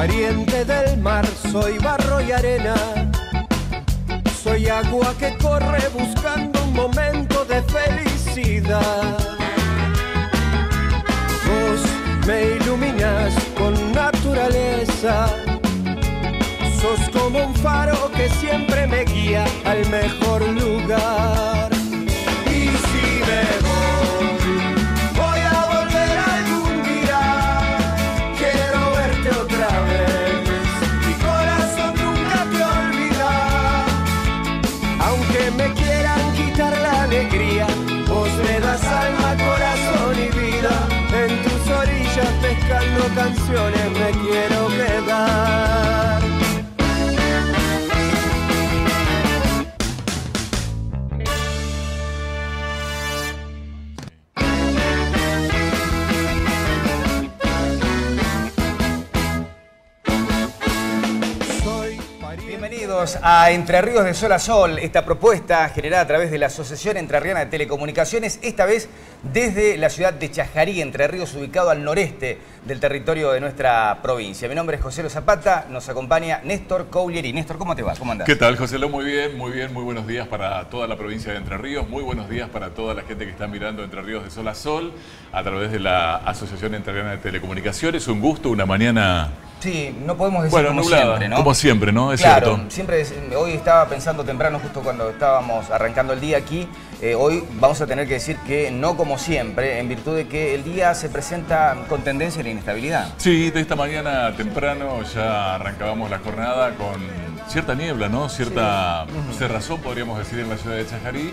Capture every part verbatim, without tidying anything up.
pariente del mar, soy barro y arena. Soy agua que corre buscando un momento de felicidad. Vos me iluminas con naturaleza. Sos como un faro que siempre me guía al mejor lugar. Y si me voy, voy a volver algún día. Quiero verte otra vez, mi corazón nunca te olvida. Aunque me quieran quitar la alegría, vos me das alma, corazón y vida. En tus orillas pescando canciones me quiero quedar. Bienvenidos a Entre Ríos de Sol a Sol, esta propuesta generada a través de la Asociación Entrerriana de Telecomunicaciones, esta vez desde la ciudad de Chajarí, Entre Ríos, ubicado al noreste del territorio de nuestra provincia. Mi nombre es José Lo Zapata, nos acompaña Néstor Coulieri. Néstor, ¿cómo te va? ¿Cómo andás? ¿Qué tal, José Lo? Muy bien, muy bien, muy buenos días para toda la provincia de Entre Ríos, muy buenos días para toda la gente que está mirando Entre Ríos de Sol a Sol a través de la Asociación Entrerriana de Telecomunicaciones. Un gusto, una mañana... Sí, no podemos decir bueno, como nublada, siempre, ¿no? Como siempre, ¿no? Es claro, cierto. Siempre es, hoy estaba pensando temprano, justo cuando estábamos arrancando el día aquí, eh, hoy vamos a tener que decir que no como siempre, en virtud de que el día se presenta con tendencia a la inestabilidad. Sí, de esta mañana temprano ya arrancábamos la jornada con cierta niebla, ¿no? Cierta sí. cerrazón, podríamos decir, en la ciudad de Chajarí.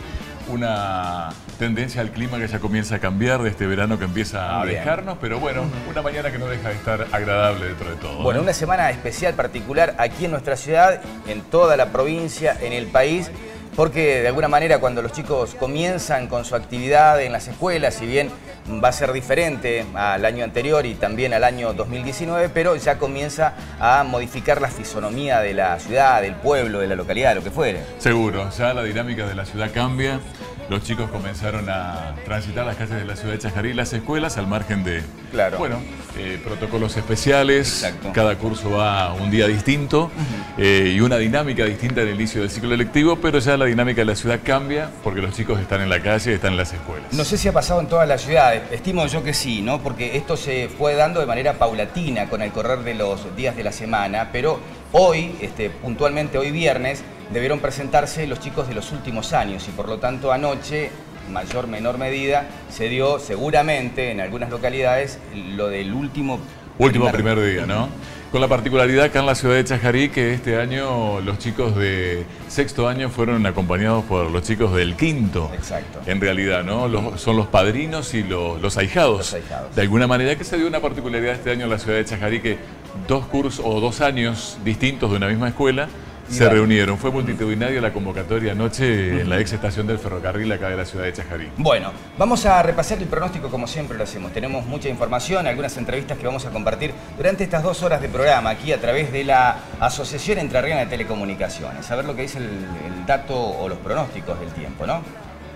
Una tendencia al clima que ya comienza a cambiar de este verano que empieza a Bien. dejarnos, pero bueno, uh-huh. una mañana que no deja de estar agradable dentro de todo. Bueno, ¿eh? Una semana especial, particular aquí en nuestra ciudad, en toda la provincia, en el país, porque de alguna manera cuando los chicos comienzan con su actividad en las escuelas, si bien va a ser diferente al año anterior y también al año dos mil diecinueve, pero ya comienza a modificar la fisonomía de la ciudad, del pueblo, de la localidad, lo que fuere. Seguro, ya la dinámica de la ciudad cambia. Los chicos comenzaron a transitar las calles de la ciudad de Chajarí, las escuelas, al margen de claro. bueno, eh, protocolos especiales. Exacto. Cada curso va un día distinto uh-huh. eh, y una dinámica distinta en el inicio del ciclo lectivo, pero ya la dinámica de la ciudad cambia porque los chicos están en la calle, están en las escuelas. No sé si ha pasado en todas las ciudades, estimo yo que sí, ¿no? Porque esto se fue dando de manera paulatina con el correr de los días de la semana, pero hoy, este, puntualmente hoy viernes, debieron presentarse los chicos de los últimos años y por lo tanto anoche, mayor menor medida, se dio seguramente en algunas localidades lo del último... Último primer, primer día, ¿no? Con la particularidad acá en la ciudad de Chajarí que este año los chicos de sexto año fueron acompañados por los chicos del quinto. Exacto. En realidad, ¿no? Los, son los padrinos y los, los ahijados. Los ahijados. De alguna manera que se dio una particularidad este año en la ciudad de Chajarí que dos cursos o dos años distintos de una misma escuela se reunieron. Fue multitudinaria la convocatoria anoche en la ex estación del ferrocarril acá de la ciudad de Chajarí. Bueno, vamos a repasar el pronóstico como siempre lo hacemos. Tenemos mucha información, algunas entrevistas que vamos a compartir durante estas dos horas de programa aquí a través de la Asociación Entrerriana de Telecomunicaciones. A ver lo que dice el, el dato o los pronósticos del tiempo, ¿no?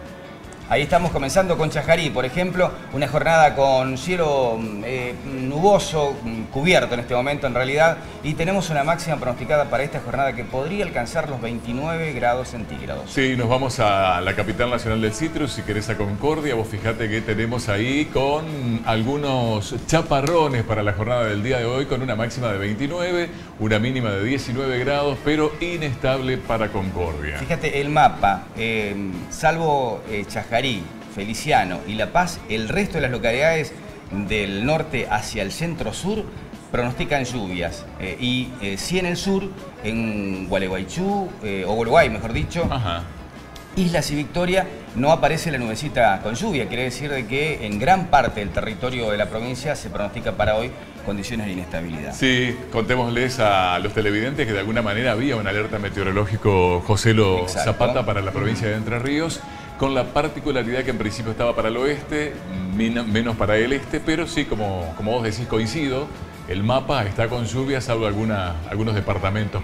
Ahí estamos comenzando con Chajarí, por ejemplo, una jornada con cielo eh, nuboso, cubierto en este momento en realidad, y tenemos una máxima pronosticada para esta jornada que podría alcanzar los veintinueve grados centígrados. Sí, nos vamos a la capital nacional del citrus, si querés a Concordia. Vos fijate que tenemos ahí con algunos chaparrones para la jornada del día de hoy, con una máxima de veintinueve, una mínima de diecinueve grados, pero inestable para Concordia. Fíjate el mapa, eh, salvo eh, Chajarí, Feliciano y La Paz, el resto de las localidades del norte hacia el centro-sur pronostican lluvias. Eh, y eh, sí en el sur, en Gualeguaychú, eh, o Uruguay mejor dicho, Ajá. Islas y Victoria, no aparece la nubecita con lluvia. Quiere decir de que en gran parte del territorio de la provincia se pronostica para hoy condiciones de inestabilidad. Sí, contémosles a los televidentes que de alguna manera había un alerta meteorológico José Lo Zapata para la provincia de Entre Ríos, con la particularidad que en principio estaba para el oeste, menos para el este, pero sí, como, como vos decís, coincido, el mapa está con lluvia, salvo alguna, algunos departamentos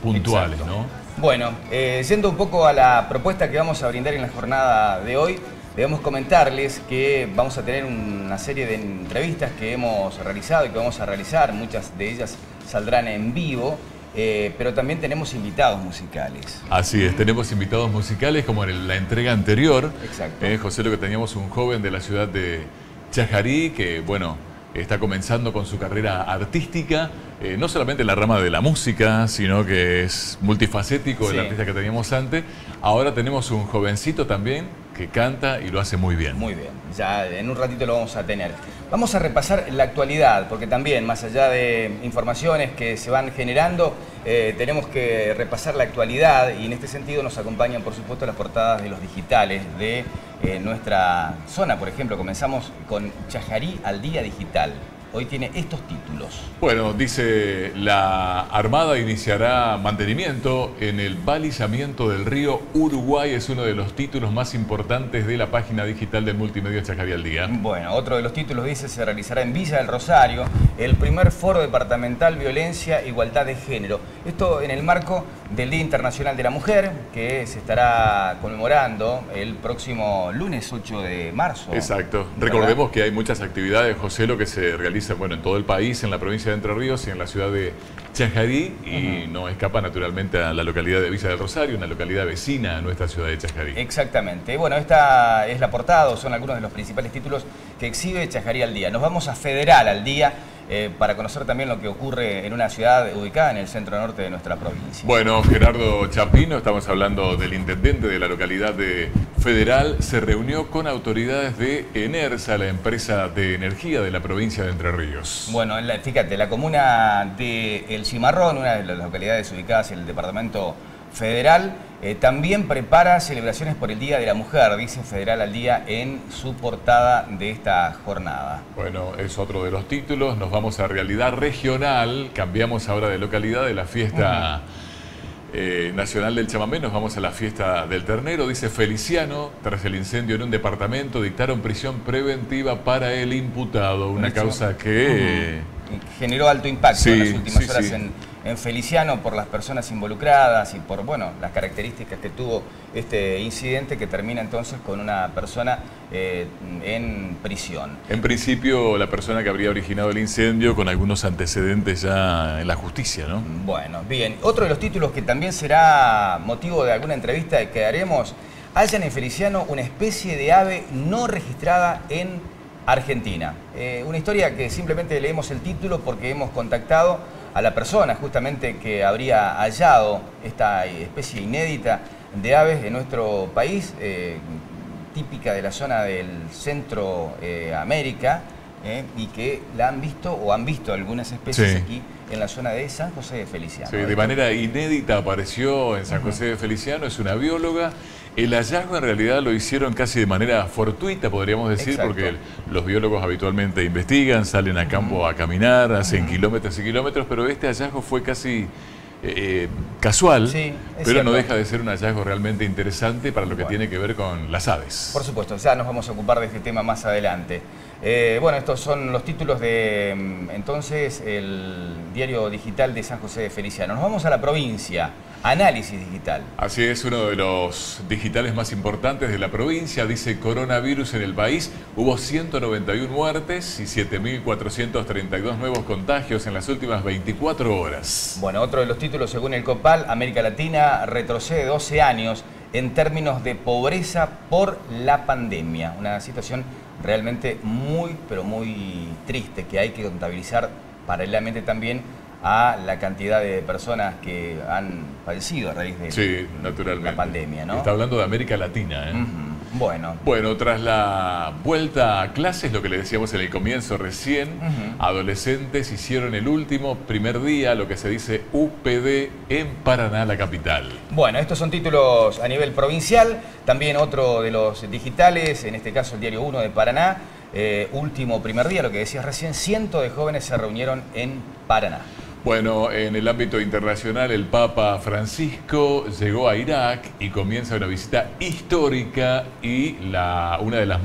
puntuales, Exacto. ¿no? Bueno, eh, yendo un poco a la propuesta que vamos a brindar en la jornada de hoy, debemos comentarles que vamos a tener una serie de entrevistas que hemos realizado y que vamos a realizar, muchas de ellas saldrán en vivo, eh, pero también tenemos invitados musicales. Así es, tenemos invitados musicales como en la entrega anterior. Exacto. Eh, José, lo que teníamos un joven de la ciudad de Chajarí que, bueno, está comenzando con su carrera artística, eh, no solamente en la rama de la música, sino que es multifacético, Sí. el artista que teníamos antes. Ahora tenemos un jovencito también que canta y lo hace muy bien. Muy bien, ya en un ratito lo vamos a tener. Vamos a repasar la actualidad, porque también, más allá de informaciones que se van generando, eh, tenemos que repasar la actualidad y en este sentido nos acompañan, por supuesto, las portadas de los digitales de eh, nuestra zona. Por ejemplo, comenzamos con Chajarí al Día Digital. Hoy tiene estos títulos. Bueno, dice, la Armada iniciará mantenimiento en el balizamiento del río Uruguay. Es uno de los títulos más importantes de la página digital del multimedia Chajarí al Día. Bueno, otro de los títulos dice, se realizará en Villa del Rosario el primer foro departamental Violencia e Igualdad de Género. Esto en el marco del Día Internacional de la Mujer, que se estará conmemorando el próximo lunes ocho de marzo. Exacto. ¿Verdad? Recordemos que hay muchas actividades, José, lo que se realiza, bueno, en todo el país, en la provincia de Entre Ríos y en la ciudad de Chajarí, y uh-huh. no escapa naturalmente a la localidad de Villa del Rosario, una localidad vecina a nuestra ciudad de Chajarí. Exactamente. Bueno, esta es la portada, son algunos de los principales títulos que exhibe Chajarí al Día. Nos vamos a Federal al Día, Eh, para conocer también lo que ocurre en una ciudad ubicada en el centro norte de nuestra provincia. Bueno, Gerardo Chapino, estamos hablando del intendente de la localidad de Federal, se reunió con autoridades de ENERSA, la empresa de energía de la provincia de Entre Ríos. Bueno, la, fíjate, la comuna de El Cimarrón, una de las localidades ubicadas en el departamento Federal, eh, también prepara celebraciones por el Día de la Mujer, dice Federal al Día en su portada de esta jornada. Bueno, es otro de los títulos. Nos vamos a realidad regional, cambiamos ahora de localidad de la fiesta uh-huh. eh, nacional del chamamé, nos vamos a la fiesta del ternero. Dice Feliciano, tras el incendio en un departamento, dictaron prisión preventiva para el imputado, una causa que... Uh-huh. generó alto impacto sí, en las últimas sí, horas sí. En, en Feliciano por las personas involucradas y por bueno las características que tuvo este incidente, que termina entonces con una persona eh, en prisión. En principio, la persona que habría originado el incendio con algunos antecedentes ya en la justicia, ¿no? Bueno, bien. Otro de los títulos que también será motivo de alguna entrevista que haremos, hallan en Feliciano una especie de ave no registrada en Argentina. Eh, una historia que simplemente leemos el título porque hemos contactado a la persona justamente que habría hallado esta especie inédita de aves en nuestro país, eh, típica de la zona del centro eh, América, eh, y que la han visto o han visto algunas especies sí. aquí en la zona de San José de Feliciano. Sí, de manera inédita apareció en San José de Feliciano, es una bióloga. El hallazgo en realidad lo hicieron casi de manera fortuita, podríamos decir, exacto. porque el, los biólogos habitualmente investigan, salen a campo uh-huh. a caminar, hacen uh-huh. kilómetros y kilómetros, pero este hallazgo fue casi eh, casual, sí, pero cierto. no deja de ser un hallazgo realmente interesante para lo que bueno. tiene que ver con las aves. Por supuesto, ya nos vamos a ocupar de este tema más adelante. Eh, bueno, estos son los títulos de entonces el diario digital de San José de Feliciano. Nos vamos a la provincia. Análisis digital. Así es, uno de los digitales más importantes de la provincia. Dice coronavirus en el país. Hubo ciento noventa y una muertes y siete mil cuatrocientos treinta y dos nuevos contagios en las últimas veinticuatro horas. Bueno, otro de los títulos, según el COPAL, América Latina retrocede doce años en términos de pobreza por la pandemia. Una situación realmente muy, pero muy triste que hay que contabilizar paralelamente también a la cantidad de personas que han fallecido a raíz de sí, naturalmente. la pandemia, ¿no? Está hablando de América Latina, ¿eh? Uh-huh. Bueno. Bueno, tras la vuelta a clases, lo que le decíamos en el comienzo recién, uh-huh. adolescentes hicieron el último primer día, lo que se dice U P D en Paraná, la capital. Bueno, estos son títulos a nivel provincial, también otro de los digitales, en este caso el Diario uno de Paraná, eh, último primer día, lo que decías recién, cientos de jóvenes se reunieron en Paraná. Bueno, en el ámbito internacional, el Papa Francisco llegó a Irak y comienza una visita histórica y la, una de las más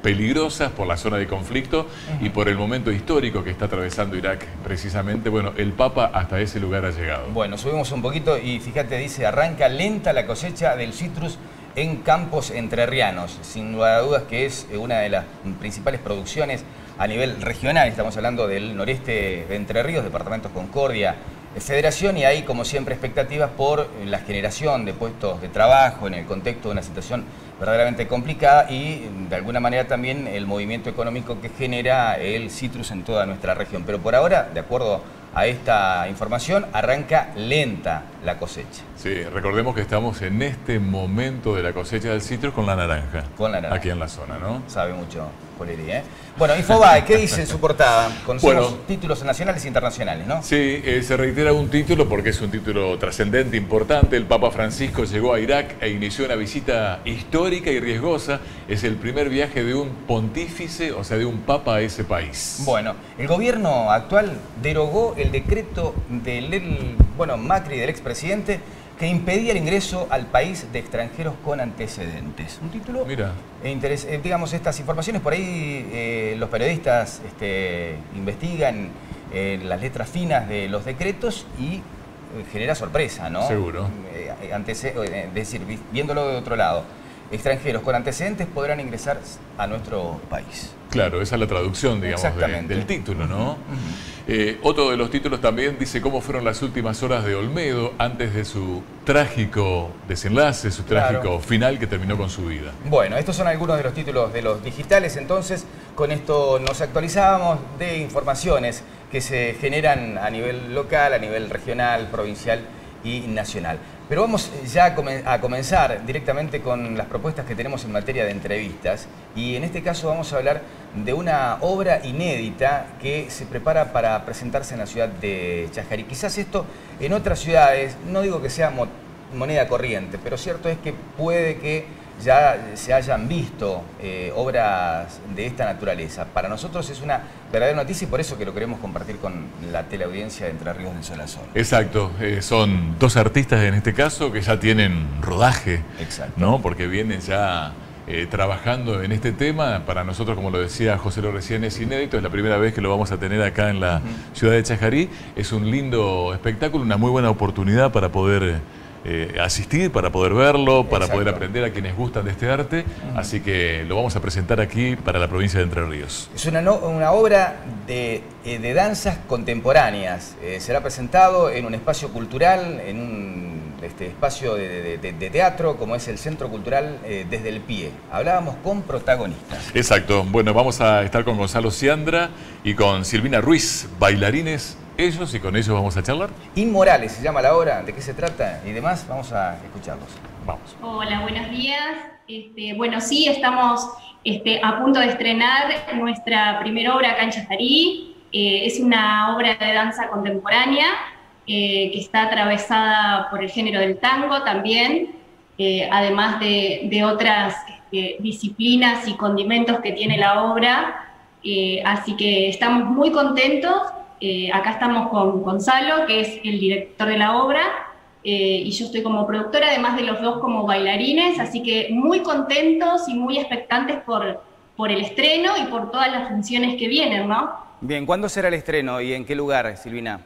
peligrosas por la zona de conflicto uh-huh. y por el momento histórico que está atravesando Irak precisamente. Bueno, el Papa hasta ese lugar ha llegado. Bueno, subimos un poquito y fíjate, dice, arranca lenta la cosecha del citrus en campos entrerrianos. Sin lugar a dudas que es una de las principales producciones a nivel regional. Estamos hablando del noreste de Entre Ríos, departamentos Concordia, Federación, y hay como siempre expectativas por la generación de puestos de trabajo en el contexto de una situación verdaderamente complicada y de alguna manera también el movimiento económico que genera el citrus en toda nuestra región. Pero por ahora, de acuerdo a esta información, arranca lenta la cosecha. Sí, recordemos que estamos en este momento de la cosecha del citrus con la naranja. Con la naranja. Aquí en la zona, ¿no? Sabe mucho Coleri, ¿eh? Bueno, Infobae, ¿qué dice en su portada? Conocemos bueno, títulos nacionales e internacionales, ¿no? Sí, eh, se reitera un título porque es un título trascendente, importante. El Papa Francisco llegó a Irak e inició una visita histórica y riesgosa. Es el primer viaje de un pontífice, o sea, de un papa a ese país. Bueno, el gobierno actual derogó el decreto del, bueno, Macri, del expresidente, que impedía el ingreso al país de extranjeros con antecedentes. Un título, Mira. Eh, interes, eh, digamos, estas informaciones, por ahí eh, los periodistas este, investigan eh, las letras finas de los decretos y eh, genera sorpresa, ¿no? Seguro. Eh, antece eh, es decir, viéndolo de otro lado, extranjeros con antecedentes podrán ingresar a nuestro país. Claro, esa es la traducción, digamos, de, del título, ¿no? Uh-huh. eh, otro de los títulos también dice cómo fueron las últimas horas de Olmedo antes de su trágico desenlace, su trágico claro. final que terminó con su vida. Bueno, estos son algunos de los títulos de los digitales, entonces con esto nos actualizábamos de informaciones que se generan a nivel local, a nivel regional, provincial y nacional. Pero vamos ya a comenzar directamente con las propuestas que tenemos en materia de entrevistas y en este caso vamos a hablar de una obra inédita que se prepara para presentarse en la ciudad de Chajarí. Quizás esto en otras ciudades, no digo que sea moneda corriente, pero cierto es que puede que ya se hayan visto eh, obras de esta naturaleza. Para nosotros es una verdadera noticia y por eso que lo queremos compartir con la teleaudiencia de Entre Ríos del Sol a Sol. Exacto, eh, son dos artistas en este caso que ya tienen rodaje, Exacto. ¿no? Porque vienen ya eh, trabajando en este tema. Para nosotros, como lo decía José lo recién, es inédito, es la primera vez que lo vamos a tener acá en la uh-huh. ciudad de Chajarí. Es un lindo espectáculo, una muy buena oportunidad para poder Eh, asistir, para poder verlo, para Exacto. poder aprender a quienes gustan de este arte. Uh-huh. Así que lo vamos a presentar aquí para la provincia de Entre Ríos. Es una, no, una obra de, de danzas contemporáneas. Eh, será presentado en un espacio cultural, en un este, espacio de, de, de teatro, como es el Centro Cultural eh, Desde el Pie. Hablábamos con protagonistas. Exacto. Bueno, vamos a estar con Gonzalo Ciandra y con Silvina Ruiz, bailarines ellos, y con ellos vamos a charlar. Inmorales se llama la obra, de qué se trata y demás, vamos a escucharlos. Vamos. Hola, buenos días. Este, bueno, sí, estamos este, a punto de estrenar nuestra primera obra acá en Chajarí. Eh, es una obra de danza contemporánea eh, que está atravesada por el género del tango también, eh, además de, de otras este, disciplinas y condimentos que tiene la obra. Eh, así que estamos muy contentos. Eh, acá estamos con Gonzalo, que es el director de la obra, eh, y yo estoy como productora, además de los dos como bailarines, así que muy contentos y muy expectantes por, por el estreno y por todas las funciones que vienen, ¿no? Bien, ¿cuándo será el estreno y en qué lugar, Silvina?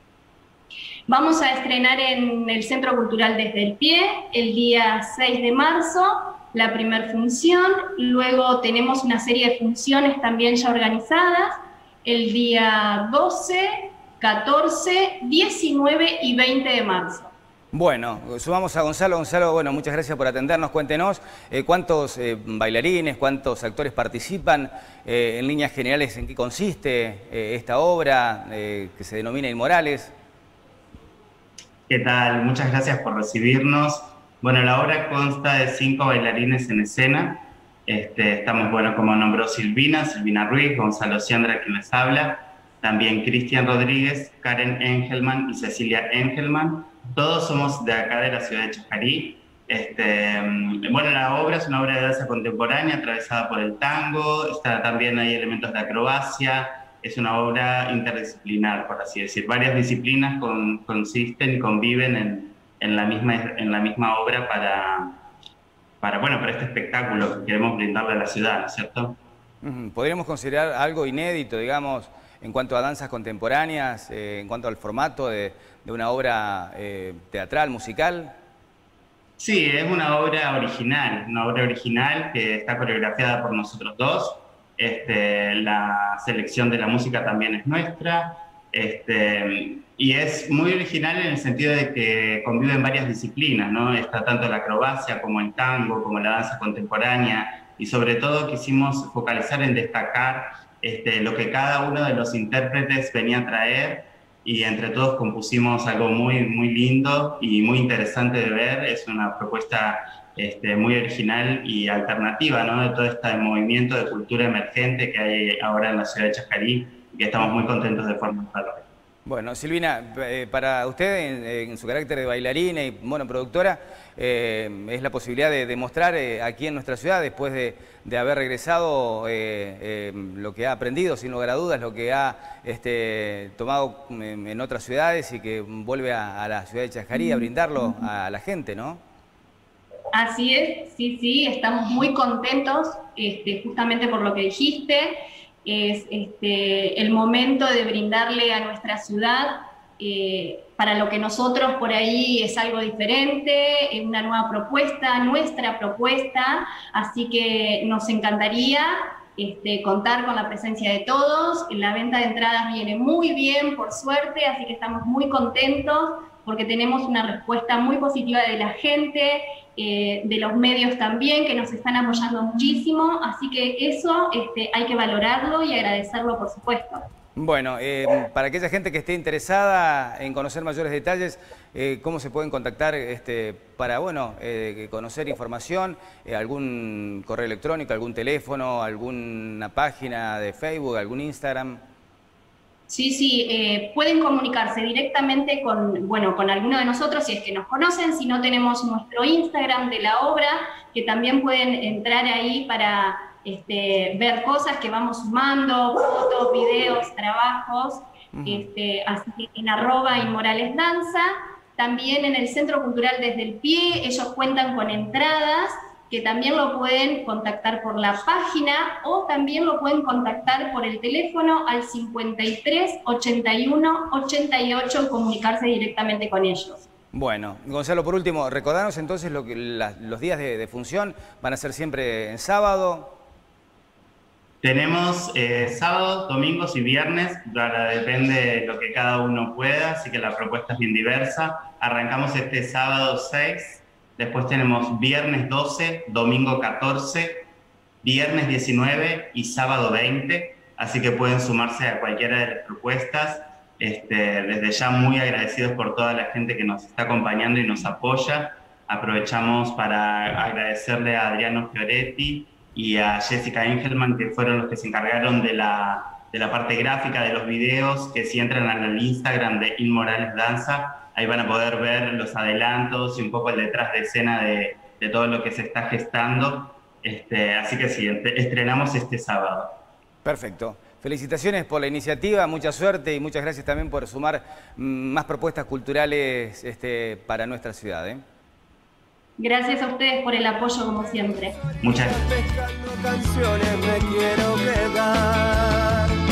Vamos a estrenar en el Centro Cultural Desde el Pie el día seis de marzo, la primera función, luego tenemos una serie de funciones también ya organizadas, el día doce, catorce, diecinueve y veinte de marzo. Bueno, sumamos a Gonzalo. Gonzalo, bueno, muchas gracias por atendernos. Cuéntenos eh, cuántos eh, bailarines, cuántos actores participan, eh, en líneas generales en qué consiste eh, esta obra eh, que se denomina Inmorales. ¿Qué tal? Muchas gracias por recibirnos. Bueno, la obra consta de cinco bailarines en escena. Este, estamos, bueno, como nombró Silvina, Silvina Ruiz, Gonzalo Ciandra, quien les habla, también Cristian Rodríguez, Karen Engelman y Cecilia Engelman. Todos somos de acá, de la ciudad de Chajarí. Este, bueno, la obra es una obra de danza contemporánea atravesada por el tango, está, también hay elementos de acrobacia, es una obra interdisciplinar, por así decir. Varias disciplinas con, consisten y conviven en, en, la misma, en la misma obra para... Para, bueno, para este espectáculo que queremos brindarle a la ciudad, ¿no es cierto? ¿Podríamos considerar algo inédito, digamos, en cuanto a danzas contemporáneas, eh, en cuanto al formato de, de una obra eh, teatral, musical? Sí, es una obra original, una obra original que está coreografiada por nosotros dos. Este, la selección de la música también es nuestra. Este, y es muy original en el sentido de que conviven varias disciplinas, ¿no? Está tanto la acrobacia como el tango, como la danza contemporánea, y sobre todo quisimos focalizar en destacar este, lo que cada uno de los intérpretes venía a traer, y entre todos compusimos algo muy, muy lindo y muy interesante de ver. Es una propuesta este, muy original y alternativa, ¿no? De todo este movimiento de cultura emergente que hay ahora en la ciudad de Chajarí, y que estamos muy contentos de formar parte. Bueno, Silvina, eh, para usted, en, en su carácter de bailarina y bueno, productora, eh, es la posibilidad de demostrar eh, aquí en nuestra ciudad, después de, de haber regresado, eh, eh, lo que ha aprendido, sin lugar a dudas, lo que ha este, tomado en, en otras ciudades, y que vuelve a, a la ciudad de Chajarí a brindarlo a la gente, ¿no? Así es, sí, sí, estamos muy contentos, este, justamente por lo que dijiste. Es este, el momento de brindarle a nuestra ciudad, eh, para lo que nosotros por ahí es algo diferente, es una nueva propuesta, nuestra propuesta, así que nos encantaría este, contar con la presencia de todos. La venta de entradas viene muy bien, por suerte, así que estamos muy contentos porque tenemos una respuesta muy positiva de la gente, eh, de los medios también, que nos están apoyando muchísimo, así que eso este, hay que valorarlo y agradecerlo, por supuesto. Bueno, eh, para aquella gente que esté interesada en conocer mayores detalles, eh, ¿cómo se pueden contactar este, para bueno, eh, conocer información? Eh, ¿Algún correo electrónico, algún teléfono, alguna página de Facebook, algún Instagram? Sí, sí, eh, pueden comunicarse directamente con, bueno, con alguno de nosotros si es que nos conocen. Si no, tenemos nuestro Instagram de la obra, que también pueden entrar ahí para este, ver cosas que vamos sumando, fotos, videos, trabajos, uh-huh. este, así que en arroba Inmorales Danza. También en el Centro Cultural Desde el Pie, ellos cuentan con entradas, que también lo pueden contactar por la página, o también lo pueden contactar por el teléfono al cincuenta y tres, ochenta y uno, ochenta y ocho, comunicarse directamente con ellos. Bueno, Gonzalo, por último, recordanos entonces lo que, la, los días de, de función van a ser siempre en sábado. Tenemos eh, sábados, domingos y viernes, para, depende de lo que cada uno pueda, así que la propuesta es bien diversa. Arrancamos este sábado seis. Después tenemos viernes doce, domingo catorce, viernes diecinueve y sábado veinte. Así que pueden sumarse a cualquiera de las propuestas. Este, desde ya muy agradecidos por toda la gente que nos está acompañando y nos apoya. Aprovechamos para agradecerle a Adriano Fioretti y a Jessica Engelman, que fueron los que se encargaron de la, de la parte gráfica de los videos, que si entran al Instagram de Inmorales Danza, ahí van a poder ver los adelantos y un poco el detrás de escena de, de todo lo que se está gestando. Este, así que sí, estrenamos este sábado. Perfecto. Felicitaciones por la iniciativa, mucha suerte y muchas gracias también por sumar más propuestas culturales este, para nuestra ciudad, ¿eh? Gracias a ustedes por el apoyo, como siempre. Muchas gracias.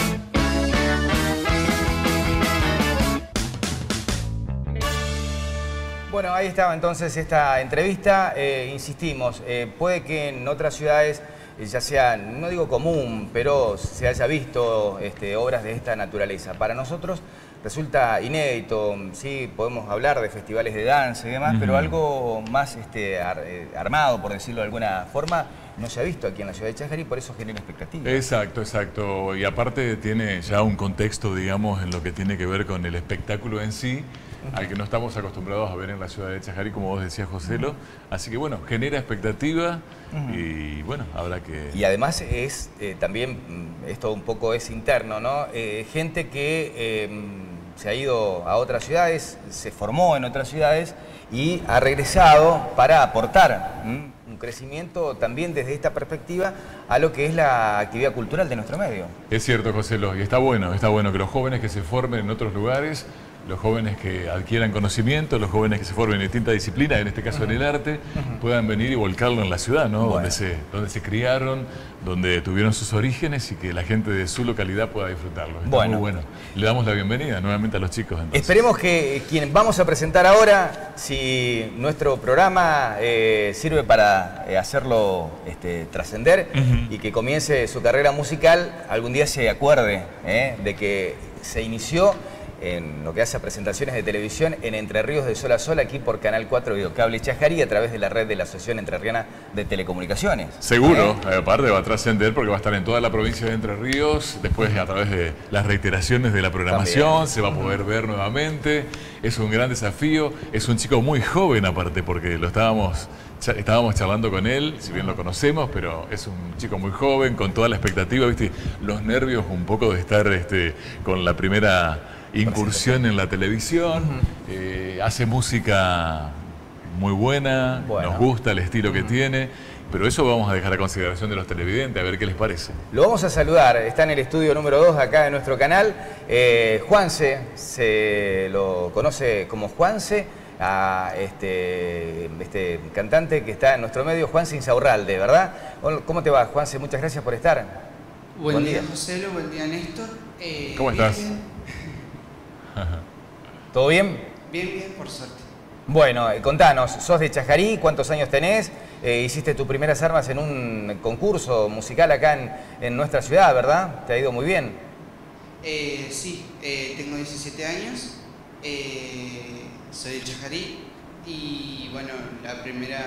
Bueno, ahí estaba entonces esta entrevista. Eh, insistimos, eh, puede que en otras ciudades eh, ya sea, no digo común, pero se haya visto este, obras de esta naturaleza. Para nosotros resulta inédito, sí, podemos hablar de festivales de danza y demás, uh-huh. pero algo más este, ar, eh, armado, por decirlo de alguna forma, no se ha visto aquí en la ciudad de Chajarí, por eso genera expectativa. Exacto, exacto. Y aparte tiene ya un contexto, digamos, en lo que tiene que ver con el espectáculo en sí, al que no estamos acostumbrados a ver en la ciudad de Chajarí, como vos decías, Joselo. Así que bueno, genera expectativa uh-huh. y bueno, habrá que... Y además es eh, también, esto un poco es interno, ¿no? Eh, gente que eh, se ha ido a otras ciudades, se formó en otras ciudades y ha regresado para aportar ¿m? un crecimiento también desde esta perspectiva a lo que es la actividad cultural de nuestro medio. Es cierto, Joselo, y está bueno, está bueno que los jóvenes que se formen en otros lugares los jóvenes que adquieran conocimiento, los jóvenes que se formen en distintas disciplinas, en este caso en el arte, puedan venir y volcarlo en la ciudad, ¿no? Bueno. Donde se, donde se criaron, donde tuvieron sus orígenes y que la gente de su localidad pueda disfrutarlo. Está bueno. Muy bueno. Le damos la bienvenida nuevamente a los chicos. Entonces. Esperemos que quien vamos a presentar ahora, si nuestro programa eh, sirve para eh, hacerlo este, trascender uh-huh. y que comience su carrera musical, algún día se acuerde eh, de que se inició en lo que hace a presentaciones de televisión en Entre Ríos de Sol a Sol, aquí por Canal cuatro Videocable Chajarí, a través de la red de la Asociación Entrerriana de Telecomunicaciones. Seguro, ¿eh? Aparte va a trascender porque va a estar en toda la provincia de Entre Ríos, después a través de las reiteraciones de la programación, también se va a poder ver nuevamente, es un gran desafío, es un chico muy joven aparte, porque lo estábamos... Estábamos charlando con él, si bien lo conocemos, pero es un chico muy joven, con toda la expectativa, ¿viste? Los nervios un poco de estar este, con la primera incursión en la televisión. Uh-huh. eh, hace música muy buena, bueno. Nos gusta el estilo uh-huh. que tiene, pero eso vamos a dejar a consideración de los televidentes, a ver qué les parece. Lo vamos a saludar, está en el estudio número dos acá de nuestro canal. Eh, Juanse, se lo conoce como Juanse, a este, este cantante que está en nuestro medio, Juanse Insaurralde, ¿verdad? ¿Cómo te va, Juanse? Muchas gracias por estar. Buen, buen día, día, Joselo, buen día, Néstor. Eh, ¿Cómo estás? Bien. ¿Todo bien? Bien, bien, por suerte. Bueno, contanos, sos de Chajarí, ¿cuántos años tenés? Eh, hiciste tus primeras armas en un concurso musical acá en, en nuestra ciudad, ¿verdad? ¿Te ha ido muy bien? Eh, sí, eh, tengo diecisiete años. Eh, Soy de Chajarí y bueno, la primera,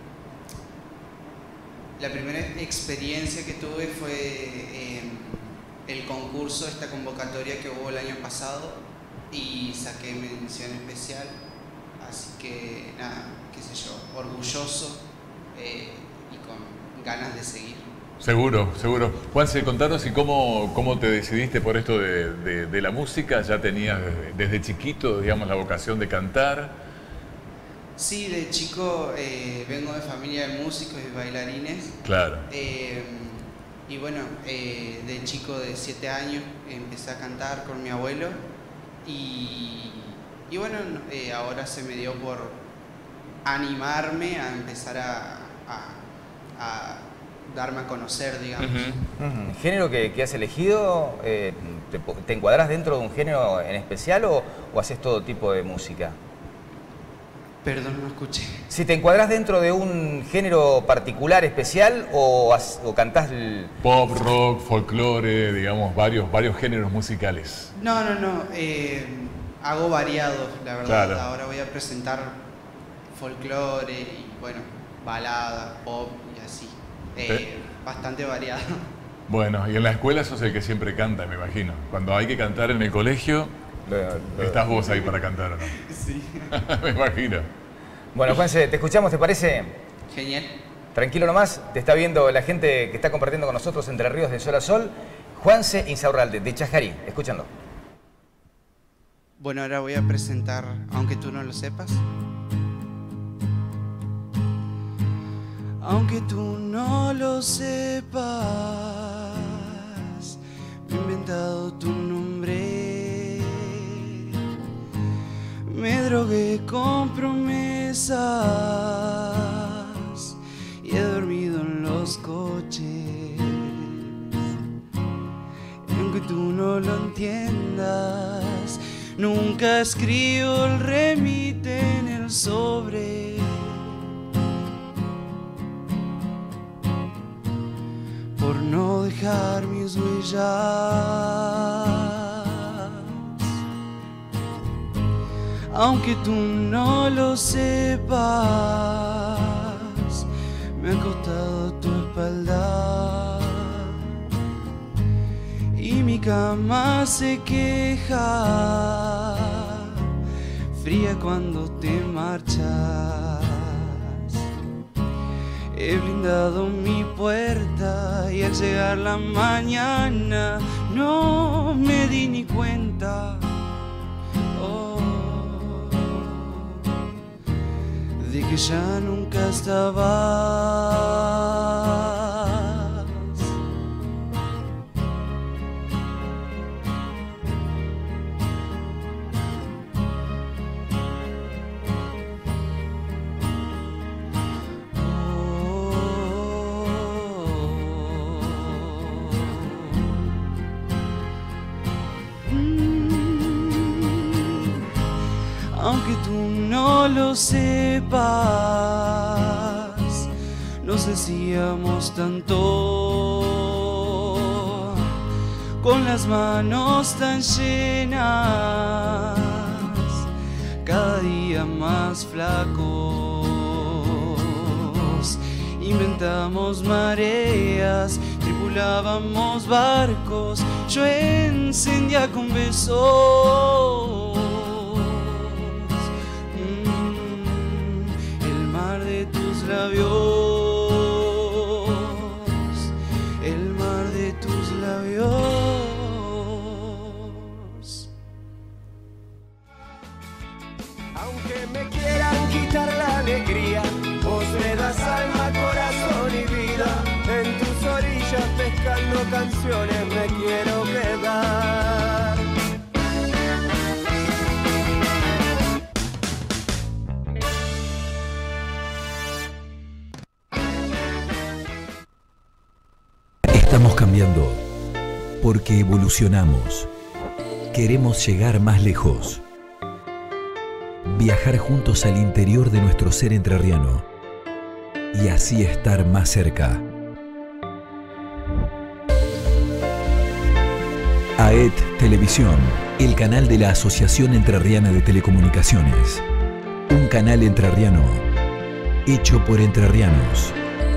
la primera experiencia que tuve fue eh, el concurso, esta convocatoria que hubo el año pasado y saqué mención especial, así que nada, qué sé yo, orgulloso eh, y con ganas de seguir. Seguro, seguro. Juanse, contanos y cómo, cómo te decidiste por esto de, de, de la música. ¿Ya tenías desde, desde chiquito, digamos, la vocación de cantar? Sí, de chico eh, vengo de familia de músicos y bailarines. Claro. Eh, y bueno, eh, de chico de siete años empecé a cantar con mi abuelo y, y bueno, eh, ahora se me dio por animarme a empezar a... a, a darme a conocer, digamos. Uh-huh. Uh-huh. ¿Género que, que has elegido? Eh, te, ¿Te encuadrás dentro de un género en especial o, o haces todo tipo de música? Perdón, no escuché. Si te encuadrás dentro de un género particular, especial, o, has, o cantás... El... Pop, rock, folclore, digamos, varios, varios géneros musicales. No, no, no. Eh, hago variados, la verdad. Claro. Ahora voy a presentar folclore y, bueno, balada, pop y así. Eh, ¿Eh? Bastante variado. Bueno, y en la escuela sos el que siempre canta, me imagino. Cuando hay que cantar en el colegio, le, le... estás vos ahí para cantar, ¿o no? Sí. Me imagino. Bueno, Juanse, te escuchamos, ¿te parece? Genial. Tranquilo nomás, te está viendo la gente que está compartiendo con nosotros Entre Ríos de Sol a Sol. Juanse Insaurralde, de Chajarí, escuchando. Bueno, ahora voy a presentar, aunque tú no lo sepas. Aunque tú no lo sepas, me he inventado tu nombre. Me drogué con promesas y he dormido en los coches. Y aunque tú no lo entiendas, nunca escribo el remite en el sobre. Por no dejar mis huellas, aunque tú no lo sepas, me ha costado tu espalda y mi cama se queja, fría cuando te marchas. He blindado mi puerta y al llegar la mañana no me di ni cuenta, oh, de que ya nunca estabas. no lo sepas, nos decíamos tanto, con las manos tan llenas, cada día más flacos. Inventamos mareas, tripulábamos barcos, yo encendía con besos mm, el mar de tus labios, el mar de tus labios. Aunque me quieran quitar la alegría, vos me das alma, corazón y vida. En tus orillas pescando canciones me quiero quedar. Estamos cambiando porque evolucionamos. Queremos llegar más lejos. Viajar juntos al interior de nuestro ser entrerriano y así estar más cerca. A E T Televisión, el canal de la Asociación Entrerriana de Telecomunicaciones. Un canal entrerriano hecho por entrerrianos.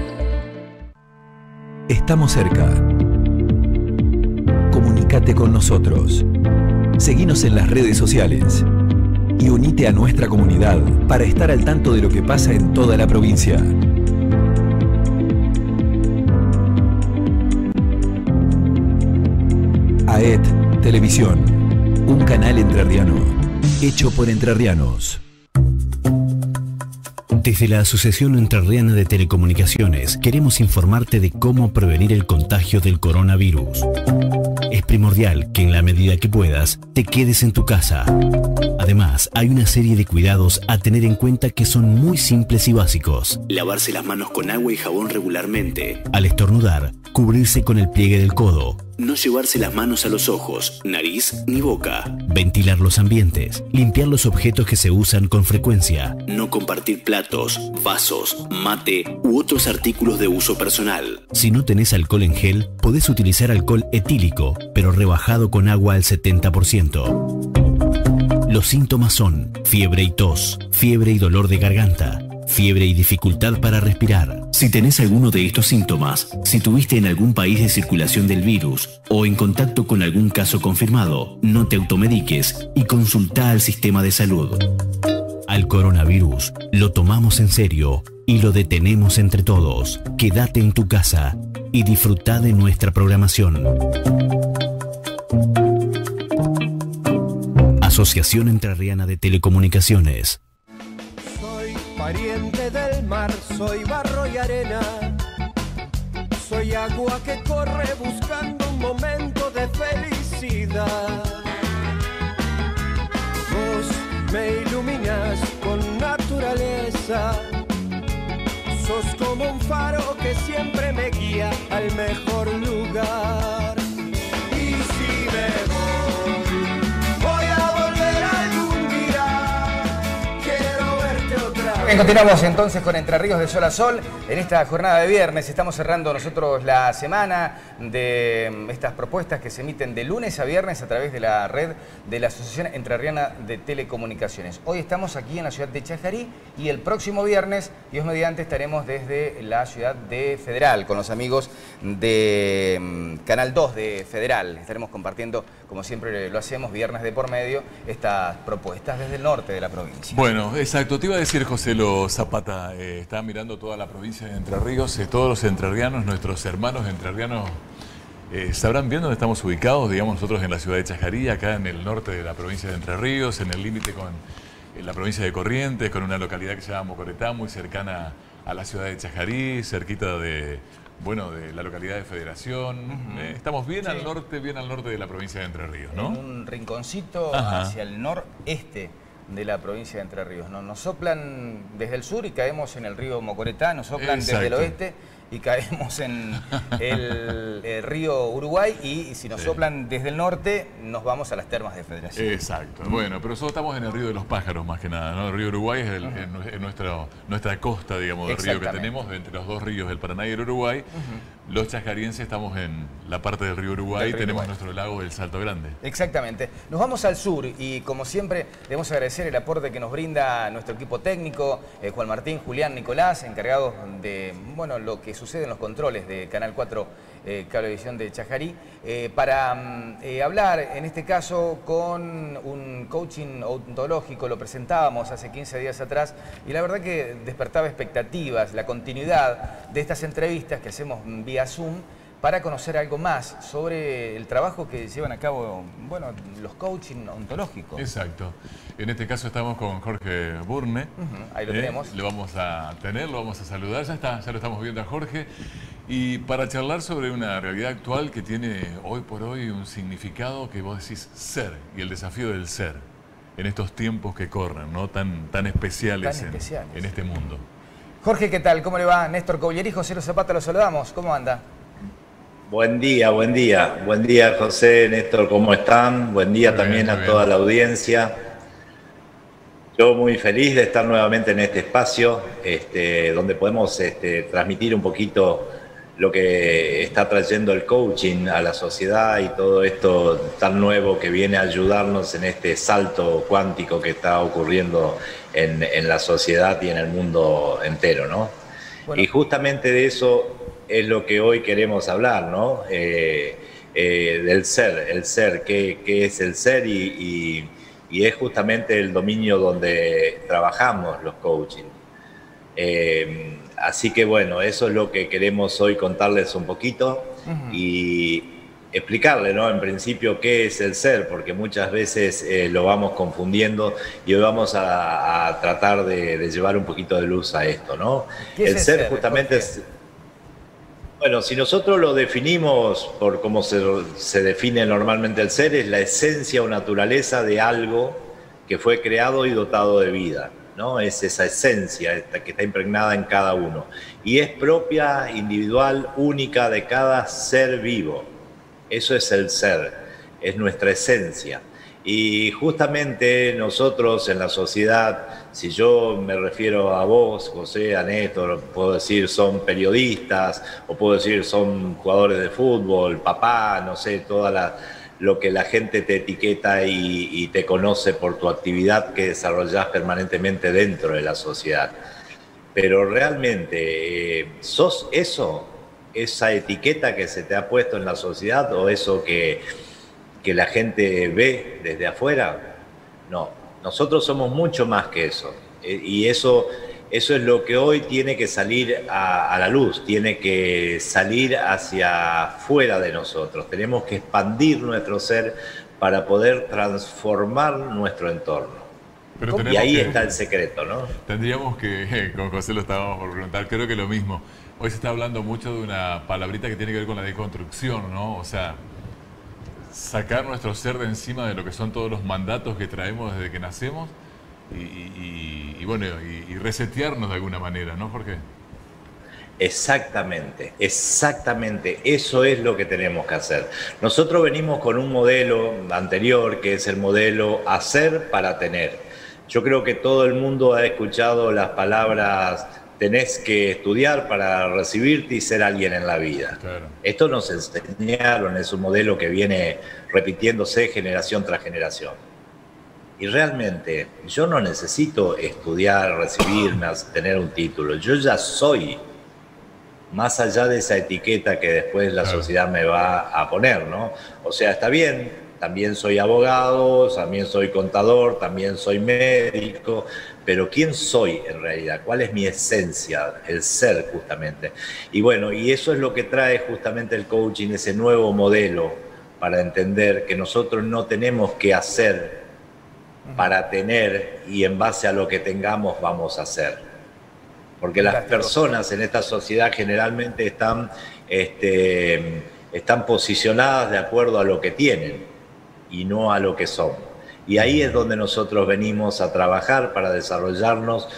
Estamos cerca. Comunícate con nosotros. Seguinos en las redes sociales y unite a nuestra comunidad para estar al tanto de lo que pasa en toda la provincia. A E T Televisión, un canal entrerriano hecho por entrerrianos. Desde la Asociación Entrerriana de Telecomunicaciones queremos informarte de cómo prevenir el contagio del coronavirus. Es primordial que en la medida que puedas te quedes en tu casa. Además, hay una serie de cuidados a tener en cuenta que son muy simples y básicos. Lavarse las manos con agua y jabón regularmente. Al estornudar, cubrirse con el pliegue del codo. No llevarse las manos a los ojos, nariz ni boca. Ventilar los ambientes. Limpiar los objetos que se usan con frecuencia. No compartir platos, vasos, mate u otros artículos de uso personal. Si no tenés alcohol en gel, podés utilizar alcohol etílico, pero rebajado con agua al setenta por ciento. Los síntomas son fiebre y tos, fiebre y dolor de garganta, fiebre y dificultad para respirar. Si tenés alguno de estos síntomas, si tuviste en algún país de circulación del virus o en contacto con algún caso confirmado, no te automediques y consulta al sistema de salud. Al coronavirus lo tomamos en serio y lo detenemos entre todos. Quédate en tu casa y disfruta de nuestra programación. Asociación Entrerriana de Telecomunicaciones. Soy pariente del mar, soy barro y arena. Soy agua que corre buscando un momento de felicidad. Vos me iluminas con naturaleza. Sos como un faro que siempre me guía al mejor lugar. Y si me voy, voy a volver algún día. Quiero verte otra vez. Bien, continuamos entonces con Entre Ríos de Sol a Sol. En esta jornada de viernes estamos cerrando nosotros la semana de estas propuestas que se emiten de lunes a viernes a través de la red de la Asociación Entrerriana de Telecomunicaciones. Hoy estamos aquí en la ciudad de Chajarí y el próximo viernes, Dios mediante, estaremos desde la ciudad de Federal con los amigos de Canal dos de Federal. Estaremos compartiendo, como siempre lo hacemos, viernes de por medio, estas propuestas desde el norte de la provincia. Bueno, exacto. Te iba a decir, José Lo Zapata, eh, está mirando toda la provincia de Entre Ríos, eh, todos los entrerrianos, nuestros hermanos entrerrianos, eh, sabrán bien dónde estamos ubicados, digamos nosotros en la ciudad de Chajarí, acá en el norte de la provincia de Entre Ríos, en el límite con eh, la provincia de Corrientes, con una localidad que se llama Mocoretá, muy cercana a la ciudad de Chajarí, cerquita de, bueno, de la localidad de Federación. Uh-huh. eh, estamos bien sí. al norte, bien al norte de la provincia de Entre Ríos, ¿no? En un rinconcito Ajá. hacia el noreste de la provincia de Entre Ríos, ¿no? Nos soplan desde el sur y caemos en el río Mocoretá, nos soplan Exacto. desde el oeste y caemos en el, el río Uruguay y, y si nos sí. soplan desde el norte nos vamos a las termas de Federación. Exacto. Bueno, pero nosotros estamos en el río de los pájaros más que nada, ¿no? El río Uruguay es el, uh-huh. en, en nuestro, nuestra costa, digamos, del río que tenemos, entre los dos ríos, el Paraná y el Uruguay. Uh-huh. Los chascarienses estamos en la parte del río Uruguay y tenemos Uruguay. nuestro lago del Salto Grande. Exactamente. Nos vamos al sur y como siempre debemos agradecer el aporte que nos brinda nuestro equipo técnico, eh, Juan Martín, Julián, Nicolás, encargados de bueno, lo que sucede en los controles de Canal cuatro eh, Cablevisión de Chajarí, eh, para eh, hablar en este caso con un coaching ontológico. Lo presentábamos hace quince días atrás y la verdad que despertaba expectativas, la continuidad de estas entrevistas que hacemos vía Zoom para conocer algo más sobre el trabajo que llevan a cabo, bueno, los coaching ontológicos. Exacto. En este caso estamos con Jorge Burne. Uh-huh. Ahí lo eh, tenemos. Lo vamos a tener, lo vamos a saludar. Ya está, ya lo estamos viendo a Jorge. Y para charlar sobre una realidad actual que tiene hoy por hoy un significado que vos decís ser y el desafío del ser en estos tiempos que corren, ¿no? Tan, tan especiales, tan en, especiales en este mundo. Jorge, ¿qué tal? ¿Cómo le va? Néstor Coglieri, José Lo Zapata, lo saludamos. ¿Cómo anda? Buen día, buen día. Buen día, José, Néstor, ¿cómo están? Buen día muy también bien, a toda bien. la audiencia. Yo muy feliz de estar nuevamente en este espacio, este, donde podemos este, transmitir un poquito lo que está trayendo el coaching a la sociedad y todo esto tan nuevo que viene a ayudarnos en este salto cuántico que está ocurriendo en, en la sociedad y en el mundo entero, ¿no? Bueno. Y justamente de eso es lo que hoy queremos hablar, ¿no? Eh, eh, del ser, el ser, qué, qué es el ser y, y, y es justamente el dominio donde trabajamos los coaching. Eh, así que bueno, eso es lo que queremos hoy contarles un poquito uh-huh. y explicarle, ¿no? En principio, qué es el ser, porque muchas veces eh, lo vamos confundiendo y hoy vamos a, a tratar de, de llevar un poquito de luz a esto, ¿no? El, el ser, ser justamente es... Bueno, si nosotros lo definimos por cómo se, se define normalmente el ser, es la esencia o naturaleza de algo que fue creado y dotado de vida, ¿no? Es esa esencia que está impregnada en cada uno. Y es propia, individual, única de cada ser vivo. Eso es el ser, es nuestra esencia. Y justamente nosotros en la sociedad, si yo me refiero a vos, José, a Néstor, puedo decir son periodistas, o puedo decir son jugadores de fútbol, papá, no sé, toda la, lo que la gente te etiqueta y, y te conoce por tu actividad que desarrollás permanentemente dentro de la sociedad. Pero realmente, eh, ¿sos eso, esa etiqueta que se te ha puesto en la sociedad o eso que... que la gente ve desde afuera? No, nosotros somos mucho más que eso. Y eso, eso es lo que hoy tiene que salir a, a la luz, tiene que salir hacia fuera de nosotros. Tenemos que expandir nuestro ser para poder transformar nuestro entorno. Pero y ahí que, está el secreto, ¿no? Tendríamos que, con José lo estábamos por preguntar, creo que lo mismo. Hoy se está hablando mucho de una palabrita que tiene que ver con la deconstrucción, ¿no? O sea, sacar nuestro ser de encima de lo que son todos los mandatos que traemos desde que nacemos y, y, y bueno, y, y resetearnos de alguna manera, ¿no, Jorge? Exactamente, exactamente, eso es lo que tenemos que hacer. Nosotros venimos con un modelo anterior que es el modelo hacer para tener. Yo creo que todo el mundo ha escuchado las palabras tenés que estudiar para recibirte y ser alguien en la vida. Claro. Esto nos enseñaron, es un modelo que viene repitiéndose generación tras generación. Y realmente yo no necesito estudiar, recibirme, tener un título. Yo ya soy, más allá de esa etiqueta que después la claro. sociedad me va a poner, ¿no? O sea, está bien, también soy abogado, también soy contador, también soy médico, pero ¿quién soy en realidad? ¿Cuál es mi esencia? El ser, justamente. Y bueno, y eso es lo que trae justamente el coaching, ese nuevo modelo para entender que nosotros no tenemos que hacer para tener y en base a lo que tengamos vamos a hacer. Porque las personas en esta sociedad generalmente están, este, están posicionadas de acuerdo a lo que tienen y no a lo que son. Y ahí es donde nosotros venimos a trabajar para desarrollarnos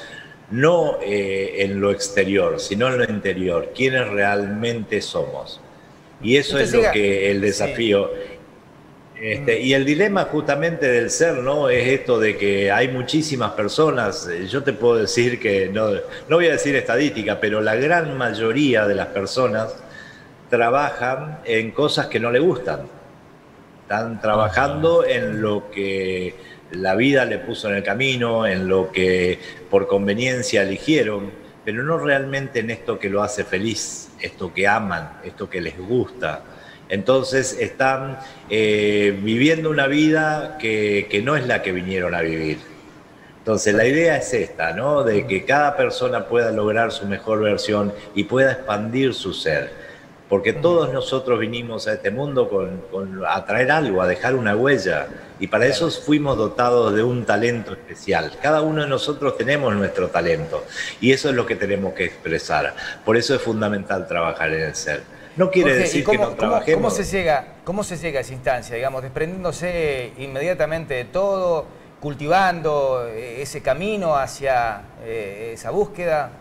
no eh, en lo exterior, sino en lo interior, quiénes realmente somos. Y eso es lo que el desafío. Sí. Este, y el dilema justamente del ser, ¿no? Es esto de que hay muchísimas personas, yo te puedo decir que, no, no voy a decir estadística, pero la gran mayoría de las personas trabajan en cosas que no le gustan. Están trabajando en lo que la vida le puso en el camino, en lo que por conveniencia eligieron, pero no realmente en esto que lo hace feliz, esto que aman, esto que les gusta. Entonces están eh, viviendo una vida que, que no es la que vinieron a vivir. Entonces la idea es esta, ¿no? De que cada persona pueda lograr su mejor versión y pueda expandir su ser. Porque todos nosotros vinimos a este mundo con, con, a traer algo, a dejar una huella. Y para eso fuimos dotados de un talento especial. Cada uno de nosotros tenemos nuestro talento. Y eso es lo que tenemos que expresar. Por eso es fundamental trabajar en el ser. No quiere Jorge, decir cómo, que no trabajemos. ¿cómo se, llega, ¿Cómo se llega a esa instancia? Digamos, desprendiéndose inmediatamente de todo, cultivando ese camino hacia eh, esa búsqueda.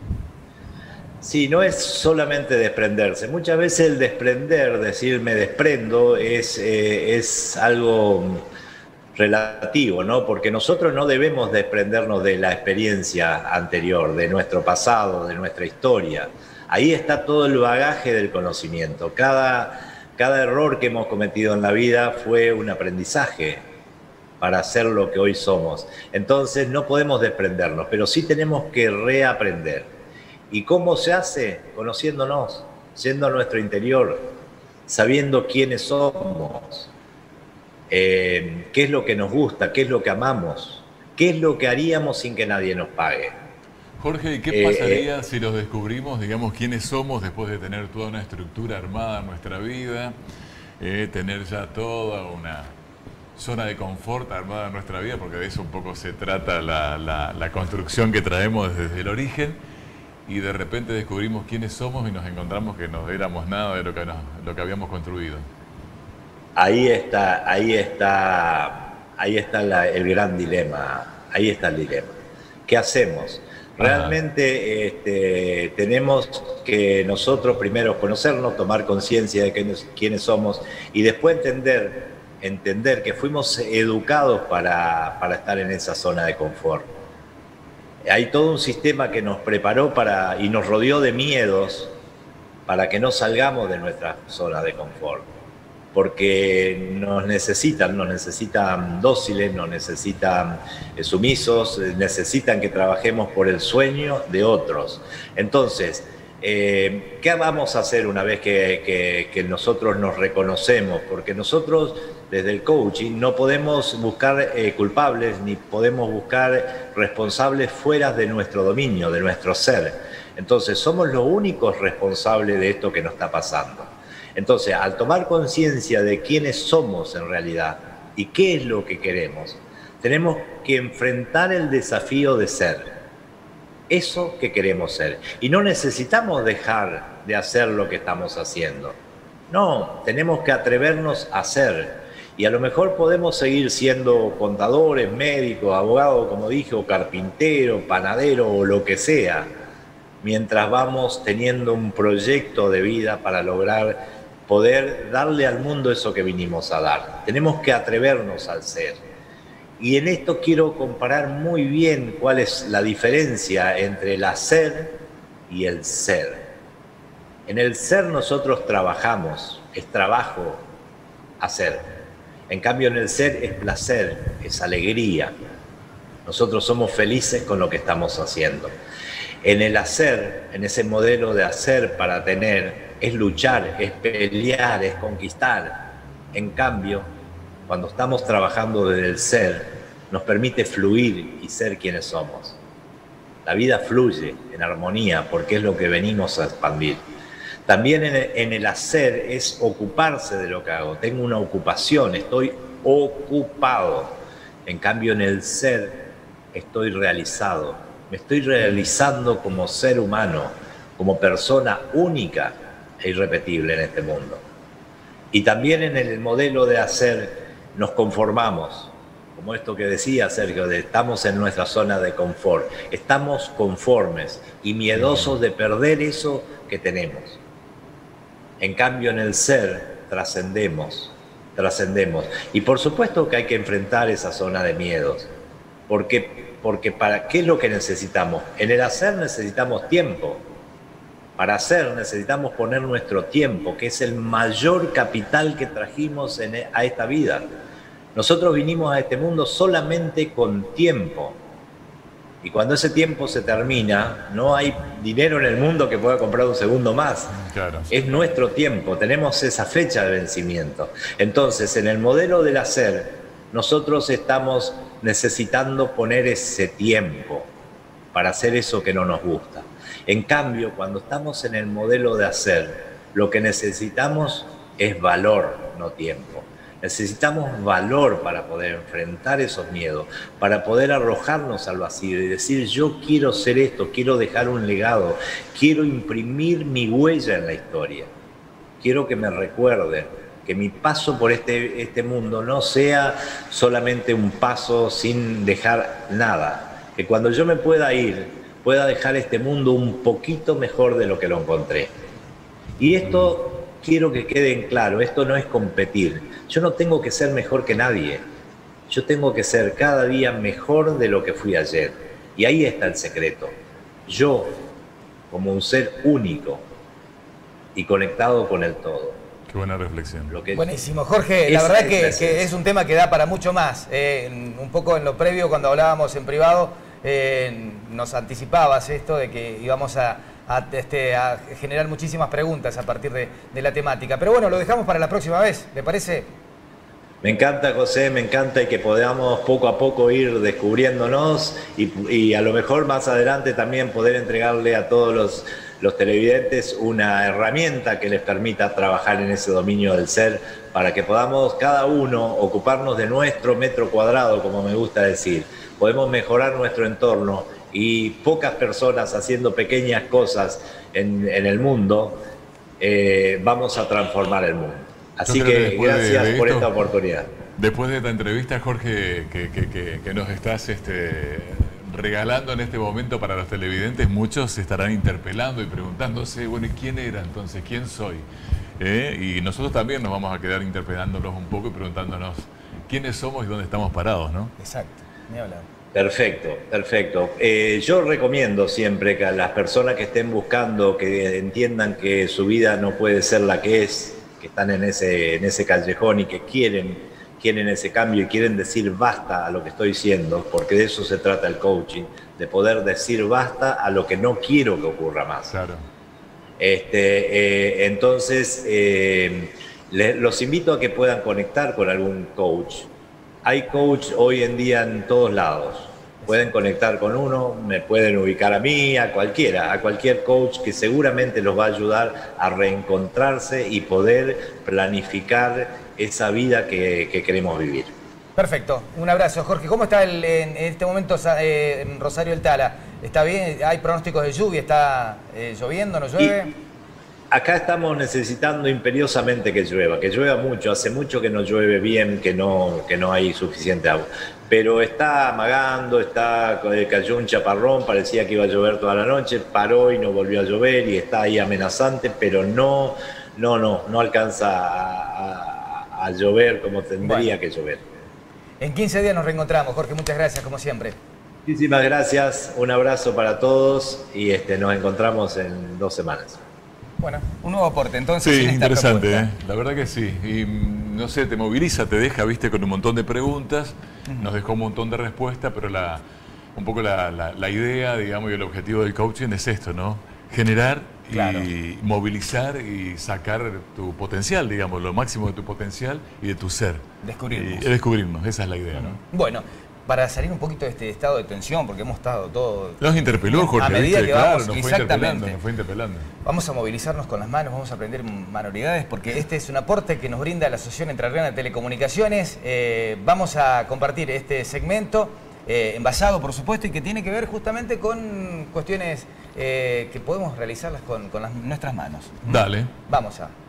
Sí, no es solamente desprenderse. Muchas veces el desprender, decir me desprendo, es, eh, es algo relativo, ¿no? Porque nosotros no debemos desprendernos de la experiencia anterior, de nuestro pasado, de nuestra historia. Ahí está todo el bagaje del conocimiento. Cada, cada error que hemos cometido en la vida fue un aprendizaje para ser lo que hoy somos. Entonces no podemos desprendernos, pero sí tenemos que reaprender. ¿Y cómo se hace? Conociéndonos, siendo nuestro interior, sabiendo quiénes somos, eh, qué es lo que nos gusta, qué es lo que amamos, qué es lo que haríamos sin que nadie nos pague. Jorge, ¿y qué pasaría eh, si los descubrimos, digamos, quiénes somos después de tener toda una estructura armada en nuestra vida, eh, tener ya toda una zona de confort armada en nuestra vida, porque de eso un poco se trata la, la, la construcción que traemos desde el origen, y de repente descubrimos quiénes somos y nos encontramos que no éramos nada de lo que, nos, lo que habíamos construido? Ahí está, ahí está, ahí está la, el gran dilema, ahí está el dilema. ¿Qué hacemos? Realmente este, tenemos que nosotros primero conocernos, tomar conciencia de quiénes, quiénes somos y después entender, entender que fuimos educados para, para estar en esa zona de confort. Hay todo un sistema que nos preparó para, y nos rodeó de miedos para que no salgamos de nuestra zona de confort. Porque nos necesitan, nos necesitan dóciles, nos necesitan eh, sumisos, necesitan que trabajemos por el sueño de otros. Entonces, eh, ¿qué vamos a hacer una vez que, que, que nosotros nos reconocemos? Porque nosotros, desde el coaching, no podemos buscar eh, culpables ni podemos buscar responsables fuera de nuestro dominio, de nuestro ser. Entonces, somos los únicos responsables de esto que nos está pasando. Entonces, al tomar conciencia de quiénes somos en realidad y qué es lo que queremos, tenemos que enfrentar el desafío de ser eso que queremos ser. Y no necesitamos dejar de hacer lo que estamos haciendo. No, tenemos que atrevernos a ser. Y a lo mejor podemos seguir siendo contadores, médicos, abogados, como dije, o carpintero, panadero o lo que sea, mientras vamos teniendo un proyecto de vida para lograr poder darle al mundo eso que vinimos a dar. Tenemos que atrevernos al ser. Y en esto quiero comparar muy bien cuál es la diferencia entre el hacer y el ser. En el ser nosotros trabajamos, es trabajo, hacer. En cambio en el ser es placer, es alegría. Nosotros somos felices con lo que estamos haciendo. En el hacer, en ese modelo de hacer para tener, es luchar, es pelear, es conquistar. En cambio, cuando estamos trabajando desde el ser, nos permite fluir y ser quienes somos. La vida fluye en armonía porque es lo que venimos a expandir. También en el, en el hacer es ocuparse de lo que hago. Tengo una ocupación, estoy ocupado. En cambio, en el ser estoy realizado. Me estoy realizando como ser humano, como persona única e irrepetible en este mundo. Y también en el modelo de hacer nos conformamos. como esto que decía Sergio, de estamos en nuestra zona de confort, estamos conformes y miedosos de perder eso que tenemos. En cambio, en el ser trascendemos, trascendemos. Y por supuesto que hay que enfrentar esa zona de miedos, porque, porque ¿para qué es lo que necesitamos? En el hacer necesitamos tiempo. Para hacer necesitamos poner nuestro tiempo, que es el mayor capital que trajimos en, a esta vida. Nosotros vinimos a este mundo solamente con tiempo. Y cuando ese tiempo se termina, no hay dinero en el mundo que pueda comprar un segundo más. Claro. Es nuestro tiempo, tenemos esa fecha de vencimiento. Entonces, en el modelo del hacer, nosotros estamos necesitando poner ese tiempo para hacer eso que no nos gusta. En cambio, cuando estamos en el modelo de hacer, lo que necesitamos es valor, no tiempo. Necesitamos valor para poder enfrentar esos miedos, para poder arrojarnos al vacío y decir, yo quiero ser esto, quiero dejar un legado, quiero imprimir mi huella en la historia. Quiero que me recuerden que mi paso por este, este mundo no sea solamente un paso sin dejar nada. Que cuando yo me pueda ir, pueda dejar este mundo un poquito mejor de lo que lo encontré. Y esto quiero que quede en claro, esto no es competir. Yo no tengo que ser mejor que nadie. Yo tengo que ser cada día mejor de lo que fui ayer. Y ahí está el secreto. Yo, como un ser único y conectado con el todo. Qué buena reflexión. Lo que Buenísimo, Jorge. La verdad que, que es un tema que da para mucho más. Eh, un poco en lo previo, cuando hablábamos en privado, eh, nos anticipabas esto de que íbamos a, a, este, a generar muchísimas preguntas a partir de, de la temática. Pero bueno, lo dejamos para la próxima vez, ¿le parece? Me encanta, José, me encanta y que podamos poco a poco ir descubriéndonos y, y a lo mejor más adelante también poder entregarle a todos los, los televidentes una herramienta que les permita trabajar en ese dominio del ser para que podamos cada uno ocuparnos de nuestro metro cuadrado, como me gusta decir. Podemos mejorar nuestro entorno y pocas personas haciendo pequeñas cosas en, en el mundo, eh, vamos a transformar el mundo. Así que, que gracias de, de por esto, esta oportunidad. Después de esta entrevista, Jorge, que, que, que, que nos estás este, regalando en este momento para los televidentes, muchos se estarán interpelando y preguntándose, bueno, ¿y quién era entonces? ¿Quién soy? ¿Eh? Y nosotros también nos vamos a quedar interpelándonos un poco y preguntándonos quiénes somos y dónde estamos parados, ¿no? Exacto, ni hablar. Perfecto, perfecto. Eh, yo recomiendo siempre que a las personas que estén buscando, que entiendan que su vida no puede ser la que es, que están en ese, en ese callejón y que quieren, quieren ese cambio y quieren decir basta a lo que estoy diciendo, porque de eso se trata el coaching, de poder decir basta a lo que no quiero que ocurra más. Claro. Este, eh, entonces, eh, les, los invito a que puedan conectar con algún coach. Hay coach hoy en día en todos lados. Pueden conectar con uno, me pueden ubicar a mí, a cualquiera, a cualquier coach que seguramente los va a ayudar a reencontrarse y poder planificar esa vida que, que queremos vivir. Perfecto. Un abrazo, Jorge. ¿Cómo está el, en este momento eh, en Rosario del Tala? ¿Está bien? ¿Hay pronósticos de lluvia? ¿Está eh, lloviendo? ¿No llueve? Y acá estamos necesitando imperiosamente que llueva, que llueva mucho. Hace mucho que no llueve bien, que no, que no hay suficiente agua. Pero está amagando, está, cayó un chaparrón, parecía que iba a llover toda la noche, paró y no volvió a llover y está ahí amenazante, pero no, no, no, no alcanza a, a, a llover como tendría bueno. que llover. En quince días nos reencontramos, Jorge, muchas gracias, como siempre. Muchísimas gracias, un abrazo para todos y este, nos encontramos en dos semanas. Bueno, un nuevo aporte, entonces. Sí, en esta interesante, propuesta. ¿eh? La verdad que sí. Y no sé, te moviliza, te deja, viste, con un montón de preguntas, uh-huh. Nos dejó un montón de respuestas, pero la, un poco la, la, la idea, digamos, y el objetivo del coaching es esto, ¿no? Generar claro. y movilizar y sacar tu potencial, digamos, lo máximo de tu potencial y de tu ser. Descubrirnos. Y descubrirnos, esa es la idea, ¿no? Bueno. Para salir un poquito de este estado de tensión, porque hemos estado todos... Nos interpeló, Jorge, a medida ¿viste? que vamos, claro, nos fue exactamente. Nos fue interpelando. Vamos a movilizarnos con las manos, vamos a aprender manualidades, porque este es un aporte que nos brinda la Asociación Entrerriana de Telecomunicaciones. Eh, vamos a compartir este segmento, eh, envasado, por supuesto, y que tiene que ver justamente con cuestiones eh, que podemos realizarlas con, con las, nuestras manos. Dale. Vamos a...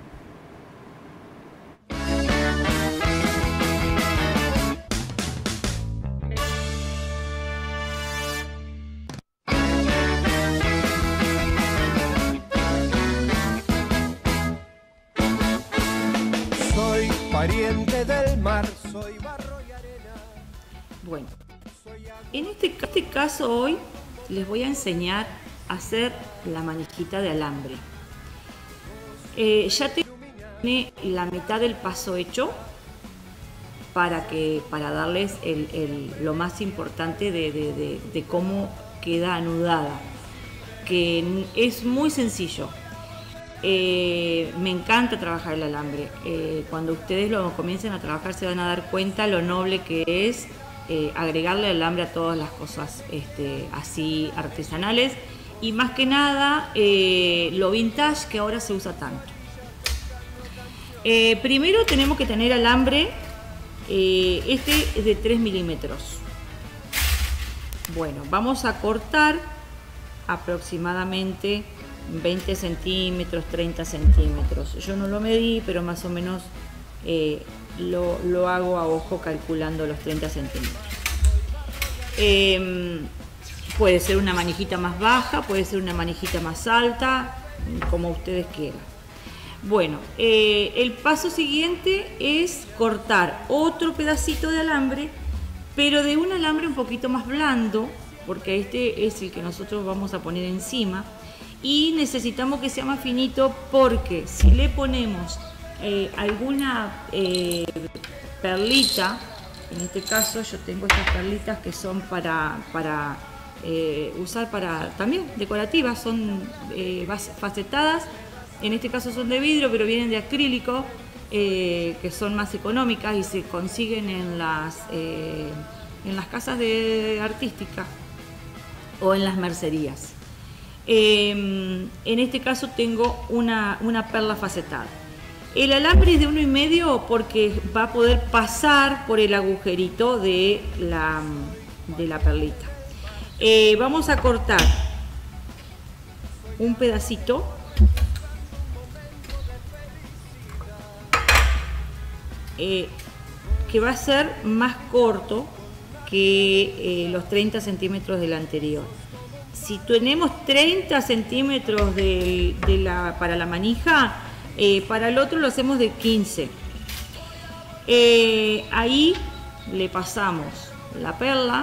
pariente del mar, soy barro y arena. Bueno, en este, este caso hoy les voy a enseñar a hacer la manijita de alambre. Eh, ya tiene la mitad del paso hecho para, que, para darles el, el, lo más importante de, de, de, de cómo queda anudada, que es muy sencillo. Eh, me encanta trabajar el alambre. Eh, cuando ustedes lo comiencen a trabajar se van a dar cuenta lo noble que es eh, agregarle alambre a todas las cosas este, así artesanales, y más que nada eh, lo vintage que ahora se usa tanto. Eh, primero tenemos que tener alambre, eh, este es de tres milímetros. Bueno, vamos a cortar aproximadamente veinte centímetros, treinta centímetros. Yo no lo medí, pero más o menos eh, lo, lo hago a ojo calculando los treinta centímetros. Eh, puede ser una manijita más baja, puede ser una manijita más alta, como ustedes quieran. Bueno, eh, el paso siguiente es cortar otro pedacito de alambre, pero de un alambre un poquito más blando, porque este es el que nosotros vamos a poner encima. Y necesitamos que sea más finito, porque si le ponemos eh, alguna eh, perlita, en este caso yo tengo estas perlitas que son para, para eh, usar para también decorativas, son eh, facetadas, en este caso son de vidrio pero vienen de acrílico, eh, que son más económicas y se consiguen en las, eh, en las casas de artística o en las mercerías. Eh, en este caso tengo una, una perla facetada. El alambre es de uno y medio porque va a poder pasar por el agujerito de la, de la perlita. Eh, vamos a cortar un pedacito eh, que va a ser más corto que eh, los treinta centímetros del anterior. Si tenemos treinta centímetros de, de la, para la manija, eh, para el otro lo hacemos de quince. Eh, ahí le pasamos la perla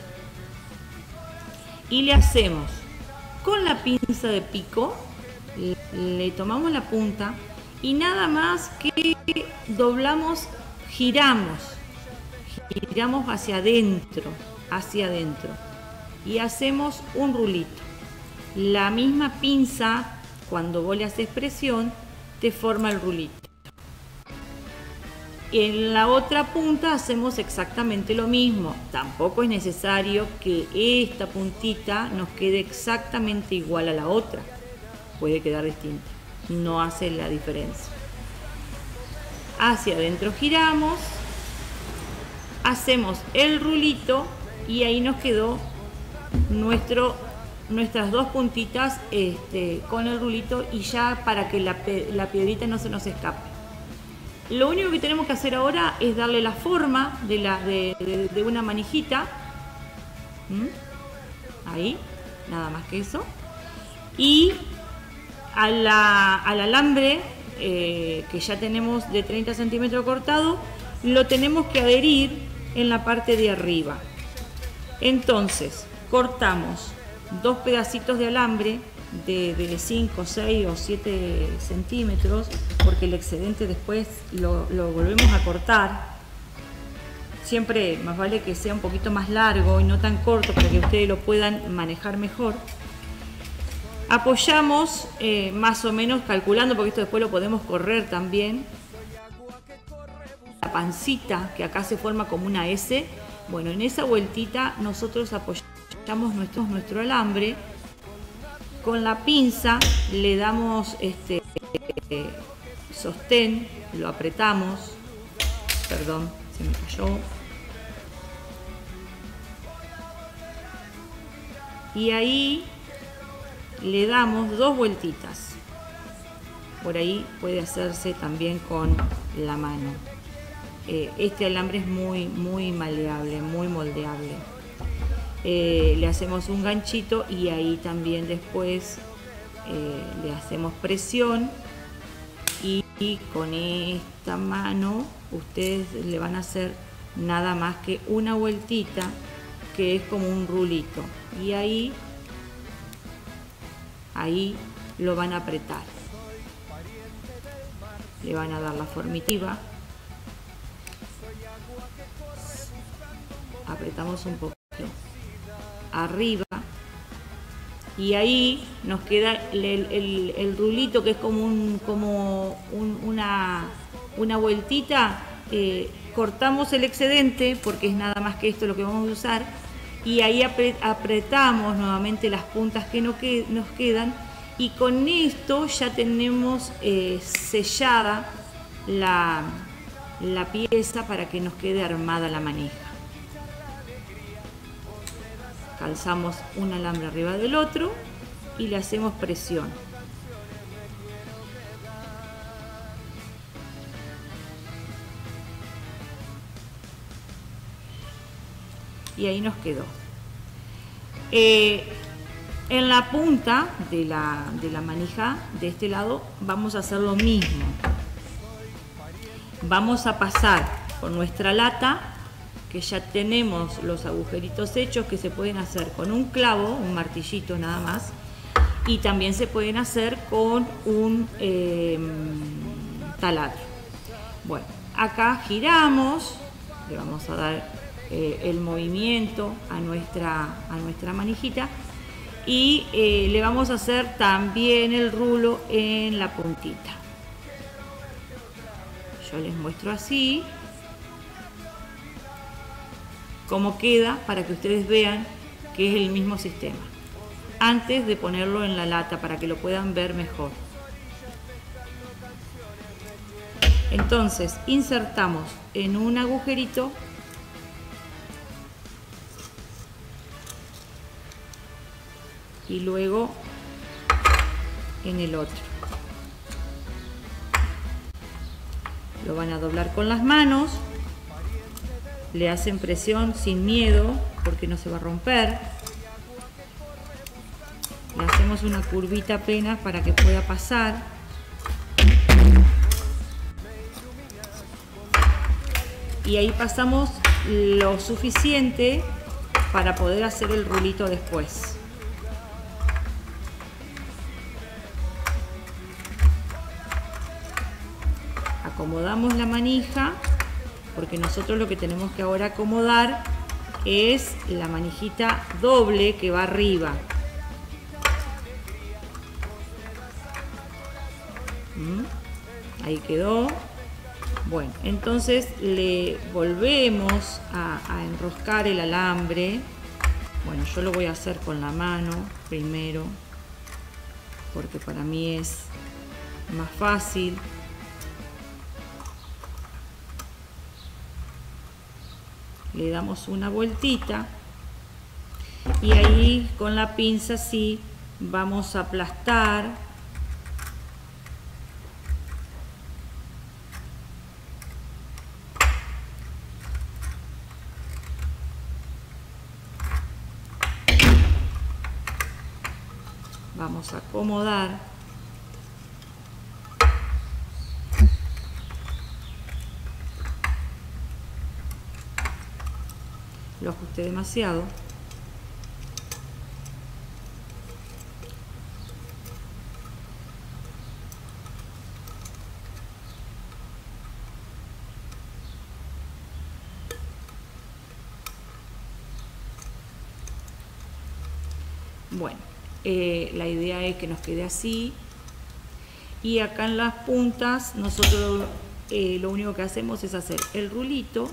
y le hacemos con la pinza de pico, le, le tomamos la punta y nada más que doblamos, giramos, giramos hacia adentro, hacia adentro. Y hacemos un rulito. La misma pinza, cuando vos le haces presión, te forma el rulito. En la otra punta hacemos exactamente lo mismo. Tampoco es necesario que esta puntita nos quede exactamente igual a la otra. Puede quedar distinta. No hace la diferencia. Hacia adentro giramos, hacemos el rulito y ahí nos quedó Nuestro, nuestras dos puntitas este, con el rulito, y ya para que la, la piedrita no se nos escape. Lo único que tenemos que hacer ahora es darle la forma de, la, de, de, de una manijita. ¿Mm? Ahí, nada más que eso. Y a la, al alambre eh, que ya tenemos de treinta centímetros cortado, lo tenemos que adherir en la parte de arriba. Entonces cortamos dos pedacitos de alambre de, de cinco, seis o siete centímetros, porque el excedente después lo, lo volvemos a cortar. Siempre más vale que sea un poquito más largo y no tan corto, para que ustedes lo puedan manejar mejor. Apoyamos eh, más o menos, calculando, porque esto después lo podemos correr también, la pancita que acá se forma como una S. Bueno, en esa vueltita nosotros apoyamos nuestro, nuestro alambre con la pinza, le damos este eh, sostén, lo apretamos, perdón, se me cayó, y ahí le damos dos vueltitas. Por ahí puede hacerse también con la mano. Eh, este alambre es muy muy maleable, muy moldeable. Eh, le hacemos un ganchito y ahí también después eh, le hacemos presión, y, y con esta mano ustedes le van a hacer nada más que una vueltita, que es como un rulito, y ahí ahí lo van a apretar, le van a dar la formitiva, apretamos un poquito arriba y ahí nos queda el, el, el rulito, que es como un como un, una, una vueltita. Eh, cortamos el excedente porque es nada más que esto lo que vamos a usar, y ahí apretamos nuevamente las puntas que no que, nos quedan, y con esto ya tenemos eh, sellada la, la pieza para que nos quede armada la manija. Calzamos un alambre arriba del otro y le hacemos presión. Y ahí nos quedó. Eh, en la punta de la, de la manija de este lado vamos a hacer lo mismo. Vamos a pasar con nuestra lata, que ya tenemos los agujeritos hechos, que se pueden hacer con un clavo, un martillito nada más, y también se pueden hacer con un eh, taladro. Bueno, acá giramos, le vamos a dar eh, el movimiento a nuestra, a nuestra manijita, y eh, le vamos a hacer también el rulo en la puntita. Yo les muestro así cómo queda, para que ustedes vean que es el mismo sistema, antes de ponerlo en la lata, para que lo puedan ver mejor. Entonces insertamos en un agujerito y luego en el otro. Lo van a doblar con las manos, le hacen presión sin miedo porque no se va a romper. Le hacemos una curvita apenas para que pueda pasar. Y ahí pasamos lo suficiente para poder hacer el rulito después. Acomodamos la manija, porque nosotros lo que tenemos que ahora acomodar es la manijita doble que va arriba. ¿Mm? Ahí quedó. Bueno, entonces le volvemos a, a enroscar el alambre. Bueno, yo lo voy a hacer con la mano primero, porque para mí es más fácil. Le damos una vueltita y ahí con la pinza sí vamos a aplastar. Vamos a acomodar. Lo ajusté demasiado. Bueno, eh, la idea es que nos quede así, y acá en las puntas nosotros eh, lo único que hacemos es hacer el rulito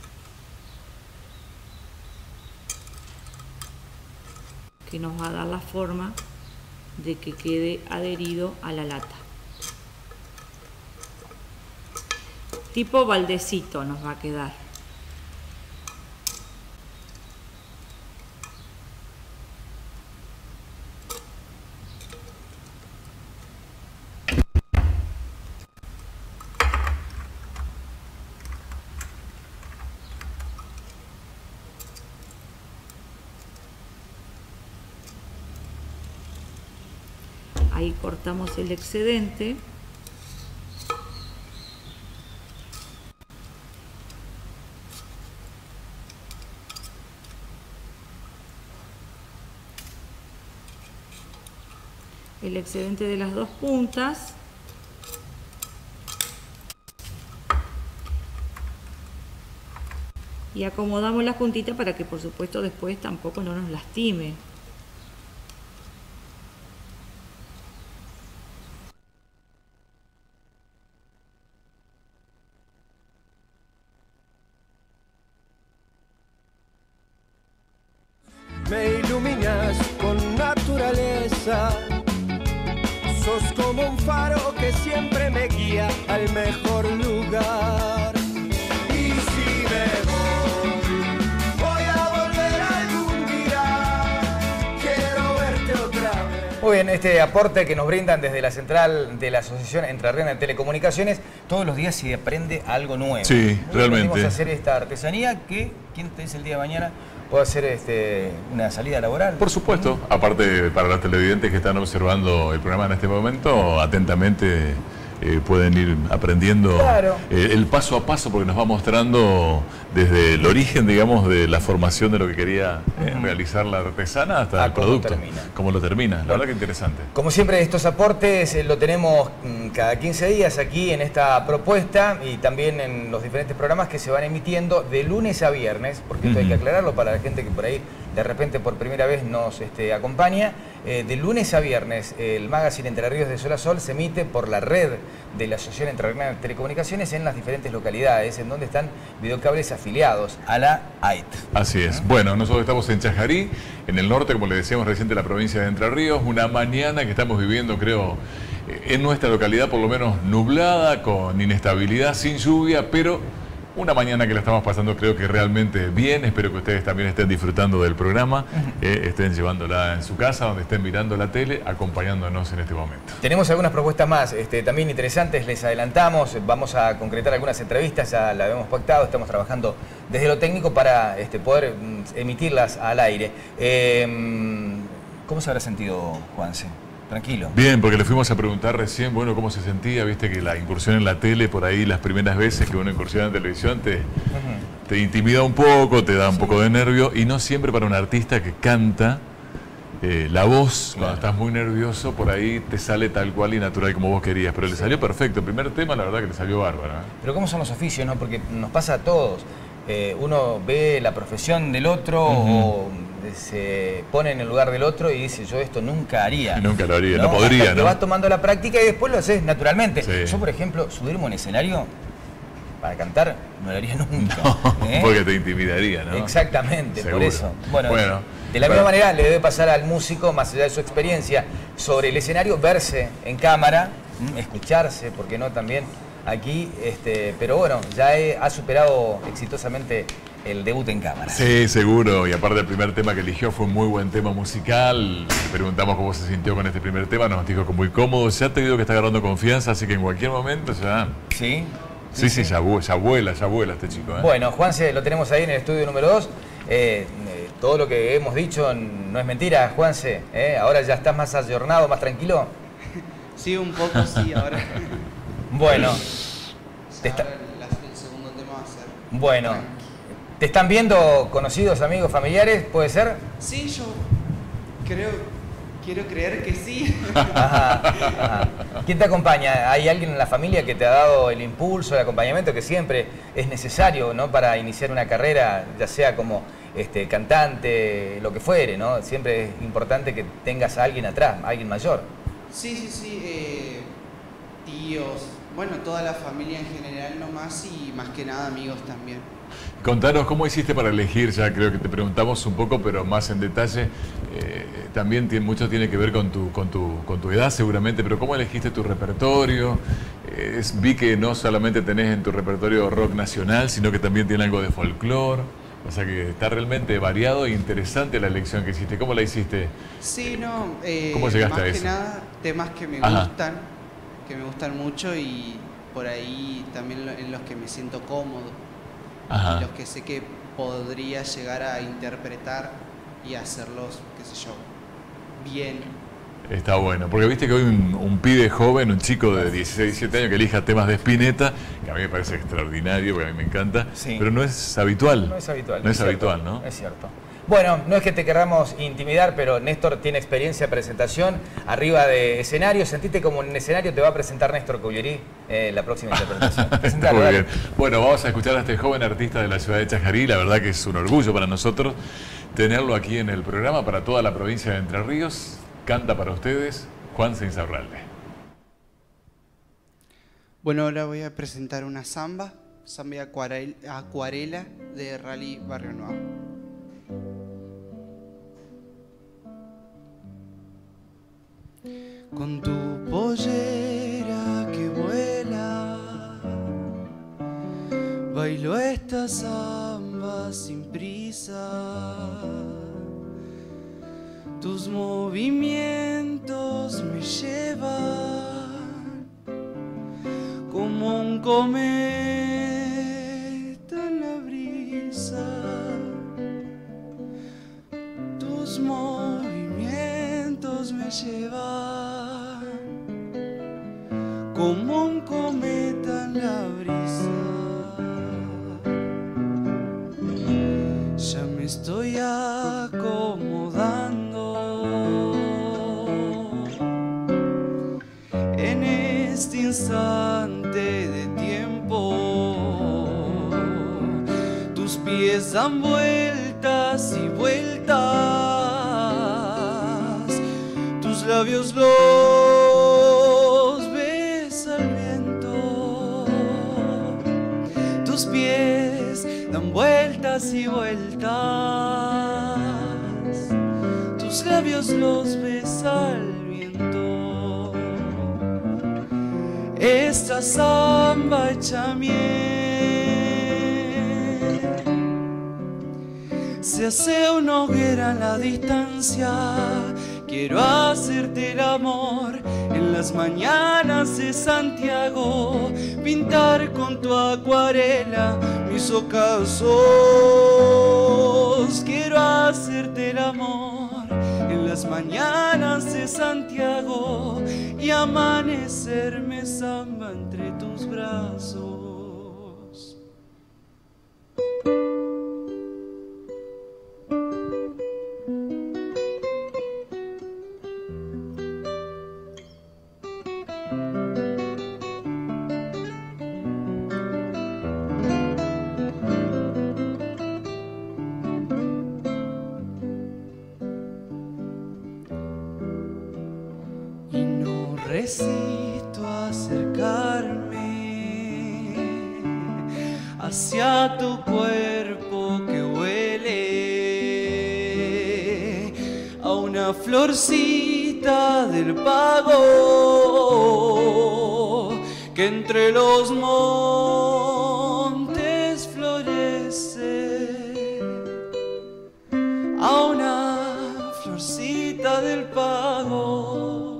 que nos va a dar la forma de que quede adherido a la lata. Tipo baldecito nos va a quedar. Ahí cortamos el excedente. el excedente de las dos puntas. Y acomodamos las puntitas para que por supuesto después tampoco no nos lastime. Me iluminas con naturaleza, sos como un faro que siempre me guía al mejor lugar. Y si me voy, voy a volver algún día, quiero verte otra vez. Muy bien, este aporte que nos brindan desde la central de la Asociación Entrerriana de Telecomunicaciones, todos los días se aprende algo nuevo. Sí, realmente. Vamos a hacer esta artesanía que, ¿quién te dice el día de mañana? ¿Puede hacer este, una salida laboral? Por supuesto. Aparte, para los televidentes que están observando el programa en este momento, atentamente eh, pueden ir aprendiendo claro. eh, el paso a paso, porque nos va mostrando desde el origen, digamos, de la formación de lo que quería eh, uh-huh. realizar la artesana hasta ah, el producto. Cómo termina. Cómo lo termina. La bueno, verdad que interesante. Como siempre, estos aportes eh, lo tenemos mm, cada quince días aquí en esta propuesta y también en los diferentes programas que se van emitiendo de lunes a viernes, porque esto uh-huh. hay que aclararlo para la gente que por ahí de repente por primera vez nos este, acompaña. Eh, de lunes a viernes el magazine Entre Ríos de Sol a Sol se emite por la red de la Asociación Entrerriana de Telecomunicaciones en las diferentes localidades en donde están videocables afiliados a la A I T. Así es. ¿Eh? Bueno, nosotros estamos en Chajarí, en el norte, como le decíamos recién, de la provincia de Entre Ríos, una mañana que estamos viviendo, creo, en nuestra localidad por lo menos nublada, con inestabilidad, sin lluvia, pero una mañana que la estamos pasando creo que realmente bien. Espero que ustedes también estén disfrutando del programa, eh, estén llevándola en su casa, donde estén mirando la tele, acompañándonos en este momento. Tenemos algunas propuestas más este, también interesantes, les adelantamos, vamos a concretar algunas entrevistas, ya la habíamos pactado, estamos trabajando desde lo técnico para este, poder mm, emitirlas al aire. Eh, ¿Cómo se habrá sentido, Juanse? Tranquilo. Bien, porque le fuimos a preguntar recién, bueno, cómo se sentía, viste que la incursión en la tele, por ahí las primeras veces que uno incursiona en televisión te, uh-huh. te intimida un poco, te da un sí. poco de nervio, y no siempre para un artista que canta, eh, la voz, claro. cuando estás muy nervioso, por ahí te sale tal cual y natural como vos querías, pero sí. le salió perfecto. El primer tema, la verdad que le salió bárbaro. ¿eh? Pero cómo son los oficios, ¿no? Porque nos pasa a todos. Eh, uno ve la profesión del otro uh-huh. o se pone en el lugar del otro y dice, yo esto nunca haría. Y nunca lo haría, no, no podría, Hasta ¿no? Te vas tomando la práctica y después lo haces naturalmente. Sí. Yo, por ejemplo, subirme a un escenario para cantar no lo haría nunca. No, ¿eh? Porque te intimidaría, ¿no? Exactamente, Seguro. por eso. Bueno, bueno de la pero... misma manera le debe pasar al músico, más allá de su experiencia sobre el escenario, verse en cámara, escucharse, ¿por qué no? También aquí, este, pero bueno, ya he, ha superado exitosamente el debut en cámara. Sí, seguro. Y aparte el primer tema que eligió fue un muy buen tema musical. Le preguntamos cómo se sintió con este primer tema. Nos dijo que muy cómodo. Ya te digo que está agarrando confianza, así que en cualquier momento ya... ¿Sí? Sí, sí, sí, ya, ya vuela, ya vuela este chico. ¿eh? Bueno, Juanse, lo tenemos ahí en el estudio número dos. Eh, eh, todo lo que hemos dicho no es mentira, Juanse. ¿eh? Ahora ya estás más ayornado, más tranquilo. Sí, un poco, sí, ahora. Bueno. Te está... ahora el, el segundo tema va a ser... Bueno. ¿Te están viendo conocidos, amigos, familiares? ¿Puede ser? Sí, yo creo, quiero creer que sí. Ajá, ajá. ¿Quién te acompaña? ¿Hay alguien en la familia que te ha dado el impulso, el acompañamiento que siempre es necesario, ¿no? Para iniciar una carrera, ya sea como este, cantante, lo que fuere, ¿no? Siempre es importante que tengas a alguien atrás, a alguien mayor. Sí, sí, sí. Eh, tíos, bueno, toda la familia en general nomás y más que nada amigos también. Contanos, ¿cómo hiciste para elegir? Ya creo que te preguntamos un poco, pero más en detalle. Eh, también tiene, mucho tiene que ver con tu, con, tu, con tu edad seguramente, pero ¿cómo elegiste tu repertorio? Eh, es, vi que no solamente tenés en tu repertorio rock nacional, sino que también tiene algo de folclore. O sea que está realmente variado e interesante la elección que hiciste. ¿Cómo la hiciste? Sí, no. Eh, ¿Cómo llegaste más a eso? Que nada, temas que me Ajá. gustan, que me gustan mucho y por ahí también en los que me siento cómodo. Ajá. Y los que sé que podría llegar a interpretar y hacerlos, qué sé yo, bien. Está bueno, porque viste que hoy un, un pibe joven, un chico de dieciséis, diecisiete años que elija temas de Spinetta, que a mí me parece extraordinario, porque a mí me encanta, sí. pero no es habitual. No es habitual. No es, es habitual, cierto, ¿no? Es cierto. Bueno, no es que te queramos intimidar, pero Néstor tiene experiencia de presentación arriba de escenario. Sentite como en el escenario te va a presentar Néstor Cullerí eh, la próxima interpretación. Presentale, Muy dale. bien. Bueno, vamos a escuchar a este joven artista de la ciudad de Chajarí. La verdad que es un orgullo para nosotros tenerlo aquí en el programa para toda la provincia de Entre Ríos. Canta para ustedes Juan Insaurralde. Bueno, ahora voy a presentar una samba, samba y acuarel- acuarela de Rally Barrio Nuevo. Con tu pollera que vuela, bailo esta samba sin prisa. Tus movimientos me llevan como un cometa en la brisa. Tus movimientos me llevan como un cometa en la brisa. Ya me estoy acomodando en este instante de tiempo. Tus pies dan vueltas y vueltas, tus labios los besa el viento. Tus pies dan vueltas y vueltas, tus labios los besa el viento. Esta samba hecha miel se hace una hoguera en la distancia. Quiero hacerte el amor en las mañanas de Santiago, pintar con tu acuarela mis ocasos. Quiero hacerte el amor en las mañanas de Santiago y amanecerme samba entre tus brazos. Resisto a acercarme hacia tu cuerpo que huele a una florcita del pago que entre los montes florece, a una florcita del pago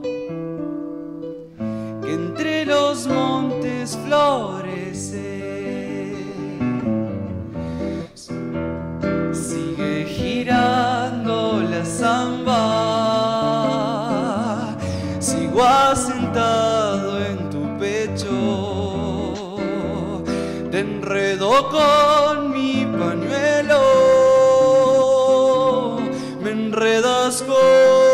entre los montes florece. Sigue girando la samba, sigo asentado en tu pecho, te enredo con mi pañuelo, me enredas con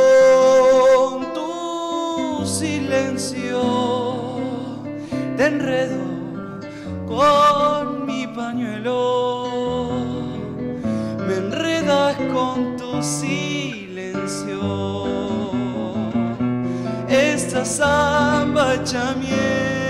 tu silencio, te enredo con mi pañuelo, me enredas con tu silencio. Esta samba hecha miel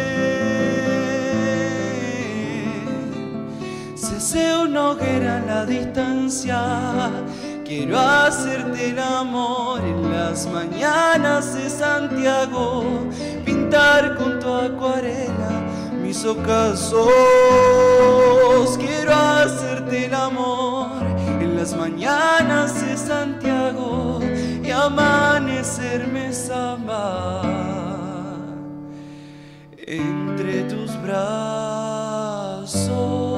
se hace una hoguera en la distancia. Quiero hacerte el amor en las mañanas de Santiago, pintar con tu acuarela mis ocasos. Quiero hacerte el amor en las mañanas de Santiago y amanecerme samba entre tus brazos.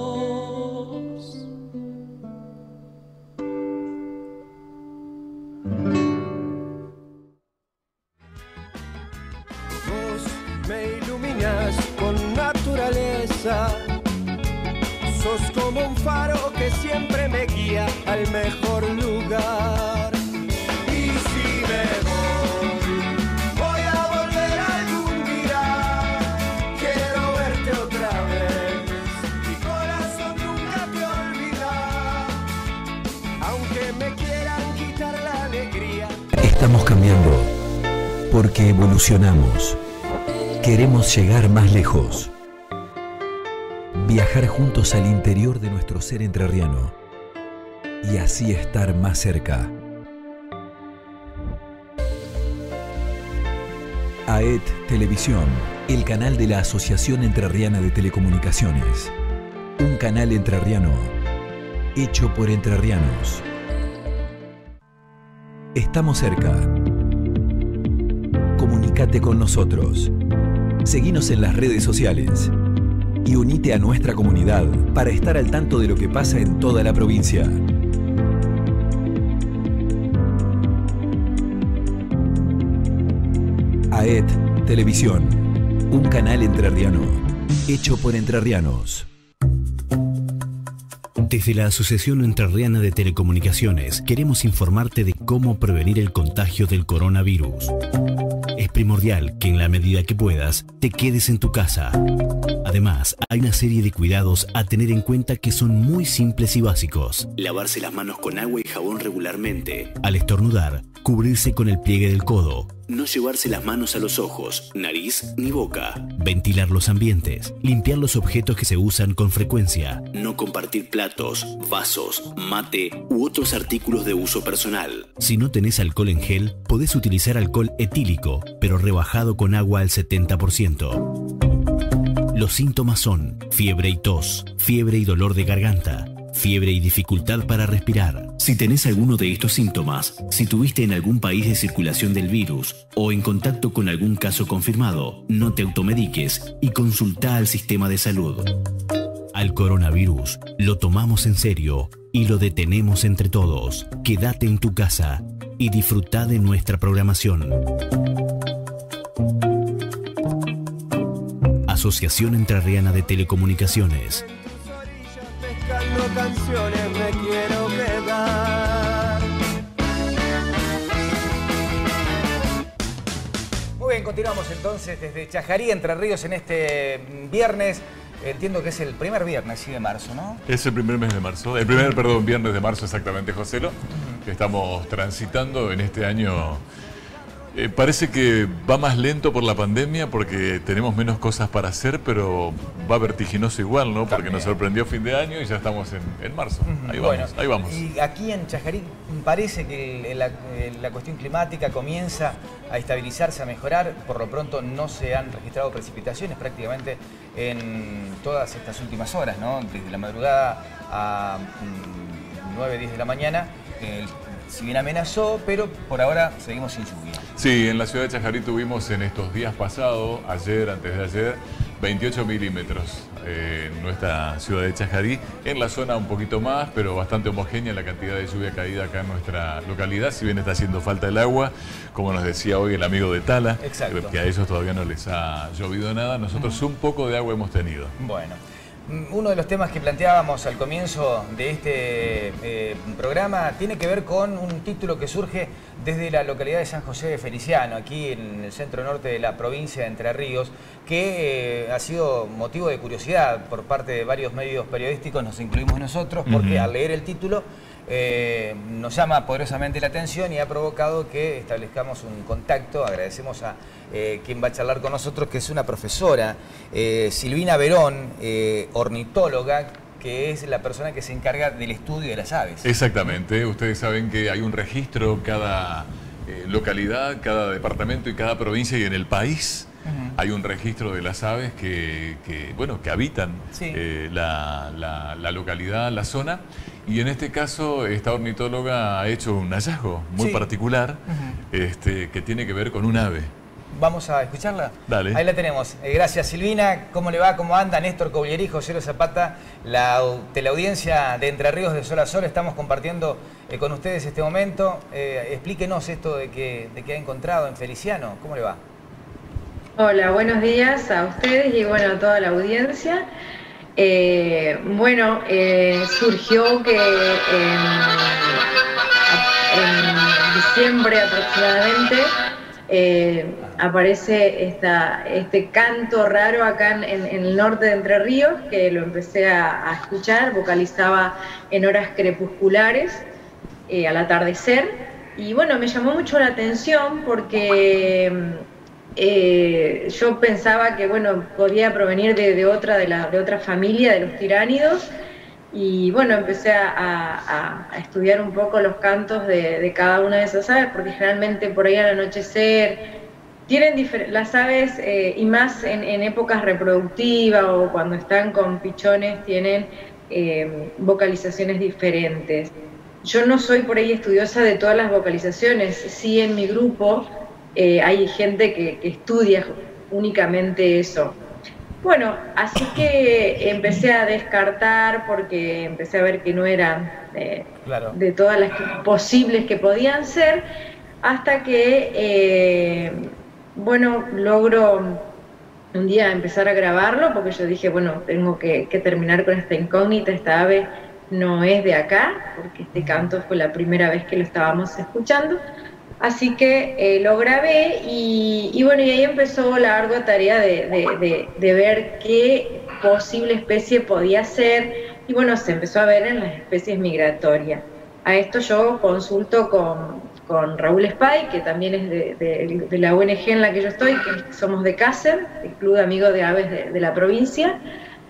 Me iluminas con naturaleza, sos como un faro que siempre me guía al mejor Estamos cambiando porque evolucionamos. Queremos llegar más lejos. Viajar juntos al interior de nuestro ser entrerriano y así estar más cerca. A E T Televisión, el canal de la Asociación Entrerriana de Telecomunicaciones. Un canal entrerriano hecho por entrerrianos. Estamos cerca. Comunícate con nosotros. Seguinos en las redes sociales y unite a nuestra comunidad para estar al tanto de lo que pasa en toda la provincia. A E T Televisión, un canal entrerriano hecho por entrerrianos. Desde la Asociación Entrerriana de Telecomunicaciones queremos informarte de cómo prevenir el contagio del coronavirus. Es primordial que en la medida que puedas te quedes en tu casa. Además, hay una serie de cuidados a tener en cuenta que son muy simples y básicos. Lavarse las manos con agua y jabón regularmente. Al estornudar, cubrirse con el pliegue del codo. No llevarse las manos a los ojos, nariz ni boca. Ventilar los ambientes. Limpiar los objetos que se usan con frecuencia. No compartir platos, vasos, mate u otros artículos de uso personal. Si no tenés alcohol en gel, podés utilizar alcohol etílico, pero rebajado con agua al setenta por ciento. Los síntomas son fiebre y tos, fiebre y dolor de garganta, fiebre y dificultad para respirar. Si tenés alguno de estos síntomas, si tuviste en algún país de circulación del virus o en contacto con algún caso confirmado, no te automediques y consultá al sistema de salud. Al coronavirus lo tomamos en serio y lo detenemos entre todos. Quédate en tu casa y disfrutá de nuestra programación. Asociación Entrerriana de Telecomunicaciones. Pescando canciones me quiero quedar. Muy bien, continuamos entonces desde Chajarí, Entre Ríos, en este viernes. Entiendo que es el primer viernes, sí, de marzo, ¿no? Es el primer mes de marzo, el primer, perdón, viernes de marzo exactamente, Joselo, uh-huh. que estamos transitando en este año. Eh, parece que va más lento por la pandemia porque tenemos menos cosas para hacer, pero va vertiginoso igual, ¿no? Porque También. Nos sorprendió fin de año y ya estamos en, en marzo. Uh-huh. Ahí vamos, bueno, ahí vamos. Y aquí en Chajarí parece que la, la cuestión climática comienza a estabilizarse, a mejorar. Por lo pronto no se han registrado precipitaciones prácticamente en todas estas últimas horas, ¿no? Desde la madrugada a mmm, nueve, diez de la mañana. El, si bien amenazó, pero por ahora seguimos sin lluvia. Sí, en la ciudad de Chajarí tuvimos en estos días pasados, ayer, antes de ayer, veintiocho milímetros eh, en nuestra ciudad de Chajarí. En la zona un poquito más, pero bastante homogénea la cantidad de lluvia caída acá en nuestra localidad. Si bien está haciendo falta el agua, como nos decía hoy el amigo de Tala, Exacto. que a ellos todavía no les ha llovido nada, nosotros un poco de agua hemos tenido. Bueno. Uno de los temas que planteábamos al comienzo de este eh, programa tiene que ver con un título que surge desde la localidad de San José de Feliciano, aquí en el centro norte de la provincia de Entre Ríos, que eh, ha sido motivo de curiosidad por parte de varios medios periodísticos, nos incluimos nosotros, porque uh-huh. al leer el título eh, nos llama poderosamente la atención y ha provocado que establezcamos un contacto. Agradecemos a eh, quien va a charlar con nosotros, que es una profesora, eh, Silvina Verón, eh, ornitóloga, que es la persona que se encarga del estudio de las aves. Exactamente. Ustedes saben que hay un registro cada eh, localidad, cada departamento y cada provincia y en el país. Uh-huh. Hay un registro de las aves que, que, bueno, que habitan sí. eh, la, la, la localidad, la zona. Y en este caso, esta ornitóloga ha hecho un hallazgo muy sí. particular uh-huh. este, que tiene que ver con un ave. Vamos a escucharla. Dale. Ahí la tenemos. Eh, gracias, Silvina. ¿Cómo le va? ¿Cómo anda? Néstor Coblieri, José Zapata, la teleaudiencia de Entre Ríos de Sol a Sol. Estamos compartiendo eh, con ustedes este momento. Eh, explíquenos esto de que, de que ha encontrado en Feliciano. ¿Cómo le va? Hola, buenos días a ustedes y bueno, a toda la audiencia. Eh, bueno, eh, surgió que en, en diciembre aproximadamente eh, aparece esta, este canto raro acá en, en, en el norte de Entre Ríos, que lo empecé a, a escuchar, vocalizaba en horas crepusculares, eh, al atardecer, y bueno, me llamó mucho la atención porque eh, yo pensaba que bueno, podía provenir de, de, otra, de, la, de otra familia, de los tiránidos, y bueno, empecé a, a, a estudiar un poco los cantos de, de cada una de esas aves, porque generalmente por ahí al anochecer tienen las aves, eh, y más en, en épocas reproductivas o cuando están con pichones, tienen eh, vocalizaciones diferentes. Yo no soy por ahí estudiosa de todas las vocalizaciones, sí en mi grupo eh, hay gente que, que estudia únicamente eso. Bueno, así que empecé a descartar porque empecé a ver que no eran eh, claro. de todas las que, posibles que podían ser, hasta que, eh, bueno, logro un día empezar a grabarlo, porque yo dije, bueno, tengo que, que terminar con esta incógnita, esta ave no es de acá, porque este canto fue la primera vez que lo estábamos escuchando. Así que eh, lo grabé y, y bueno, y ahí empezó la ardua tarea de, de, de, de ver qué posible especie podía ser, y bueno, se empezó a ver en las especies migratorias. A esto yo consulto con, con Raúl Spay, que también es de, de, de la O N G en la que yo estoy, que somos de Cácer, el Club de Amigos de Aves de, de la provincia.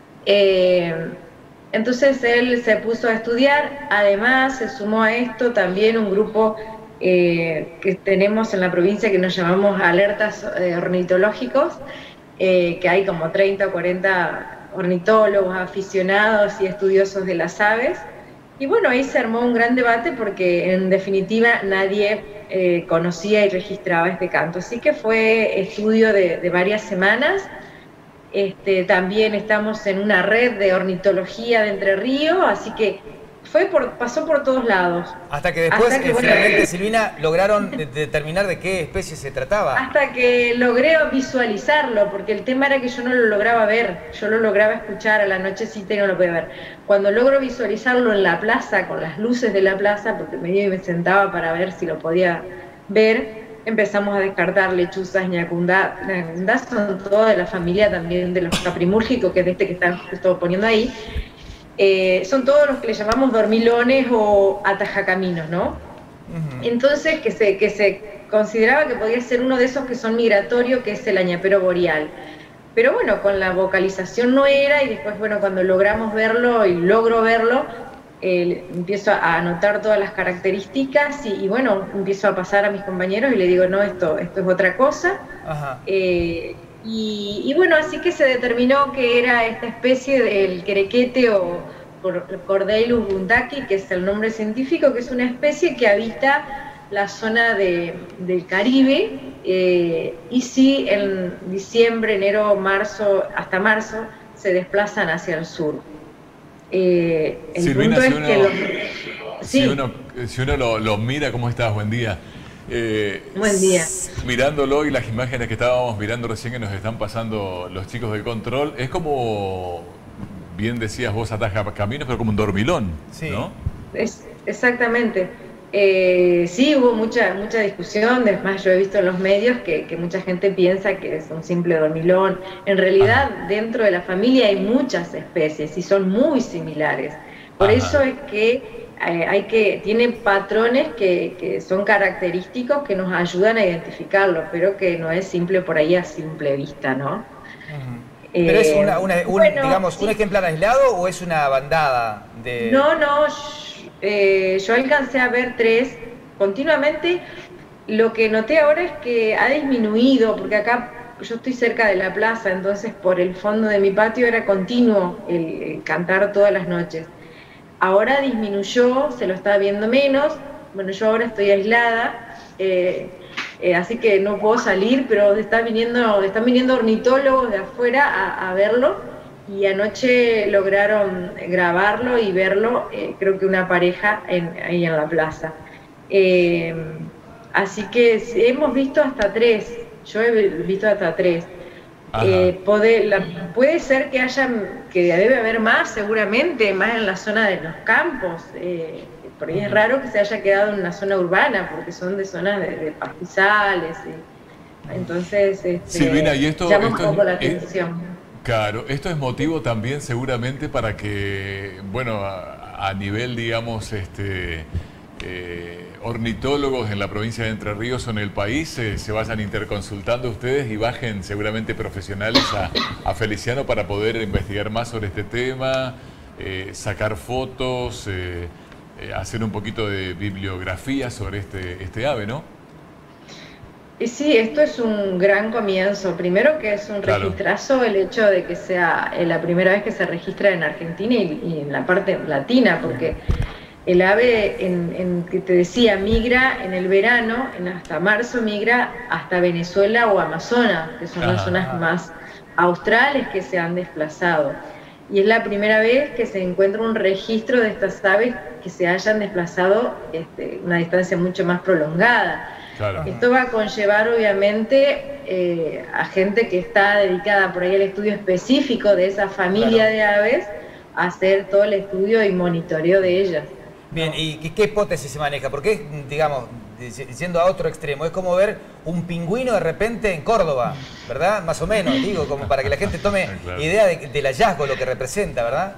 Eh, entonces él se puso a estudiar, además se sumó a esto también un grupo Eh, que tenemos en la provincia que nos llamamos alertas eh, ornitológicos, eh, que hay como treinta o cuarenta ornitólogos, aficionados y estudiosos de las aves, y bueno, ahí se armó un gran debate porque en definitiva nadie eh, conocía y registraba este canto, así que fue estudio de, de varias semanas. Este, también estamos en una red de ornitología de Entre Ríos, así que Fue por, pasó por todos lados. Hasta que después, hasta que, bueno, finalmente, bueno, Silvina, lograron de, de determinar de qué especie se trataba. Hasta que logré visualizarlo, porque el tema era que yo no lo lograba ver, yo lo lograba escuchar a la nochecita y no lo podía ver. Cuando logro visualizarlo en la plaza, con las luces de la plaza, porque me iba y me sentaba para ver si lo podía ver, empezamos a descartar lechuzas, ñacundá. Ñacundá son toda de la familia también de los caprimúrgicos, que es de este que están justo poniendo ahí. Eh, son todos los que le llamamos dormilones o atajacaminos, ¿no? Uh-huh. Entonces, que se, que se consideraba que podía ser uno de esos que son migratorios, que es el añapero boreal. Pero bueno, con la vocalización no era, y después, bueno, cuando logramos verlo y logro verlo, eh, empiezo a anotar todas las características y, y bueno, empiezo a pasar a mis compañeros y le digo, no, esto, esto es otra cosa. Uh-huh. eh, Y, y bueno, así que se determinó que era esta especie del querequete o Cordeilus bundaki, que es el nombre científico, que es una especie que habita la zona de, del Caribe, eh, y sí, en diciembre, enero, marzo, hasta marzo, se desplazan hacia el sur. Eh, el Silvina, punto si es uno, que los, si sí. uno, si uno lo, lo mira, ¿cómo estás? Buen día. Eh, Buen día. Mirándolo y las imágenes que estábamos mirando recién que nos están pasando los chicos del control, es como, bien decías vos, ataja caminos, pero como un dormilón, sí. ¿no? Es, exactamente. Eh, sí, hubo mucha mucha discusión, además yo he visto en los medios que, que mucha gente piensa que es un simple dormilón. En realidad, Ajá. dentro de la familia hay muchas especies y son muy similares. Por Ajá. eso es que Eh, hay que, tiene patrones que, que son característicos que nos ayudan a identificarlo, pero que no es simple por ahí a simple vista, ¿no? Uh-huh. eh, ¿Pero es una, una, un, bueno, digamos, sí. un ejemplar aislado o es una bandada de...? No, no, eh, yo alcancé a ver tres continuamente. Lo que noté ahora es que ha disminuido, porque acá yo estoy cerca de la plaza, entonces por el fondo de mi patio era continuo el, el cantar todas las noches. Ahora disminuyó, se lo está viendo menos. Bueno, yo ahora estoy aislada, eh, eh, así que no puedo salir, pero está viniendo, están viniendo ornitólogos de afuera a, a verlo, y anoche lograron grabarlo y verlo, eh, creo que una pareja en, ahí en la plaza. Eh, así que hemos visto hasta tres, yo he visto hasta tres. Eh, puede, la, puede ser que haya, que debe haber más seguramente, más en la zona de los campos, eh, por ahí es raro que se haya quedado en una zona urbana, porque son de zonas de, de pastizales, y, entonces este, Silvina, y esto, llama esto un poco es, la atención. Claro, esto es motivo también seguramente para que, bueno, a, a nivel, digamos, este... eh, ornitólogos en la provincia de Entre Ríos o en el país eh, se vayan interconsultando ustedes y bajen seguramente profesionales a, a Feliciano para poder investigar más sobre este tema, eh, sacar fotos, eh, eh, hacer un poquito de bibliografía sobre este, este ave, ¿no? Y sí, esto es un gran comienzo. Primero que es un Claro. registrazo el hecho de que sea eh, la primera vez que se registra en Argentina y, y en la parte latina, porque el ave, en, en que te decía, migra en el verano, en hasta marzo migra hasta Venezuela o Amazonas, que son las Ajá. zonas más australes que se han desplazado. Y es la primera vez que se encuentra un registro de estas aves que se hayan desplazado este, una distancia mucho más prolongada. Claro. Esto va a conllevar obviamente eh, a gente que está dedicada por ahí al estudio específico de esa familia Claro. de aves, a hacer todo el estudio y monitoreo de ellas. Bien, ¿y qué, qué hipótesis se maneja? Porque, digamos, diciendo a otro extremo, es como ver un pingüino de repente en Córdoba, ¿verdad? Más o menos, digo, como para que la gente tome Claro. idea de- del hallazgo, lo que representa, ¿verdad?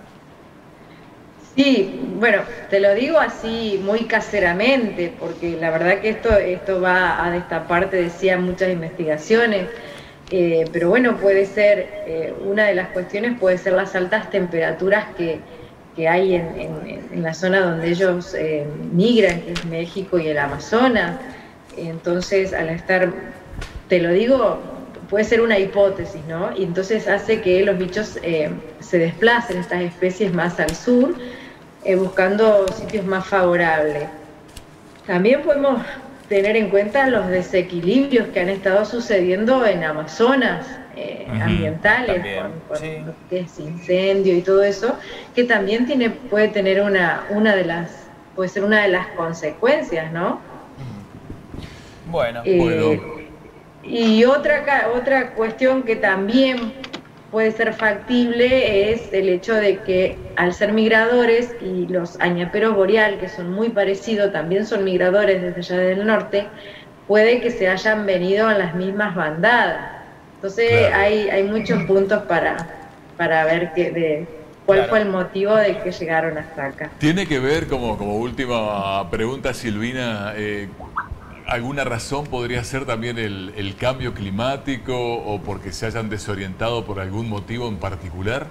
Sí, bueno, te lo digo así muy caseramente, porque la verdad que esto, esto va a destapar, te decía, muchas investigaciones, eh, pero bueno, puede ser, eh, una de las cuestiones puede ser las altas temperaturas que, que hay en, en- en la zona donde ellos eh, migran, que es México y el Amazonas. Entonces, al estar, te lo digo, puede ser una hipótesis, ¿no? Y entonces hace que los bichos eh, se desplacen, estas especies, más al sur, eh, buscando sitios más favorables. También podemos tener en cuenta los desequilibrios que han estado sucediendo en Amazonas, eh, Ujú, ambientales, también, con, con lo que es incendio y todo eso, que también tiene, puede tener una, una de las, puede ser una de las consecuencias, ¿no? Bueno, Eh, Y otra, ca- otra cuestión que también puede ser factible es el hecho de que al ser migradores, y los añaperos boreal, que son muy parecidos, también son migradores desde allá del norte, puede que se hayan venido en las mismas bandadas. Entonces Claro. hay, hay muchos puntos para, para ver que, de, cuál Claro. fue el motivo de que llegaron hasta acá. Tiene que ver, como, como última pregunta, Silvina, eh, ¿alguna razón podría ser también el, el cambio climático o porque se hayan desorientado por algún motivo en particular?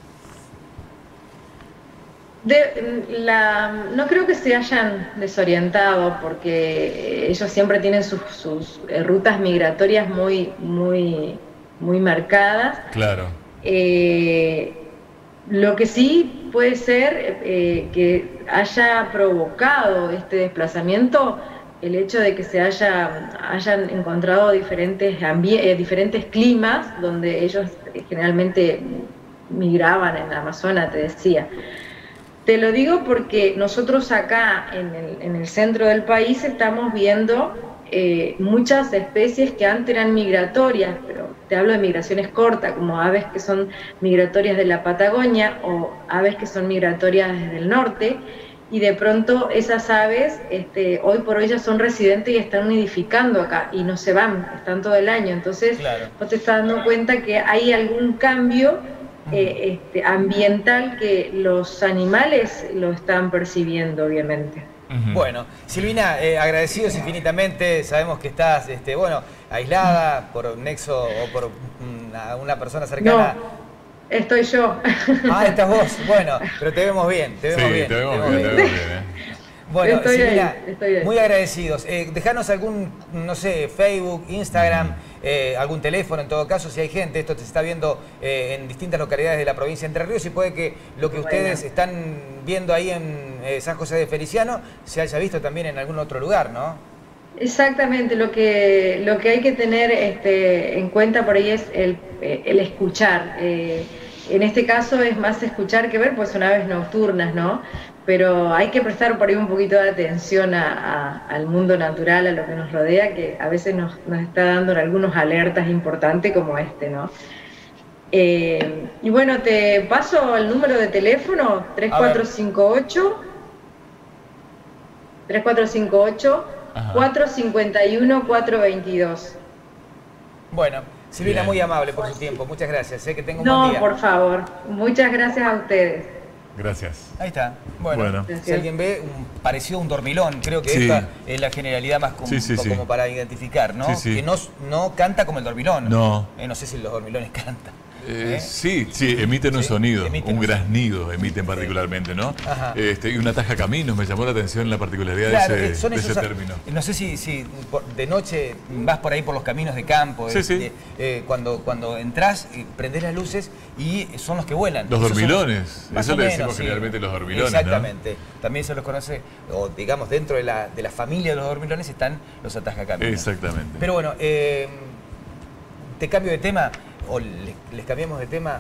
De, la, no creo que se hayan desorientado porque ellos siempre tienen sus, sus eh, rutas migratorias muy, muy, muy marcadas. Claro. Eh, lo que sí puede ser eh, que haya provocado este desplazamiento el hecho de que se haya, hayan encontrado diferentes, ambi- eh, diferentes climas donde ellos eh, generalmente migraban en la Amazonas, te decía. Te lo digo porque nosotros acá en el, en el centro del país estamos viendo eh, muchas especies que antes eran migratorias, pero te hablo de migraciones cortas, como aves que son migratorias de la Patagonia o aves que son migratorias desde el norte, y de pronto esas aves este, hoy por hoy ya son residentes y están nidificando acá y no se van, están todo el año. Entonces Claro. vos te estás dando cuenta que hay algún cambio eh, este, ambiental que los animales lo están percibiendo, obviamente. Bueno, Silvina, eh, agradecidos infinitamente. Sabemos que estás, este, bueno, aislada por nexo o por una, una persona cercana. No, estoy yo. Ah, estás vos. Bueno, pero te vemos bien, te vemos Sí, bien. te vemos bien, te vemos bien, ¿eh? Bueno, Estoy Silvina, ahí, estoy ahí. muy agradecidos. Eh, dejanos algún, no sé, Facebook, Instagram, eh, algún teléfono, en todo caso, si hay gente, esto se está viendo eh, en distintas localidades de la provincia de Entre Ríos y puede que lo que Bueno. ustedes están viendo ahí en eh, San José de Feliciano se haya visto también en algún otro lugar, ¿no? Exactamente, lo que, lo que hay que tener este, en cuenta por ahí es el, eh, el escuchar. Eh, en este caso es más escuchar que ver, pues son aves nocturnas, ¿no? Pero hay que prestar por ahí un poquito de atención a, a- al mundo natural, a lo que nos rodea, que a veces nos, nos está dando algunos alertas importantes como este, ¿no? Eh, y bueno, te paso el número de teléfono, tres cuatro cinco ocho, tres cuatro cinco ocho, cuatro cinco uno, cuatro veintidós. Bueno, Silvina, Bien. muy amable por su tiempo. Muchas gracias. Sé que tengo un No, buen día. por favor. Muchas gracias a ustedes. Gracias. Ahí está. Bueno, Bueno. si alguien ve, un, parecido a un dormilón. Creo que Sí. esta es la generalidad más com- Sí, sí, sí. como para identificar, ¿no? Sí, sí. Que no, no canta como el dormilón. No. Eh, no sé si los dormilones cantan. Eh, ¿Eh? Sí, sí, emiten un Sí, sonido, emiten un un graznido emiten particularmente, ¿no? Ajá. Este, y un ataja caminos, me llamó la atención la particularidad Claro, de eh, ese, son de ese esos, término. no sé si, si por- de noche vas por ahí por los caminos de campo, Sí, eh, sí. de- eh, cuando, cuando entras, eh, prendés las luces y son los que vuelan. Los Esos son dormilones, más eso o le menos, decimos sí. generalmente los dormilones, ¿no? Exactamente. También se los conoce, o digamos, dentro de la, de la familia de los dormilones están los atajacaminos. Exactamente. Pero bueno, eh, te cambio de tema, o les, les cambiamos de tema.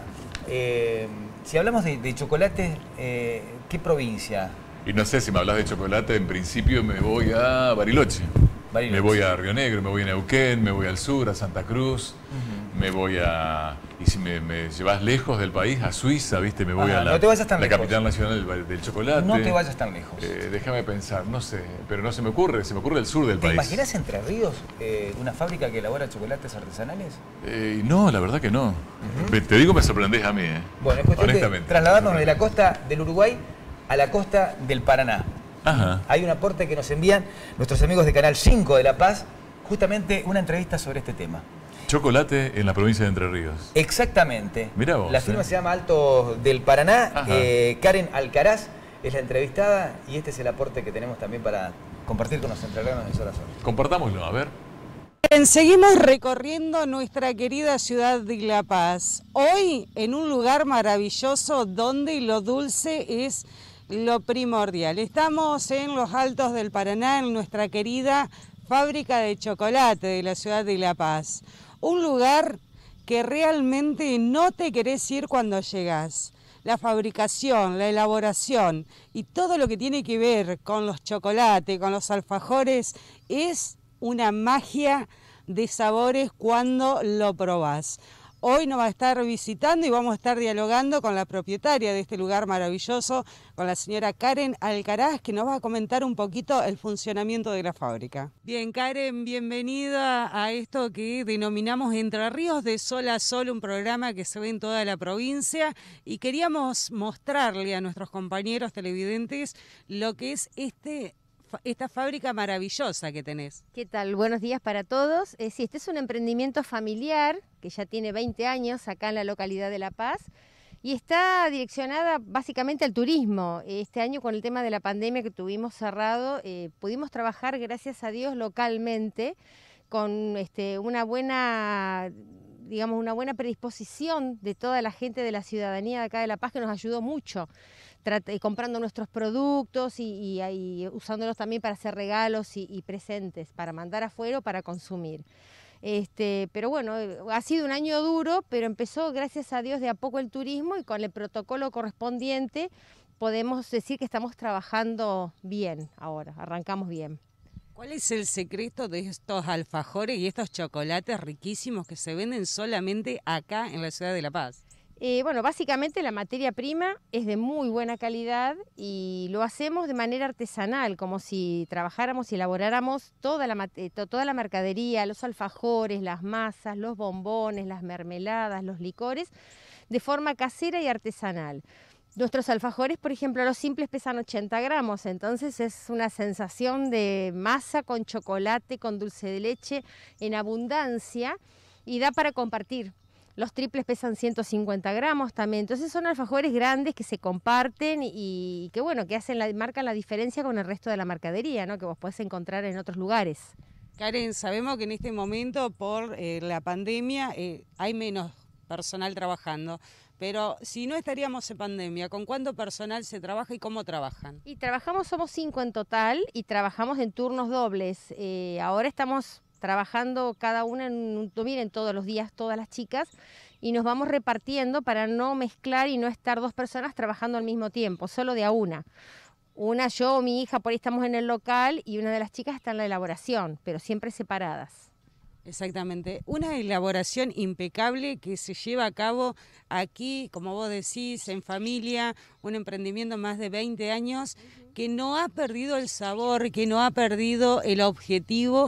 Eh, si hablamos de, de chocolate, eh, ¿qué provincia? Y no sé, si me hablas de chocolate, en principio me voy a Bariloche. Bariloche. Me voy a Río Negro, me voy a Neuquén, me voy al sur, a Santa Cruz, me voy a... Y si me, me llevas lejos del país, a Suiza, ¿viste? Me voy Ajá, a la, no te vayas tan la lejos. capital nacional del, del chocolate. No te vayas tan lejos. Eh, déjame pensar, no sé, pero no se me ocurre, se me ocurre el sur del ¿Te país. imaginas Entre Ríos eh, una fábrica que elabora chocolates artesanales? Eh, no, la verdad que no. Me- Te digo, me sorprendés a mí, ¿eh? Bueno, es cuestión de Honestamente. trasladarnos de la costa del Uruguay a la costa del Paraná. Ajá. Hay un aporte que nos envían nuestros amigos de Canal cinco de La Paz, justamente una entrevista sobre este tema. Chocolate en la provincia de Entre Ríos. Exactamente. Mirá vos, La firma eh. se llama Alto del Paraná. Ajá. Eh, Karen Alcaraz es la entrevistada y este es el aporte que tenemos también para compartir con los entrerrianos en Zona Sur. Compartámoslo, a ver. Bien, seguimos recorriendo nuestra querida ciudad de La Paz. Hoy en un lugar maravilloso donde lo dulce es lo primordial. Estamos en los Altos del Paraná, en nuestra querida fábrica de chocolate de la ciudad de La Paz. Un lugar que realmente no te querés ir cuando llegás. La fabricación, la elaboración y todo lo que tiene que ver con los chocolates, con los alfajores, es una magia de sabores cuando lo probás. Hoy nos va a estar visitando y vamos a estar dialogando con la propietaria de este lugar maravilloso, con la señora Karen Alcaraz, que nos va a comentar un poquito el funcionamiento de la fábrica. Bien, Karen, bienvenida a esto que denominamos Entre Ríos de Sol a Sol, un programa que se ve en toda la provincia, y queríamos mostrarle a nuestros compañeros televidentes lo que es este esta fábrica maravillosa que tenés. ¿Qué tal? Buenos días para todos. Eh, sí, este es un emprendimiento familiar que ya tiene veinte años acá en la localidad de La Paz y está direccionada básicamente al turismo. Este año, con el tema de la pandemia que tuvimos cerrado, eh, pudimos trabajar, gracias a Dios, localmente con este, una buena, digamos, una buena predisposición de toda la gente de la ciudadanía de acá de La Paz, que nos ayudó mucho. Comprando nuestros productos y, y, y usándolos también para hacer regalos y, y presentes, para mandar afuera o para consumir. Este, pero bueno, ha sido un año duro, pero empezó, gracias a Dios, de a poco el turismo, y con el protocolo correspondiente podemos decir que estamos trabajando bien ahora, arrancamos bien. ¿Cuál es el secreto de estos alfajores y estos chocolates riquísimos que se venden solamente acá en la ciudad de La Paz? Eh, bueno, básicamente la materia prima es de muy buena calidad y lo hacemos de manera artesanal, como si trabajáramos y elaboráramos toda la, eh, toda la mercadería, los alfajores, las masas, los bombones, las mermeladas, los licores, de forma casera y artesanal. Nuestros alfajores, por ejemplo, los simples pesan ochenta gramos, entonces es una sensación de masa con chocolate, con dulce de leche en abundancia y da para compartir. Los triples pesan ciento cincuenta gramos también, entonces son alfajores grandes que se comparten y que bueno, que hacen la, marcan la diferencia con el resto de la mercadería, ¿no? Que vos podés encontrar en otros lugares. Karen, sabemos que en este momento por eh, la pandemia eh, hay menos personal trabajando, pero si no estaríamos en pandemia, ¿con cuánto personal se trabaja y cómo trabajan? Y trabajamos, somos cinco en total y trabajamos en turnos dobles. Eh, ahora estamos trabajando cada una en un miren todos los días, todas las chicas, y nos vamos repartiendo para no mezclar y no estar dos personas trabajando al mismo tiempo, solo de a una. Una, yo o mi hija, por ahí estamos en el local y una de las chicas está en la elaboración, pero siempre separadas. Exactamente, una elaboración impecable que se lleva a cabo aquí, como vos decís, en familia, un emprendimiento más de veinte años, que no ha perdido el sabor, que no ha perdido el objetivo,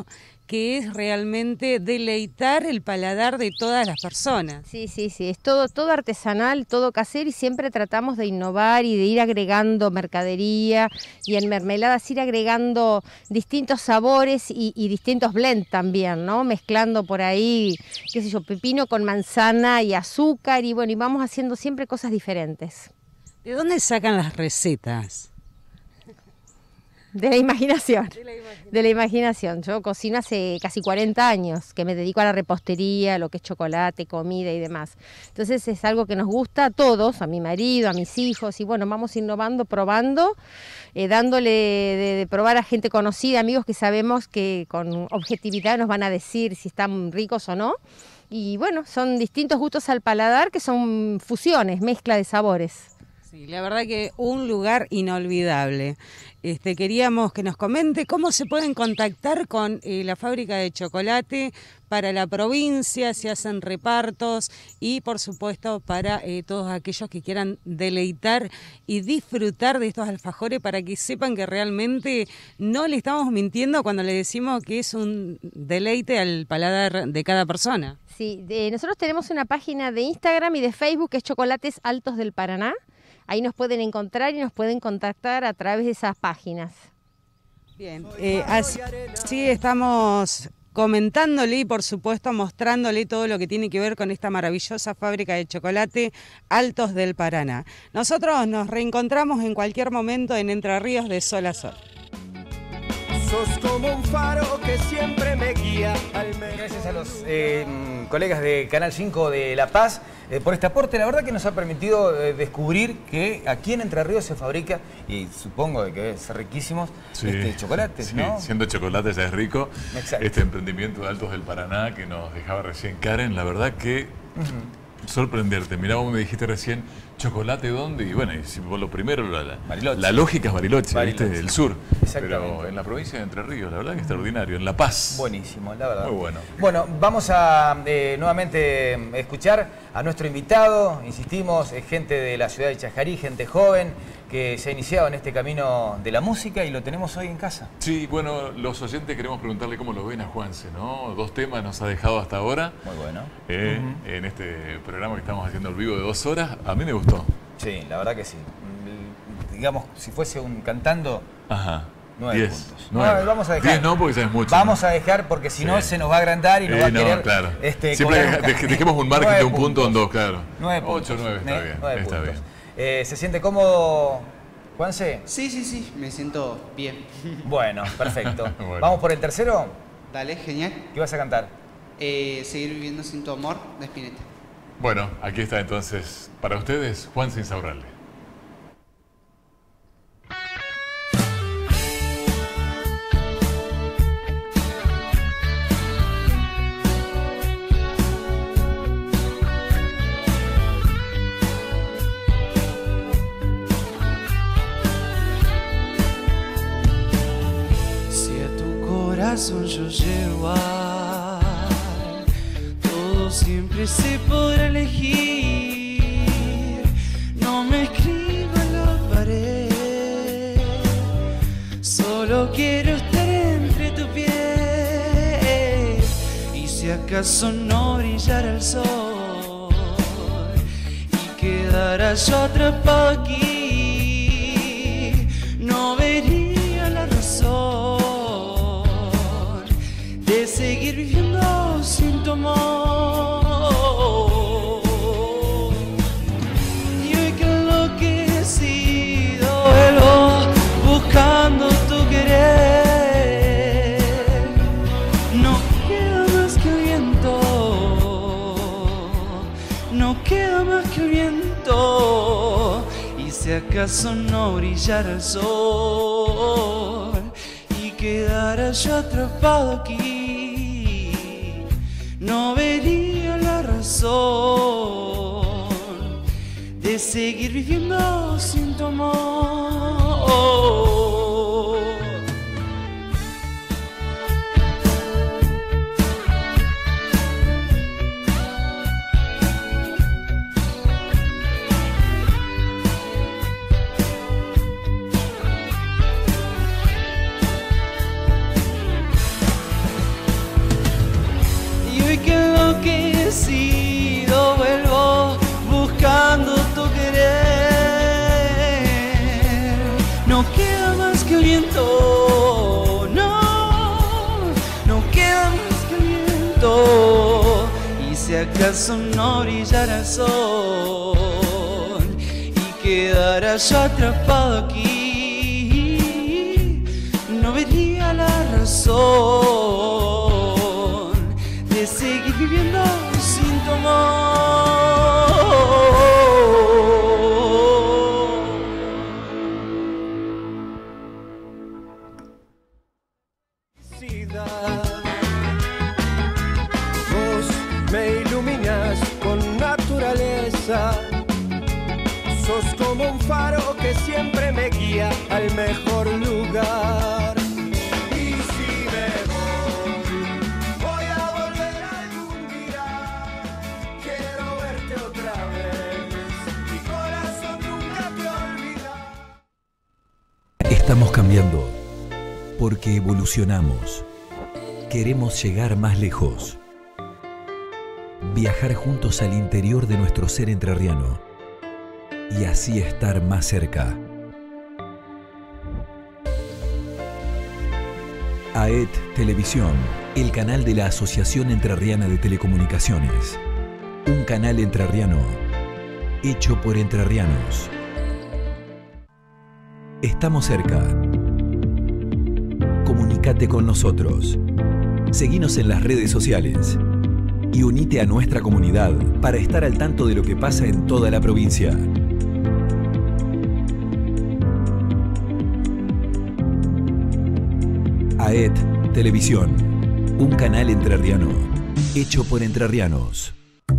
que es realmente deleitar el paladar de todas las personas. Sí, sí, sí, es todo, todo artesanal, todo casero y siempre tratamos de innovar y de ir agregando mercadería y en mermeladas ir agregando distintos sabores y, y distintos blends también, ¿no? Mezclando por ahí, qué sé yo, pepino con manzana y azúcar y bueno, y vamos haciendo siempre cosas diferentes. ¿De dónde sacan las recetas? De la imaginación, de la imaginación, de la imaginación. Yo cocino hace casi cuarenta años, que me dedico a la repostería, lo que es chocolate, comida y demás. Entonces es algo que nos gusta a todos, a mi marido, a mis hijos, y bueno, vamos innovando, probando, eh, dándole de, de probar a gente conocida, amigos que sabemos que con objetividad nos van a decir si están ricos o no. Y bueno, son distintos gustos al paladar que son fusiones, mezcla de sabores. Sí, la verdad que un lugar inolvidable. Este, queríamos que nos comente cómo se pueden contactar con eh, la fábrica de chocolate para la provincia, si hacen repartos y por supuesto para eh, todos aquellos que quieran deleitar y disfrutar de estos alfajores para que sepan que realmente no le estamos mintiendo cuando le decimos que es un deleite al paladar de cada persona. Sí, de, nosotros tenemos una página de Instagram y de Facebook que es Chocolates Altos del Paraná. Ahí nos pueden encontrar y nos pueden contactar a través de esas páginas. Bien, eh, así, así estamos comentándole y por supuesto mostrándole todo lo que tiene que ver con esta maravillosa fábrica de chocolate Altos del Paraná. Nosotros nos reencontramos en cualquier momento en Entre Ríos de Sol a Sol. Sos como un faro que siempre me guía al mejor. Gracias a los eh, colegas de Canal cinco de La Paz eh, por este aporte. La verdad que nos ha permitido eh, descubrir que aquí en Entre Ríos se fabrica, y supongo que debe ser riquísimos, sí, este, chocolates, sí, ¿no? Siendo chocolate ya es rico. Exacto. Este emprendimiento de Altos del Paraná que nos dejaba recién Karen, la verdad que... Uh-huh. Sorprenderte. Mirá, vos me dijiste recién, ¿chocolate dónde? Y bueno, y si vos lo primero, la, la, la lógica es Bariloche, Bariloche, ¿viste? Del sur. Pero en la provincia de Entre Ríos, la verdad que extraordinario. En La Paz. Buenísimo, la verdad. Muy bueno. Bueno, vamos a eh, nuevamente escuchar a nuestro invitado. Insistimos, es gente de la ciudad de Chajarí, gente joven que se ha iniciado en este camino de la música y lo tenemos hoy en casa. Sí, bueno, los oyentes queremos preguntarle cómo lo ven a Juanse, ¿no? Dos temas nos ha dejado hasta ahora. Muy bueno. Eh, uh-huh. En este programa que estamos haciendo al vivo de dos horas, a mí me gustó. Sí, la verdad que sí. Digamos, si fuese un cantando... Ajá. Nueve diez, puntos. Nueve. No, vamos a dejar. Diez no, porque ya es mucho. Vamos ¿no? a dejar porque si sí. no se nos va a agrandar y nos eh, va a querer... No, claro. Este, Siempre deja, dejemos un margen de un punto o en dos, claro. Nueve puntos. Ocho, nueve, está ¿Eh? bien. Nueve está puntos. bien. Eh, ¿Se siente cómodo, Juanse? Sí, sí, sí, me siento bien. Bueno, perfecto. Bueno. ¿Vamos por el tercero? Dale, genial. ¿Qué vas a cantar? Eh, Seguir viviendo sin tu amor, de Spinetta. Bueno, aquí está entonces, para ustedes, Juanse Insaurralde. Yo llego a todo, siempre se podrá elegir. No me escribo en la pared, solo quiero estar entre tu piel. Y si acaso no brillara el sol y quedara yo atrapado aquí, no vería la razón de seguir viviendo sin tu amor. Y hoy que enloquecido vuelvo buscando tu querer, no queda más que el viento, no queda más que el viento. Y si acaso no brillara el sol y quedara yo atrapado aquí, no vería la razón de seguir viviendo sin tu amor. acaso no brillara el sol y quedara yo atrapado aquí, no vería la razón de seguir viviendo sin tu amor. Vos me iluminas con naturaleza, sos como un faro que siempre me guía al mejor lugar. Y si me voy, voy a volver algún día, quiero verte otra vez, mi corazón nunca te olvida. Estamos cambiando porque evolucionamos. Queremos llegar más lejos. Viajar juntos al interior de nuestro ser entrerriano y así estar más cerca. A E T Televisión, el canal de la Asociación Entrerriana de Telecomunicaciones. Un canal entrerriano hecho por entrerrianos. Estamos cerca. Comunícate con nosotros. Seguinos en las redes sociales y unite a nuestra comunidad para estar al tanto de lo que pasa en toda la provincia. A E T Televisión, un canal entrerriano hecho por entrerrianos.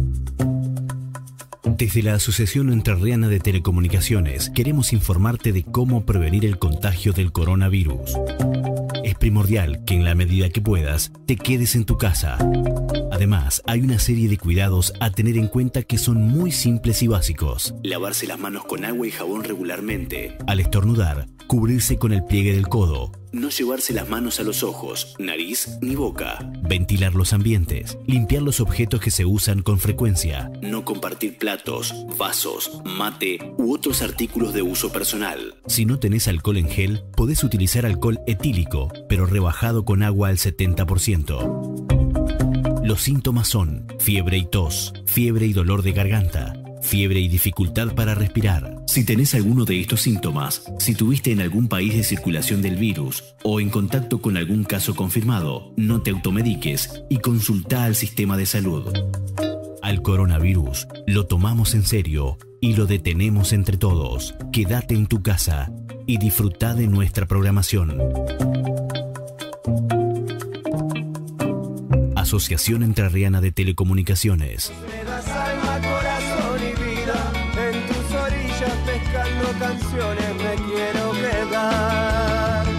Desde la Asociación Entrerriana de Telecomunicaciones queremos informarte de cómo prevenir el contagio del coronavirus. Es primordial que en la medida que puedas te quedes en tu casa. Además, hay una serie de cuidados a tener en cuenta que son muy simples y básicos. Lavarse las manos con agua y jabón regularmente. Al estornudar, cubrirse con el pliegue del codo. No llevarse las manos a los ojos, nariz ni boca. Ventilar los ambientes. Limpiar los objetos que se usan con frecuencia. No compartir platos, vasos, mate u otros artículos de uso personal. Si no tenés alcohol en gel, podés utilizar alcohol etílico, pero rebajado con agua al setenta por ciento. Los síntomas son fiebre y tos, fiebre y dolor de garganta, fiebre y dificultad para respirar. Si tenés alguno de estos síntomas, si tuviste en algún país de circulación del virus o en contacto con algún caso confirmado, no te automediques y consultá al sistema de salud. Al coronavirus lo tomamos en serio y lo detenemos entre todos. Quédate en tu casa y disfrutá de nuestra programación. Asociación Entrerriana de Telecomunicaciones. Me das alma, corazón y vida, en tus orillas pescando canciones me quiero quedar.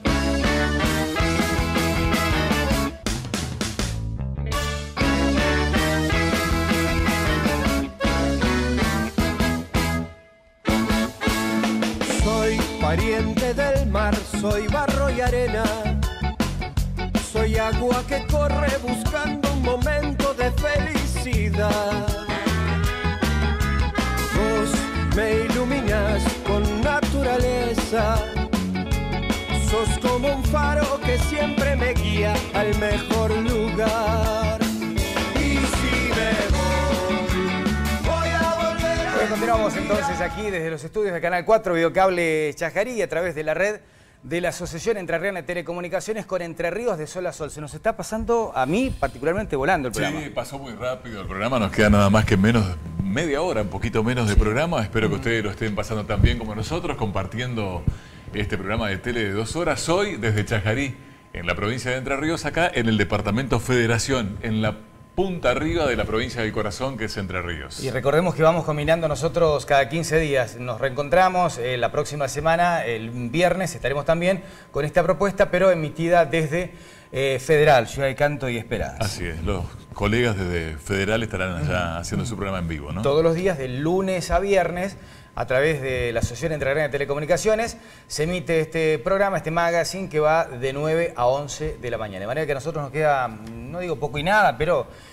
Soy pariente del mar, soy barro y arena. Soy agua que corre buscando un momento de felicidad. Vos me iluminas con naturaleza. Sos como un faro que siempre me guía al mejor lugar. Y si me voy, voy a volver a... Pues continuamos entonces aquí desde los estudios de Canal cuatro, Videocable Chajarí, a través de la red de la Asociación Entrerriana de Telecomunicaciones con Entre Ríos de Sol a Sol. Se nos está pasando, a mí particularmente, volando el programa. Sí, pasó muy rápido el programa, nos queda nada más que menos media hora, un poquito menos de programa. Espero que ustedes lo estén pasando tan bien como nosotros, compartiendo este programa de tele de dos horas hoy desde Chajarí, en la provincia de Entre Ríos, acá en el departamento Federación, en la punta arriba de la provincia del corazón, que es Entre Ríos. Y recordemos que vamos combinando nosotros cada quince días. Nos reencontramos eh, la próxima semana, el viernes, estaremos también con esta propuesta, pero emitida desde eh, Federal, Ciudad del Canto y Esperanza. Así es, los colegas desde Federal estarán allá haciendo su programa en vivo, ¿no? Todos los días, de lunes a viernes, a través de la Asociación Entrerriana de Telecomunicaciones, se emite este programa, este magazine, que va de nueve a once de la mañana. De manera que a nosotros nos queda, no digo poco y nada, pero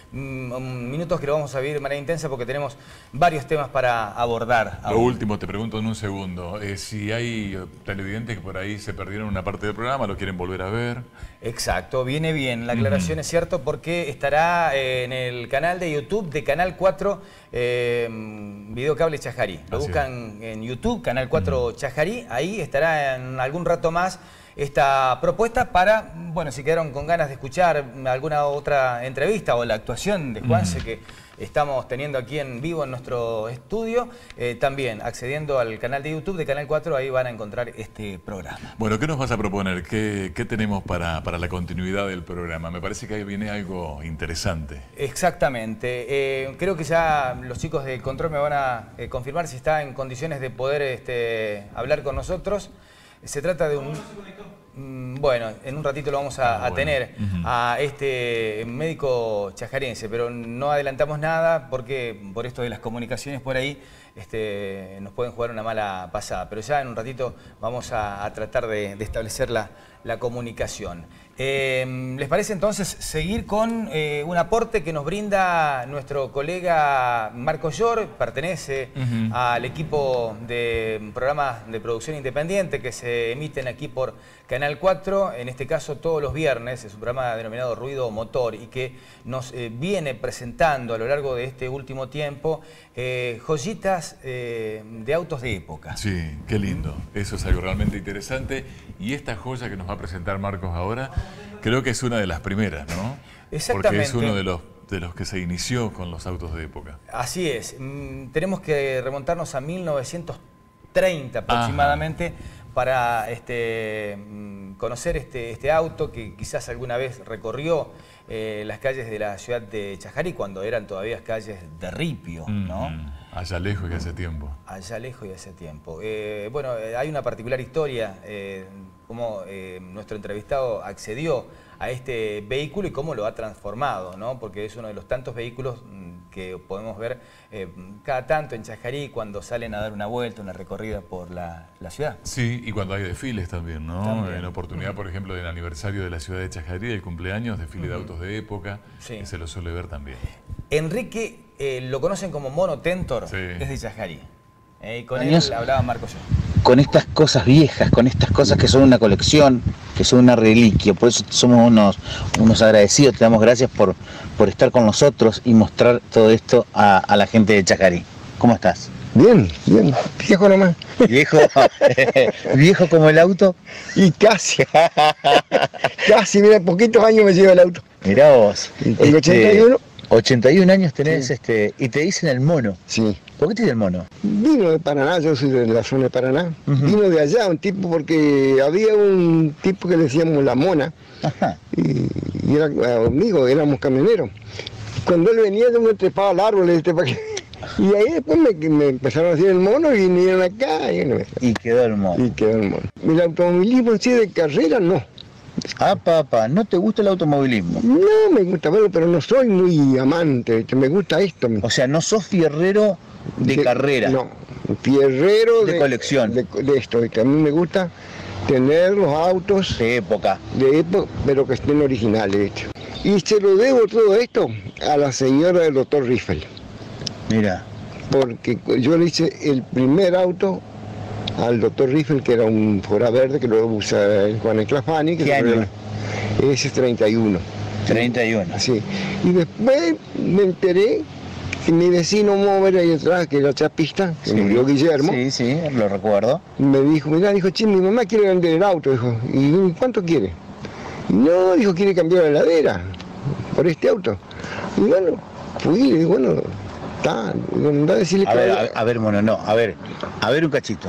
mm, minutos que lo vamos a vivir de manera intensa porque tenemos varios temas para abordar. Lo último, te pregunto en un segundo, eh, si hay televidentes que por ahí se perdieron una parte del programa, lo quieren volver a ver. Exacto, viene bien. La aclaración uh-huh. es cierto porque estará eh, en el canal de YouTube de Canal cuatro eh, Video Cable Chajarí. Lo Así buscan es. en YouTube, Canal cuatro uh-huh. Chajarí. Ahí estará en algún rato más esta propuesta para, bueno, si quedaron con ganas de escuchar alguna otra entrevista o la actuación de Juanse uh-huh. que estamos teniendo aquí en vivo en nuestro estudio, eh, también accediendo al canal de YouTube de Canal cuatro, ahí van a encontrar este programa. Bueno, ¿qué nos vas a proponer? ¿Qué, qué tenemos para, para la continuidad del programa? Me parece que ahí viene algo interesante. Exactamente. Eh, creo que ya los chicos de Control me van a eh, confirmar si está en condiciones de poder este, hablar con nosotros. Se trata de un... Bueno, en un ratito lo vamos a, ah, a bueno. tener uh-huh. a este médico chajarense, pero no adelantamos nada porque por esto de las comunicaciones por ahí este, nos pueden jugar una mala pasada. Pero ya en un ratito vamos a, a tratar de, de establecer la, la comunicación. Eh, ¿Les parece entonces seguir con eh, un aporte que nos brinda nuestro colega Marco Llor? Pertenece uh-huh. al equipo de programas de producción independiente que se emiten aquí por Canal cuatro, en este caso todos los viernes. Es un programa denominado Ruido Motor y que nos eh, viene presentando a lo largo de este último tiempo eh, joyitas eh, de autos de época. Sí, qué lindo. Eso es algo realmente interesante. Y esta joya que nos va a presentar Marcos ahora, creo que es una de las primeras, ¿no? Exactamente. Porque es uno de los, de los que se inició con los autos de época. Así es. Mm, tenemos que remontarnos a mil novecientos treinta aproximadamente. Ajá. Para este, conocer este, este auto que quizás alguna vez recorrió eh, las calles de la ciudad de Chajarí cuando eran todavía calles de ripio, ¿no? Mm, allá lejos y hace tiempo. Allá lejos y hace tiempo. Eh, bueno, hay una particular historia, eh, cómo eh, nuestro entrevistado accedió a este vehículo y cómo lo ha transformado, ¿no? Porque es uno de los tantos vehículos que podemos ver eh, cada tanto en Chajarí cuando salen a dar una vuelta, una recorrida por la, la ciudad. Sí, y cuando hay desfiles también, ¿no? También. En oportunidad, por ejemplo, del aniversario de la ciudad de Chajarí, del cumpleaños, desfile uh-huh. de autos de época, sí. que se lo suele ver también. Enrique, eh, lo conocen como Mono Tentor, sí. es de Chajarí. Eh, y con años, él hablaba Marco Yo. Con estas cosas viejas, con estas cosas que son una colección, que son una reliquia. Por eso somos unos, unos agradecidos, te damos gracias por, por estar con nosotros y mostrar todo esto a, a la gente de Chajarí. ¿Cómo estás? Bien, bien, viejo nomás. ¿Viejo? ¿Viejo como el auto? Y casi, casi, mira, poquitos años me lleva el auto. Mirá vos. Tengo este, ochenta y uno. ochenta y un años tenés, sí. este, y te dicen el mono. Sí. ¿Por qué te dicen el mono? Vino de Paraná, yo soy de la zona de Paraná. Uh-huh. Vino de allá un tipo porque había un tipo que le decíamos la mona. Ajá. Y, y era amigo, éramos camioneros. Cuando él venía yo me trepaba al árbol, este, para que... y ahí después me, me empezaron a decir el mono y vinieron acá. Y, y quedó el mono. Y quedó el mono. El automovilismo en sí de carrera no. Ah, papá, ¿no te gusta el automovilismo? No, me gusta verlo, pero no soy muy amante, me gusta esto. O sea, ¿no sos fierrero de, de carrera? No, fierrero de, de colección. De, de esto, que a mí me gusta tener los autos... De época. De época, pero que estén originales. Y se lo debo todo esto a la señora del doctor Riffel. Mira. Porque yo le hice el primer auto al doctor Riffel, que era un Fora Verde, que lo usa Juan Esclafani. ¿Qué año? Ese es treinta y uno. treinta y uno. Sí. Y después me enteré que mi vecino Mover ahí atrás, que era chapista, que sí. murió Guillermo. Sí, sí, lo recuerdo. Me dijo, mira, dijo, che, mi mamá quiere vender el auto. Dijo, ¿y cuánto quiere? Y no, dijo, quiere cambiar la heladera por este auto. Y bueno, fui, y digo, bueno... Está, a, decirle a, ver, a, a ver, mono, no, a ver, a ver un cachito.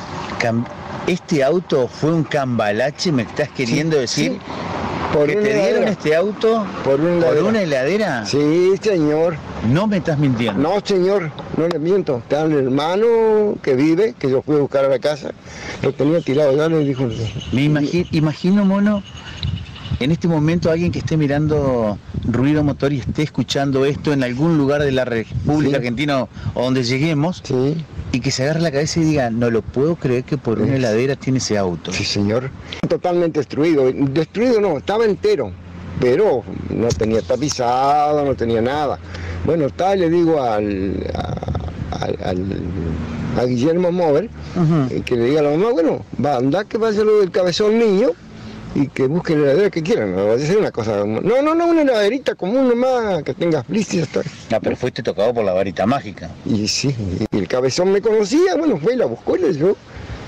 Cam ¿Este auto fue un cambalache, me estás queriendo sí, decir? Sí. Por ¿Que te heladera. dieron este auto por una, por heladera. una heladera? Sí, señor. No me estás mintiendo. No, señor, no le miento. Está un hermano que vive, que yo fui a buscar a la casa, lo tenía tirado ya, le dijo... Me imagino, imagino, mono, en este momento alguien que esté mirando Ruido Motor y esté escuchando esto en algún lugar de la República sí. Argentina o donde lleguemos, sí. y que se agarre la cabeza y diga, no lo puedo creer que por una heladera tiene ese auto. Sí, señor. Totalmente destruido. Destruido no, estaba entero. pero no tenía tapizado, no tenía nada. Bueno, tal, le digo al, a, al, al, a Guillermo Mover, uh-huh. eh, que le diga a la mamá, bueno, va a andar que vaya lo del cabezón niño y que busquen la heladera que quieran, no va a ser una cosa, no, no, no, una heladerita común nomás, que tenga flis y ya está. Ah, pero fuiste tocado por la varita mágica. Y sí, y el cabezón me conocía, bueno, fue y la buscó y le dijo,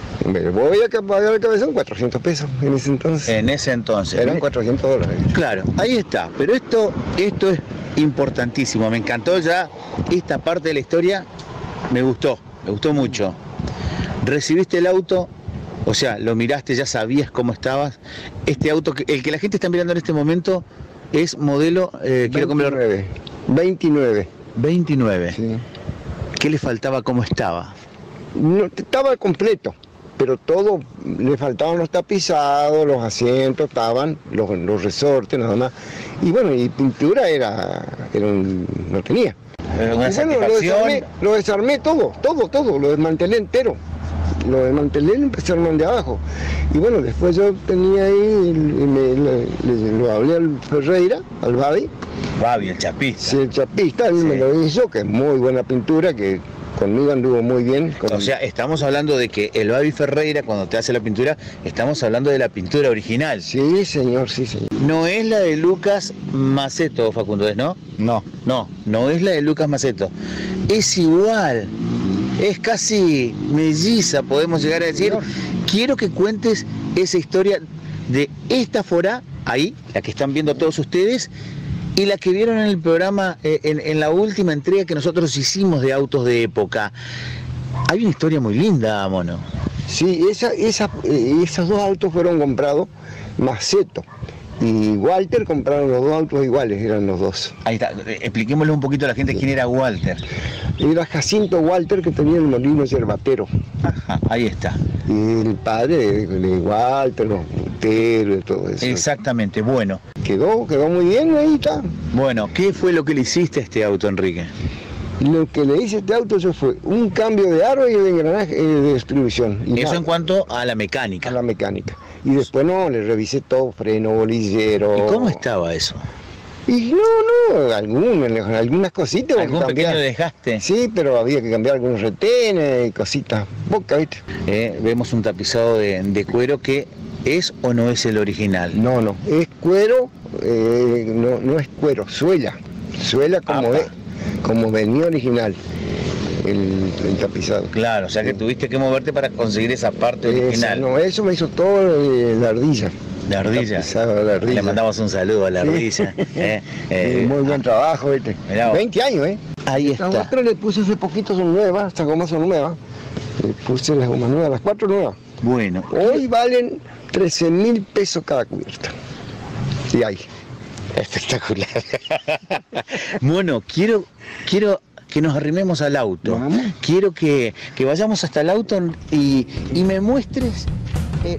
me voy a pagar el cabezón cuatrocientos pesos en ese entonces. En ese entonces. Eran cuatrocientos dólares. Claro, ahí está. Pero esto, esto es importantísimo. Me encantó ya esta parte de la historia. Me gustó, me gustó mucho. Recibiste el auto, o sea, lo miraste, ya sabías cómo estabas. Este auto, el que la gente está mirando en este momento, es modelo... Eh, quiero veintinueve. veintinueve. veintinueve. Sí. ¿Qué le faltaba? ¿Cómo estaba? No, estaba completo. Pero todo, le faltaban los tapizados, los asientos, estaban, los, los resortes, nada más. Y bueno, y pintura era, era un, no tenía. Una y bueno, lo desarmé, lo desarmé todo, todo, todo, lo desmantelé entero. Lo desmantelé y empecé a armar de abajo. Y bueno, después yo tenía ahí, y me, le, le, lo hablé al Ferreira, al Babi. Babi, el chapista. Sí, el chapista, él sí. Me lo hizo, que es muy buena pintura, que... Conmigo anduvo muy bien. Con... O sea, estamos hablando de que el Babi Ferreira, cuando te hace la pintura, estamos hablando de la pintura original. Sí, señor, sí, señor. No es la de Lucas Maceto, Facundo, ¿es, no? No. No, no es la de Lucas Maceto. Es igual, es casi melliza, podemos llegar a decir. Señor. Quiero que cuentes esa historia de esta forá, ahí, la que están viendo todos ustedes, y la que vieron en el programa, eh, en, en la última entrega que nosotros hicimos de autos de época. Hay una historia muy linda, Mono. Sí, esa, esa, eh, esos dos autos fueron comprados, Maceto y Walter compraron los dos autos iguales, eran los dos. Ahí está, expliquémosle un poquito a la gente quién era Walter. Era Jacinto Walter, que tenía el molino yerbatero. Ajá, ahí está. Y el padre de, de Walter, los puteros y todo eso. Exactamente, bueno. Quedó, quedó muy bien, ahí está. Bueno, ¿qué fue lo que le hiciste a este auto, Enrique? Lo que le hice a este auto eso fue un cambio de aro y de engranaje eh, de distribución. Y eso nada. En cuanto a la mecánica. A la mecánica. Y después no, le revisé todo, freno, bolillero. ¿Y cómo estaba eso? Y no, no, algunas, algunas cositas. ¿Algún pequeño desgaste? Sí, pero había que cambiar algunos retenes y cositas. Boca, ¿viste? Eh, vemos un tapizado de, de cuero que es o no es el original. No, no, es cuero, eh, no, no es cuero, suela. Suela como, es, como venía original. El, el tapizado. Claro, o sea que tuviste que moverte para conseguir esa parte original. Esa, no, eso me hizo todo eh, la ardilla. La ardilla. La ardilla. Le mandamos un saludo a la ardilla. Sí. eh, eh, muy buen trabajo, ¿viste? Mirá, veinte años, ¿eh? Ahí está. Las otras le puse hace poquito, son nuevas, estas gomas son nuevas. Le puse las gomas nuevas, las cuatro nuevas. Bueno. Hoy valen trece mil pesos cada cubierta. Y hay. Espectacular. Bueno, quiero, quiero que nos arrimemos al auto. ¿Vamos? Quiero que, que vayamos hasta el auto y, y me muestres... Eh...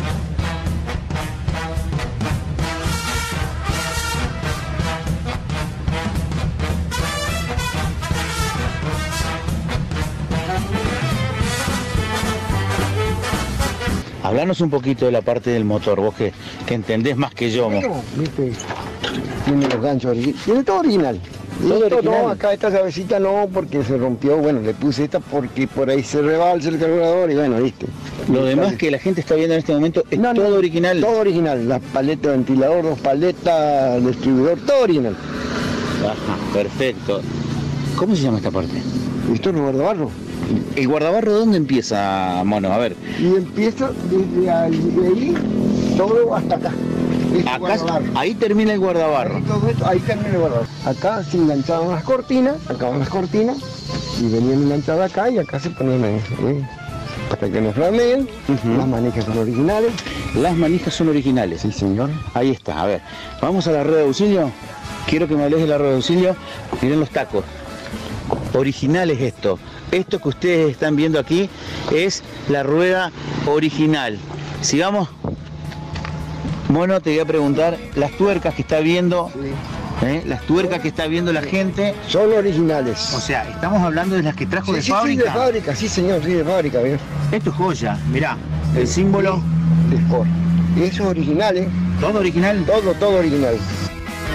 Hablanos un poquito de la parte del motor, vos que, que entendés más que yo. Bueno, viste, tiene los ganchos originales, tiene todo original. Todo Esto original. No, acá esta llavecita no, porque se rompió, bueno, le puse esta porque por ahí se rebalsa el carburador y bueno, viste. Lo demás que la gente está viendo en este momento es no, todo no, original. Todo original, la paleta de ventilador, dos paletas, distribuidor, todo original. Ajá, perfecto. ¿Cómo se llama esta parte? Esto es el guardabarro. ¿El guardabarro dónde empieza, Mono? A ver. Y empieza desde ahí, todo hasta acá. Acá, ahí termina el guardabarro. Ahí, todo esto, ahí termina el guardabarro. Acá se enganchaban las cortinas, acá van las cortinas, y venían enganchadas acá y acá se ponían ahí, ¿eh? Para que no flameen. Uh-huh. Las manijas son originales. Las manijas son originales. Sí, señor. Ahí está, a ver. Vamos a la rueda de auxilio. Quiero que me hables de la rueda de auxilio. Miren los tacos. Originales esto. Esto que ustedes están viendo aquí es la rueda original. Sigamos. Bueno, te voy a preguntar, las tuercas que está viendo, sí. ¿eh? Las tuercas que está viendo la gente... Son originales. O sea, estamos hablando de las que trajo sí, de sí, fábrica. Sí, de fábrica, sí señor, sí, de fábrica. Bien. Esto es joya, mirá, el símbolo... De Sport. Eso es original, ¿eh? ¿Todo original? Todo, todo original.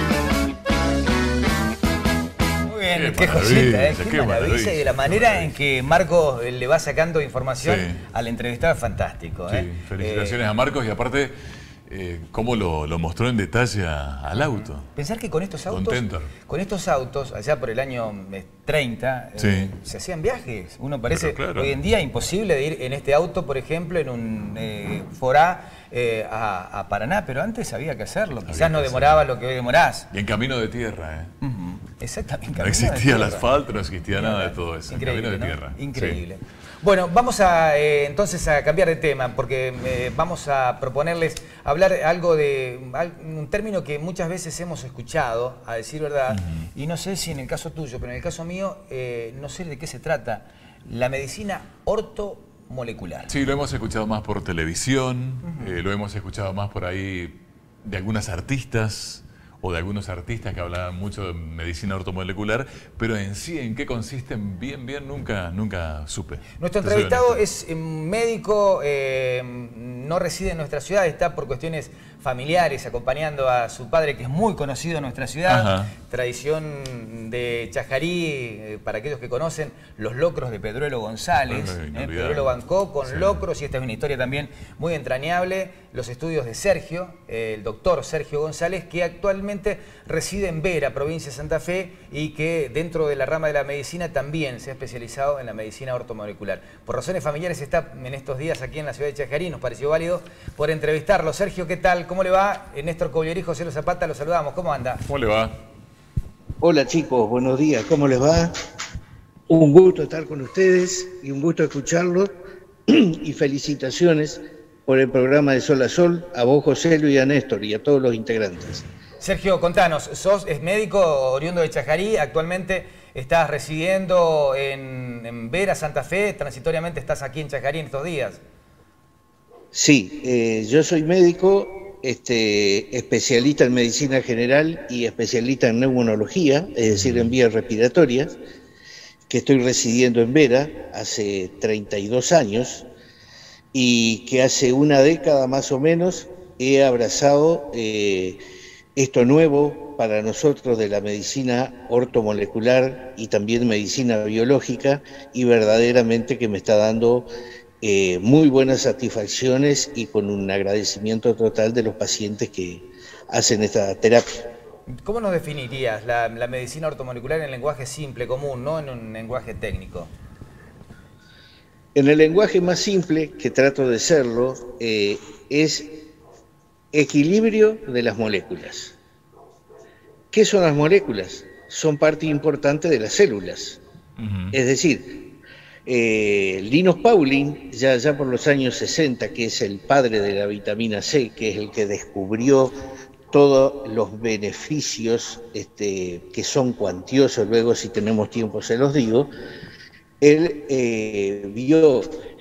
Qué, qué cosita, ¿eh? Qué, qué maravilla. maravilla. Y de la manera en que Marcos le va sacando información sí. al entrevistado es fantástico. ¿eh? Sí, felicitaciones eh, a Marcos y aparte, eh, cómo lo, lo mostró en detalle a, al auto. Pensar que con estos autos, Contento. con estos autos, allá por el año treinta, sí. eh, se hacían viajes. Uno parece claro. hoy en día imposible de ir en este auto, por ejemplo, en un eh, Forá eh, a, a Paraná, pero antes había que hacerlo. Había Quizás no demoraba hacerlo. lo que hoy demorás. Y en camino de tierra, ¿eh? Uh-huh. Exactamente. No existía el asfalto, no existía nada de todo eso. Increíble, en camino de ¿no? tierra. Increíble. Sí. Bueno, vamos a eh, entonces a cambiar de tema, porque eh, vamos a proponerles hablar algo de un término que muchas veces hemos escuchado, a decir verdad, uh-huh. y no sé si en el caso tuyo, pero en el caso mío, eh, no sé de qué se trata, la medicina ortomolecular. Sí, lo hemos escuchado más por televisión, uh-huh. eh, lo hemos escuchado más por ahí de algunas artistas, o de algunos artistas que hablaban mucho de medicina ortomolecular, pero en sí, ¿en qué consisten? Bien, bien, nunca, nunca supe. Nuestro entrevistado es médico, eh, no reside en nuestra ciudad, está por cuestiones familiares acompañando a su padre, que es muy conocido en nuestra ciudad. Ajá. Tradición de Chajarí, eh, para aquellos que conocen, los locros de Pedruelo González. Ay, eh, Pedruelo bancó con sí. locros, y esta es una historia también muy entrañable. Los estudios de Sergio, eh, el doctor Sergio González, que actualmente reside en Vera, provincia de Santa Fe, y que dentro de la rama de la medicina también se ha especializado en la medicina ortomolecular. Por razones familiares está en estos días aquí en la ciudad de Chajarí, nos pareció válido por entrevistarlo. Sergio, ¿qué tal? ¿Cómo le va? Néstor Coglieri, José Lo Zapata, lo saludamos. ¿Cómo anda? ¿Cómo le va? Hola chicos, buenos días. ¿Cómo les va? Un gusto estar con ustedes y un gusto escucharlos. Y felicitaciones por el programa de Sol a Sol, a vos, José, y a Néstor y a todos los integrantes. Sergio, contanos, sos es médico oriundo de Chajarí, actualmente estás residiendo en, en Vera, Santa Fe, transitoriamente estás aquí en Chajarí en estos días. Sí, eh, yo soy médico, este, especialista en medicina general y especialista en neumonología, es decir, en vías respiratorias, que estoy residiendo en Vera hace treinta y dos años y que hace una década más o menos he abrazado eh, esto nuevo para nosotros de la medicina ortomolecular y también medicina biológica, y verdaderamente que me está dando Eh, muy buenas satisfacciones y con un agradecimiento total de los pacientes que hacen esta terapia. ¿Cómo nos definirías la, la medicina ortomolecular en lenguaje simple, común, no en un lenguaje técnico? En el lenguaje más simple, que trato de serlo, eh, es equilibrio de las moléculas. ¿Qué son las moléculas? Son parte importante de las células. Uh-huh. Es decir, Eh, Linus Pauling, ya, ya por los años sesenta, que es el padre de la vitamina C, que es el que descubrió todos los beneficios este, que son cuantiosos, luego si tenemos tiempo se los digo, él eh, vio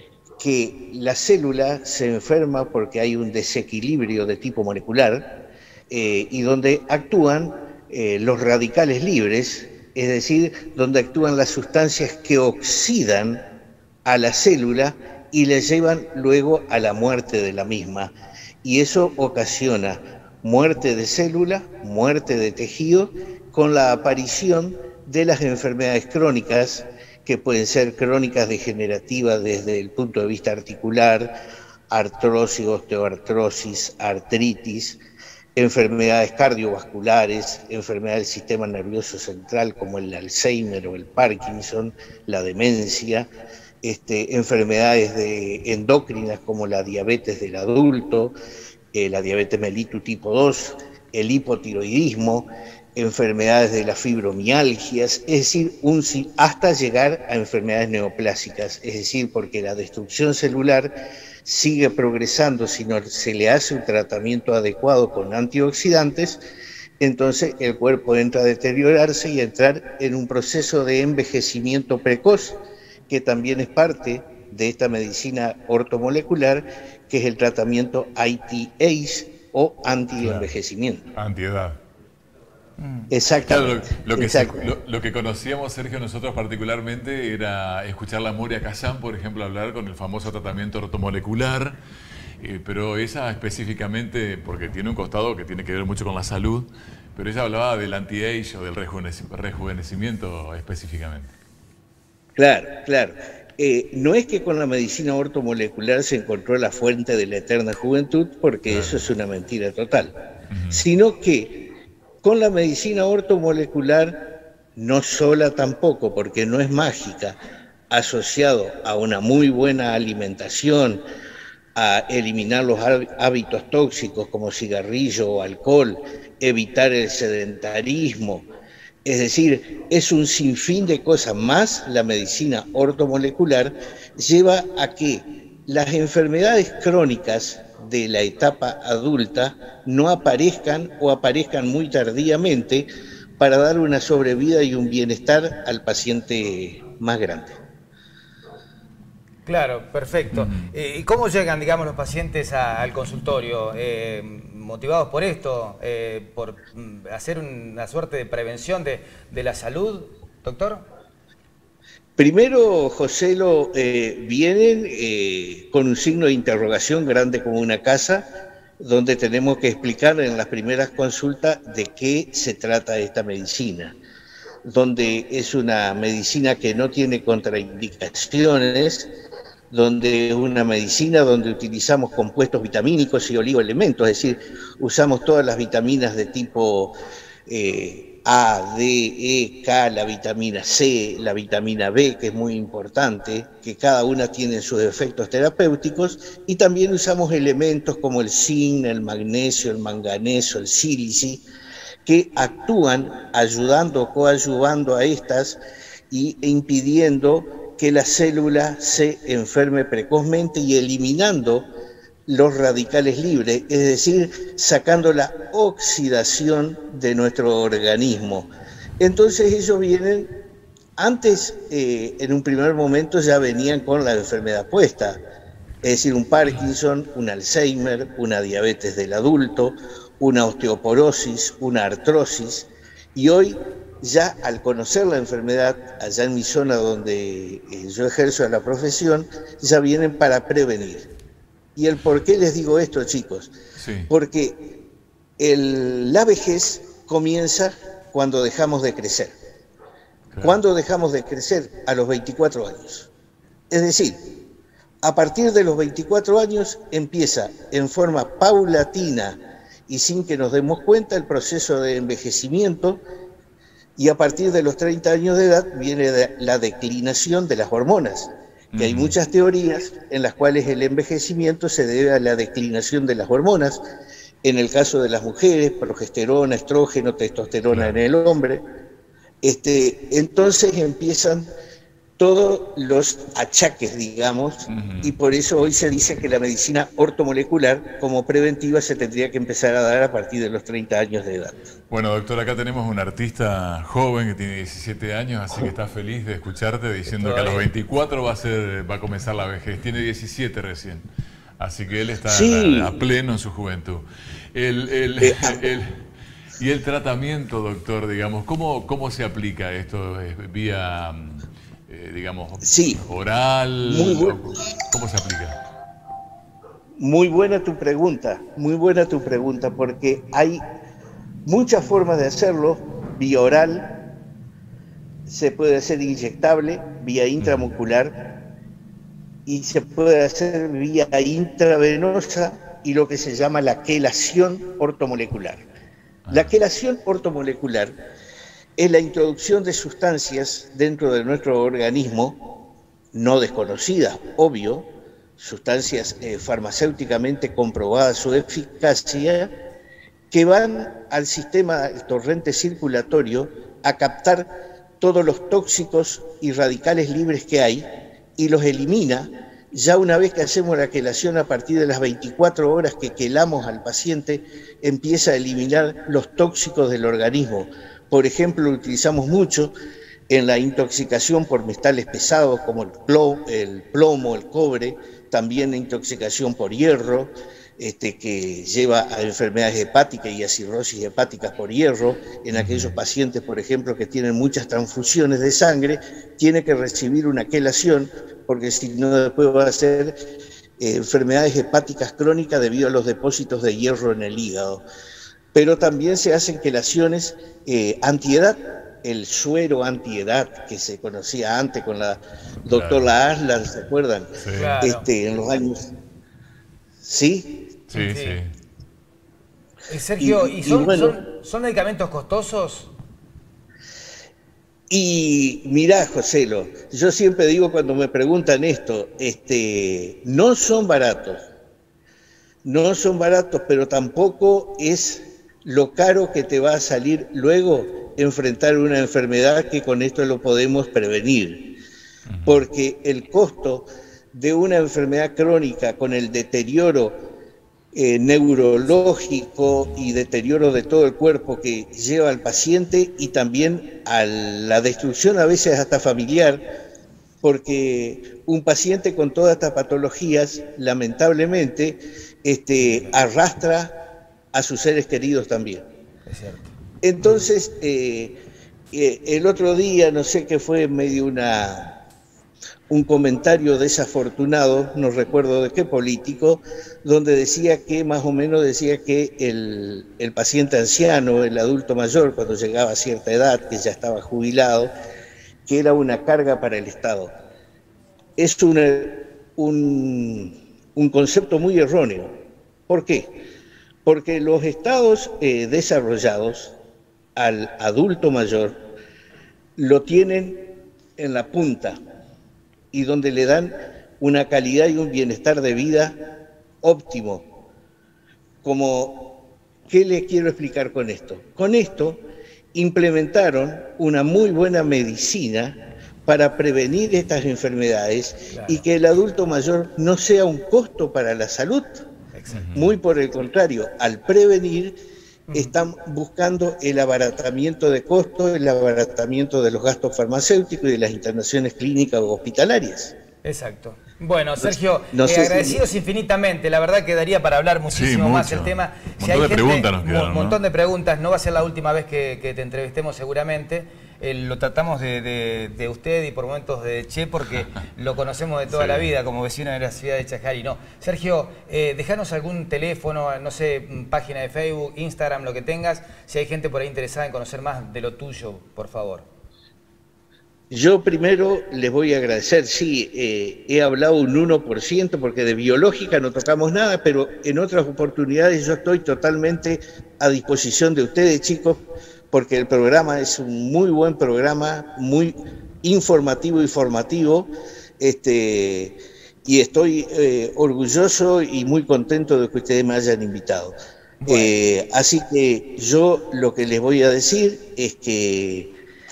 que la célula se enferma porque hay un desequilibrio de tipo molecular eh, y donde actúan eh, los radicales libres, es decir, donde actúan las sustancias que oxidan a la célula y le llevan luego a la muerte de la misma. Y eso ocasiona muerte de célula, muerte de tejido, con la aparición de las enfermedades crónicas, que pueden ser crónicas degenerativas desde el punto de vista articular, artrosis, osteoartrosis, artritis, enfermedades cardiovasculares, enfermedades del sistema nervioso central como el Alzheimer o el Parkinson, la demencia, este, enfermedades de endocrinas como la diabetes del adulto, eh, la diabetes mellitus tipo dos, el hipotiroidismo, enfermedades de las fibromialgias, es decir, un, hasta llegar a enfermedades neoplásicas, es decir, porque la destrucción celular sigue progresando si no se le hace un tratamiento adecuado con antioxidantes, entonces el cuerpo entra a deteriorarse y a entrar en un proceso de envejecimiento precoz, que también es parte de esta medicina ortomolecular, que es el tratamiento anti-age o anti-envejecimiento. Claro. Antiedad. Exactamente. Claro, lo, lo, que exacto. se, lo, lo que conocíamos, Sergio, nosotros particularmente, era escuchar la Moria Kazan, por ejemplo, hablar con el famoso tratamiento ortomolecular, eh, pero ella específicamente, porque tiene un costado que tiene que ver mucho con la salud, pero ella hablaba del anti-age o del rejuvenecimiento específicamente. Claro, claro. Eh, no es que con la medicina ortomolecular se encontró la fuente de la eterna juventud, porque claro, eso es una mentira total, uh-huh, sino que con la medicina ortomolecular, no sola tampoco, porque no es mágica, asociado a una muy buena alimentación, a eliminar los hábitos tóxicos como cigarrillo o alcohol, evitar el sedentarismo. Es decir, es un sinfín de cosas más. La medicina ortomolecular lleva a que las enfermedades crónicas de la etapa adulta no aparezcan o aparezcan muy tardíamente para dar una sobrevida y un bienestar al paciente más grande. Claro, perfecto. Uh-huh. eh, ¿Y cómo llegan, digamos, los pacientes a, al consultorio? Eh, ¿Motivados por esto? Eh, ¿Por hacer una suerte de prevención de, de la salud, doctor? Primero, Joselo, eh, vienen eh, con un signo de interrogación grande como una casa, donde tenemos que explicar en las primeras consultas de qué se trata esta medicina, donde es una medicina que no tiene contraindicaciones, donde es una medicina donde utilizamos compuestos vitamínicos y oligoelementos, es decir, usamos todas las vitaminas de tipo eh, A, D, E, K, la vitamina C, la vitamina B, que es muy importante, que cada una tiene sus efectos terapéuticos, y también usamos elementos como el zinc, el magnesio, el manganeso, el sílice, que actúan ayudando o coadyuvando a estas y impidiendo que la célula se enferme precozmente y eliminando los radicales libres, es decir, sacando la oxidación de nuestro organismo. Entonces ellos vienen, antes eh, en un primer momento ya venían con la enfermedad puesta, es decir, un Parkinson, un Alzheimer, una diabetes del adulto, una osteoporosis, una artrosis, y hoy ya al conocer la enfermedad, allá en mi zona donde eh, yo ejerzo la profesión, ya vienen para prevenir. ¿Y el por qué les digo esto, chicos? Sí. Porque el, la vejez comienza cuando dejamos de crecer. Claro. ¿Cuándo dejamos de crecer? A los veinticuatro años. Es decir, a partir de los veinticuatro años empieza en forma paulatina y sin que nos demos cuenta el proceso de envejecimiento. Y a partir de los treinta años de edad viene la declinación de las hormonas, que uh-huh, hay muchas teorías en las cuales el envejecimiento se debe a la declinación de las hormonas. En el caso de las mujeres, progesterona, estrógeno, testosterona en el hombre. Este, entonces empiezan todos los achaques, digamos, uh-huh, y por eso hoy se dice que la medicina ortomolecular como preventiva se tendría que empezar a dar a partir de los treinta años de edad. Bueno, doctor, acá tenemos un artista joven que tiene diecisiete años, así que está feliz de escucharte diciendo que a los veinticuatro va a, ser, va a comenzar la vejez. Tiene diecisiete recién, así que él está sí, a, a pleno en su juventud. El, el, eh, el, y el tratamiento, doctor, digamos, ¿cómo, cómo se aplica esto? ¿Vía, eh, digamos, sí, oral? Muy bueno. ¿Cómo se aplica? Muy buena tu pregunta, muy buena tu pregunta, porque hay muchas formas de hacerlo. Vía oral, se puede hacer inyectable, vía intramuscular, y se puede hacer vía intravenosa y lo que se llama la quelación ortomolecular. La quelación ortomolecular es la introducción de sustancias dentro de nuestro organismo, no desconocidas, obvio, sustancias eh, farmacéuticamente comprobadas su eficacia, que van al sistema del torrente circulatorio a captar todos los tóxicos y radicales libres que hay y los elimina. Ya una vez que hacemos la quelación, a partir de las veinticuatro horas que quelamos al paciente, empieza a eliminar los tóxicos del organismo. Por ejemplo, lo utilizamos mucho en la intoxicación por metales pesados como el plomo, el, plomo, el cobre, también la intoxicación por hierro, Este, que lleva a enfermedades hepáticas y a cirrosis hepáticas por hierro. En aquellos pacientes, por ejemplo, que tienen muchas transfusiones de sangre, tiene que recibir una quelación, porque si no después va a ser eh, enfermedades hepáticas crónicas debido a los depósitos de hierro en el hígado. Pero también se hacen quelaciones eh, antiedad, el suero antiedad que se conocía antes con la doctora Aslan, ¿se acuerdan? Sí. Claro. Este, en los años... ¿Sí? Sí, sí. Eh, Sergio, Y- ¿y, y son, bueno. son, son medicamentos costosos? Y mirá, Joselo, yo siempre digo cuando me preguntan esto, este, no son baratos, no son baratos, pero tampoco es lo caro que te va a salir luego enfrentar una enfermedad que con esto lo podemos prevenir. Porque el costo de una enfermedad crónica con el deterioro eh, neurológico y deterioro de todo el cuerpo que lleva al paciente y también a la destrucción a veces hasta familiar, porque un paciente con todas estas patologías lamentablemente este, arrastra a sus seres queridos también. Es cierto. Entonces, eh, eh, el otro día, no sé qué fue, medio una, un comentario desafortunado, no recuerdo de qué político, donde decía que, más o menos decía que el, el paciente anciano, el adulto mayor, cuando llegaba a cierta edad, que ya estaba jubilado, que era una carga para el Estado. Es una, un, un concepto muy erróneo. ¿Por qué? Porque los estados eh, desarrollados al adulto mayor lo tienen en la punta y donde le dan una calidad y un bienestar de vida óptimo. Como, ¿qué le quiero explicar con esto? Con esto implementaron una muy buena medicina para prevenir estas enfermedades, claro, y que el adulto mayor no sea un costo para la salud. Muy por el contrario, al prevenir están buscando el abaratamiento de costos, el abaratamiento de los gastos farmacéuticos y de las internaciones clínicas o hospitalarias. Exacto. Bueno, Sergio, no eh, sé agradecidos si... infinitamente. La verdad que daría para hablar muchísimo sí, más mucho. el tema. Un montón de preguntas nos quedaron, Un montón ¿no? de preguntas. No va a ser la última vez que, que te entrevistemos seguramente. Eh, lo tratamos de, de, de usted y por momentos de Che porque lo conocemos de toda Sí. la vida como vecino de la ciudad de Chajari. No. Sergio, eh, dejanos algún teléfono, no sé, página de Facebook, Instagram, lo que tengas. Si hay gente por ahí interesada en conocer más de lo tuyo, por favor. Yo primero les voy a agradecer, sí, eh, he hablado un uno por ciento porque de biológica no tocamos nada, pero en otras oportunidades yo estoy totalmente a disposición de ustedes, chicos, porque el programa es un muy buen programa, muy informativo y formativo, este, y estoy eh, orgulloso y muy contento de que ustedes me hayan invitado. Bueno. Eh, así que yo lo que les voy a decir es que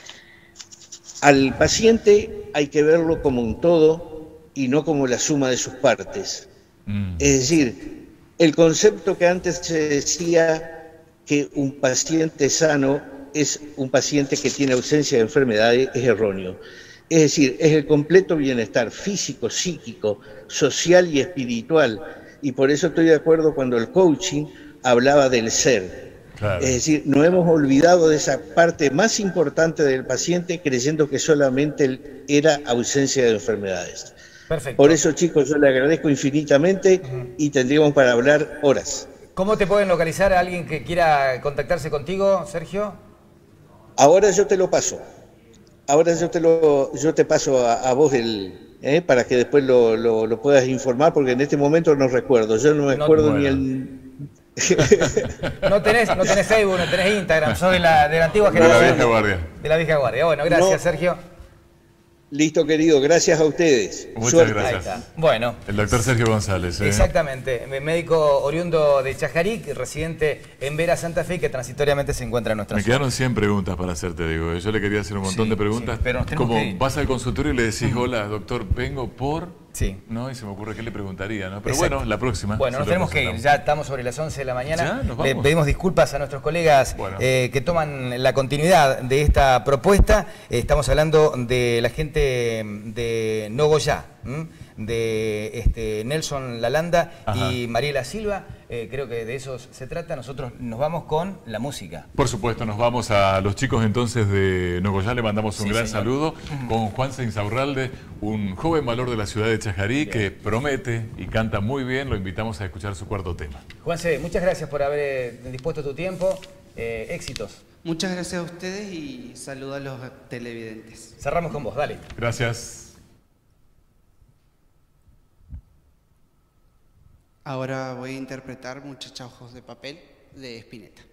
al paciente hay que verlo como un todo y no como la suma de sus partes. Mm. Es decir, el concepto que antes se decía que un paciente sano es un paciente que tiene ausencia de enfermedades es erróneo. Es decir, es el completo bienestar físico, psíquico, social y espiritual. Y por eso estoy de acuerdo cuando el coaching hablaba del ser. Claro. Es decir, no hemos olvidado de esa parte más importante del paciente creyendo que solamente era ausencia de enfermedades. Perfecto. Por eso, chicos, yo le agradezco infinitamente uh-huh. y tendríamos para hablar horas. ¿Cómo te pueden localizar a alguien que quiera contactarse contigo, Sergio? Ahora yo te lo paso. Ahora yo te lo yo te paso a, a vos el eh, para que después lo, lo, lo puedas informar, porque en este momento no recuerdo. Yo no me no, acuerdo bueno. ni el... no, tenés, no tenés Facebook, no tenés Instagram, sos de la, de la antigua generación. De la vieja guardia. De la vieja guardia. Bueno, gracias, no. Sergio. Listo, querido. Gracias a ustedes. Muchas Suerte. gracias. Bueno. El doctor Sergio González. ¿eh? Exactamente. Médico oriundo de Chajarí, residente en Vera, Santa Fe, que transitoriamente se encuentra en nuestra Me zona. quedaron cien preguntas para hacerte, digo. Yo le quería hacer un montón sí, de preguntas. Sí, pero como que vas al consultorio y le decís, hola, doctor, vengo por... Sí. No, y se me ocurre qué le preguntaría, ¿no? Pero Exacto. bueno, la próxima. Bueno, nos tenemos que ir. Ya estamos sobre las once de la mañana. ¿Ya? ¿Nos vamos? Le pedimos disculpas a nuestros colegas bueno. eh, que toman la continuidad de esta propuesta. Eh, estamos hablando de la gente de Nogoyá, ¿m? de este, Nelson Lalanda Ajá. y Mariela Silva. eh, creo que de eso se trata. Nosotros nos vamos con la música. Por supuesto, nos vamos a los chicos entonces de Nogoyá, le mandamos un Sí, gran señor. saludo con Juanse Insaurralde, un joven valor de la ciudad de Chajarí que promete y canta muy bien. Lo invitamos a escuchar su cuarto tema. Juanse, muchas gracias por haber dispuesto tu tiempo. Eh, éxitos. Muchas gracias a ustedes y saludo a los televidentes. Cerramos con vos, dale. Gracias. Ahora voy a interpretar Muchacha Ojos de Papel de Spinetta.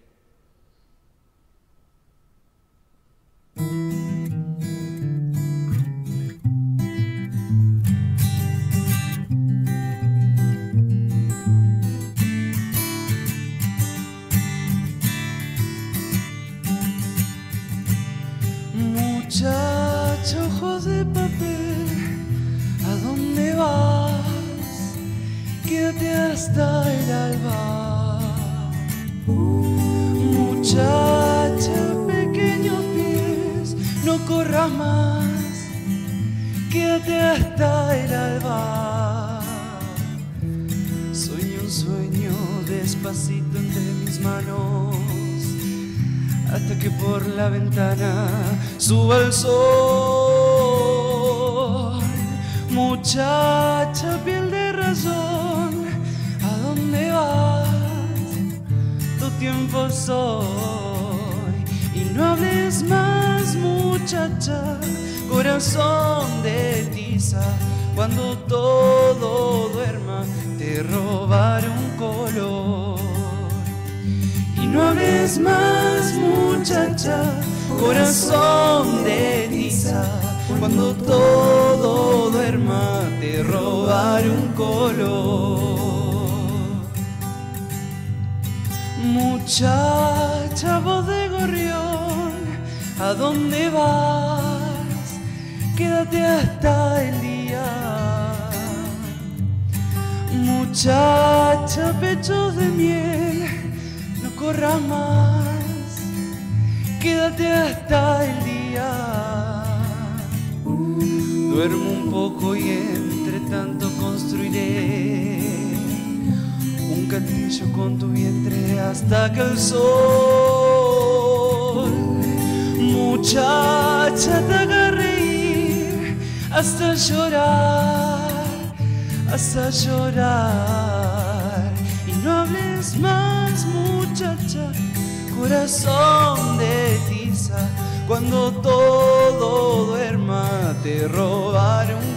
Muchacha, ojos de papel, ¿a dónde vas? Quédate hasta el alba. Muchacha, pequeños pies, no corras más. Quédate hasta el alba. Sueño un sueño despacito entre mis manos, hasta que por la ventana suba el sol. Muchacha, piel de razón, ¿a dónde vas? Tu tiempo soy. Y no hables más, muchacha, corazón de tiza. Cuando todo duerma, te robaré un color. Y no hables más, muchacha, corazón de tiza. Cuando todo duerma, te robaré un color. Muchacha, voz de gorrión, ¿a dónde vas? Quédate hasta el día. Muchacha, pechos de miel, no corras más, quédate hasta el día. Duermo un poco y entre tanto construiré un castillo con tu vientre hasta que el sol, muchacha, te haga reír hasta llorar, hasta llorar. Y no hables más, muchacha, corazón de tiza. Cuando todo duerma, te robaré un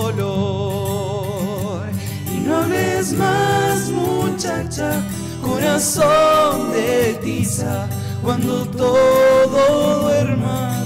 color. Y no hables más, muchacha, corazón de tiza. Cuando todo duerma,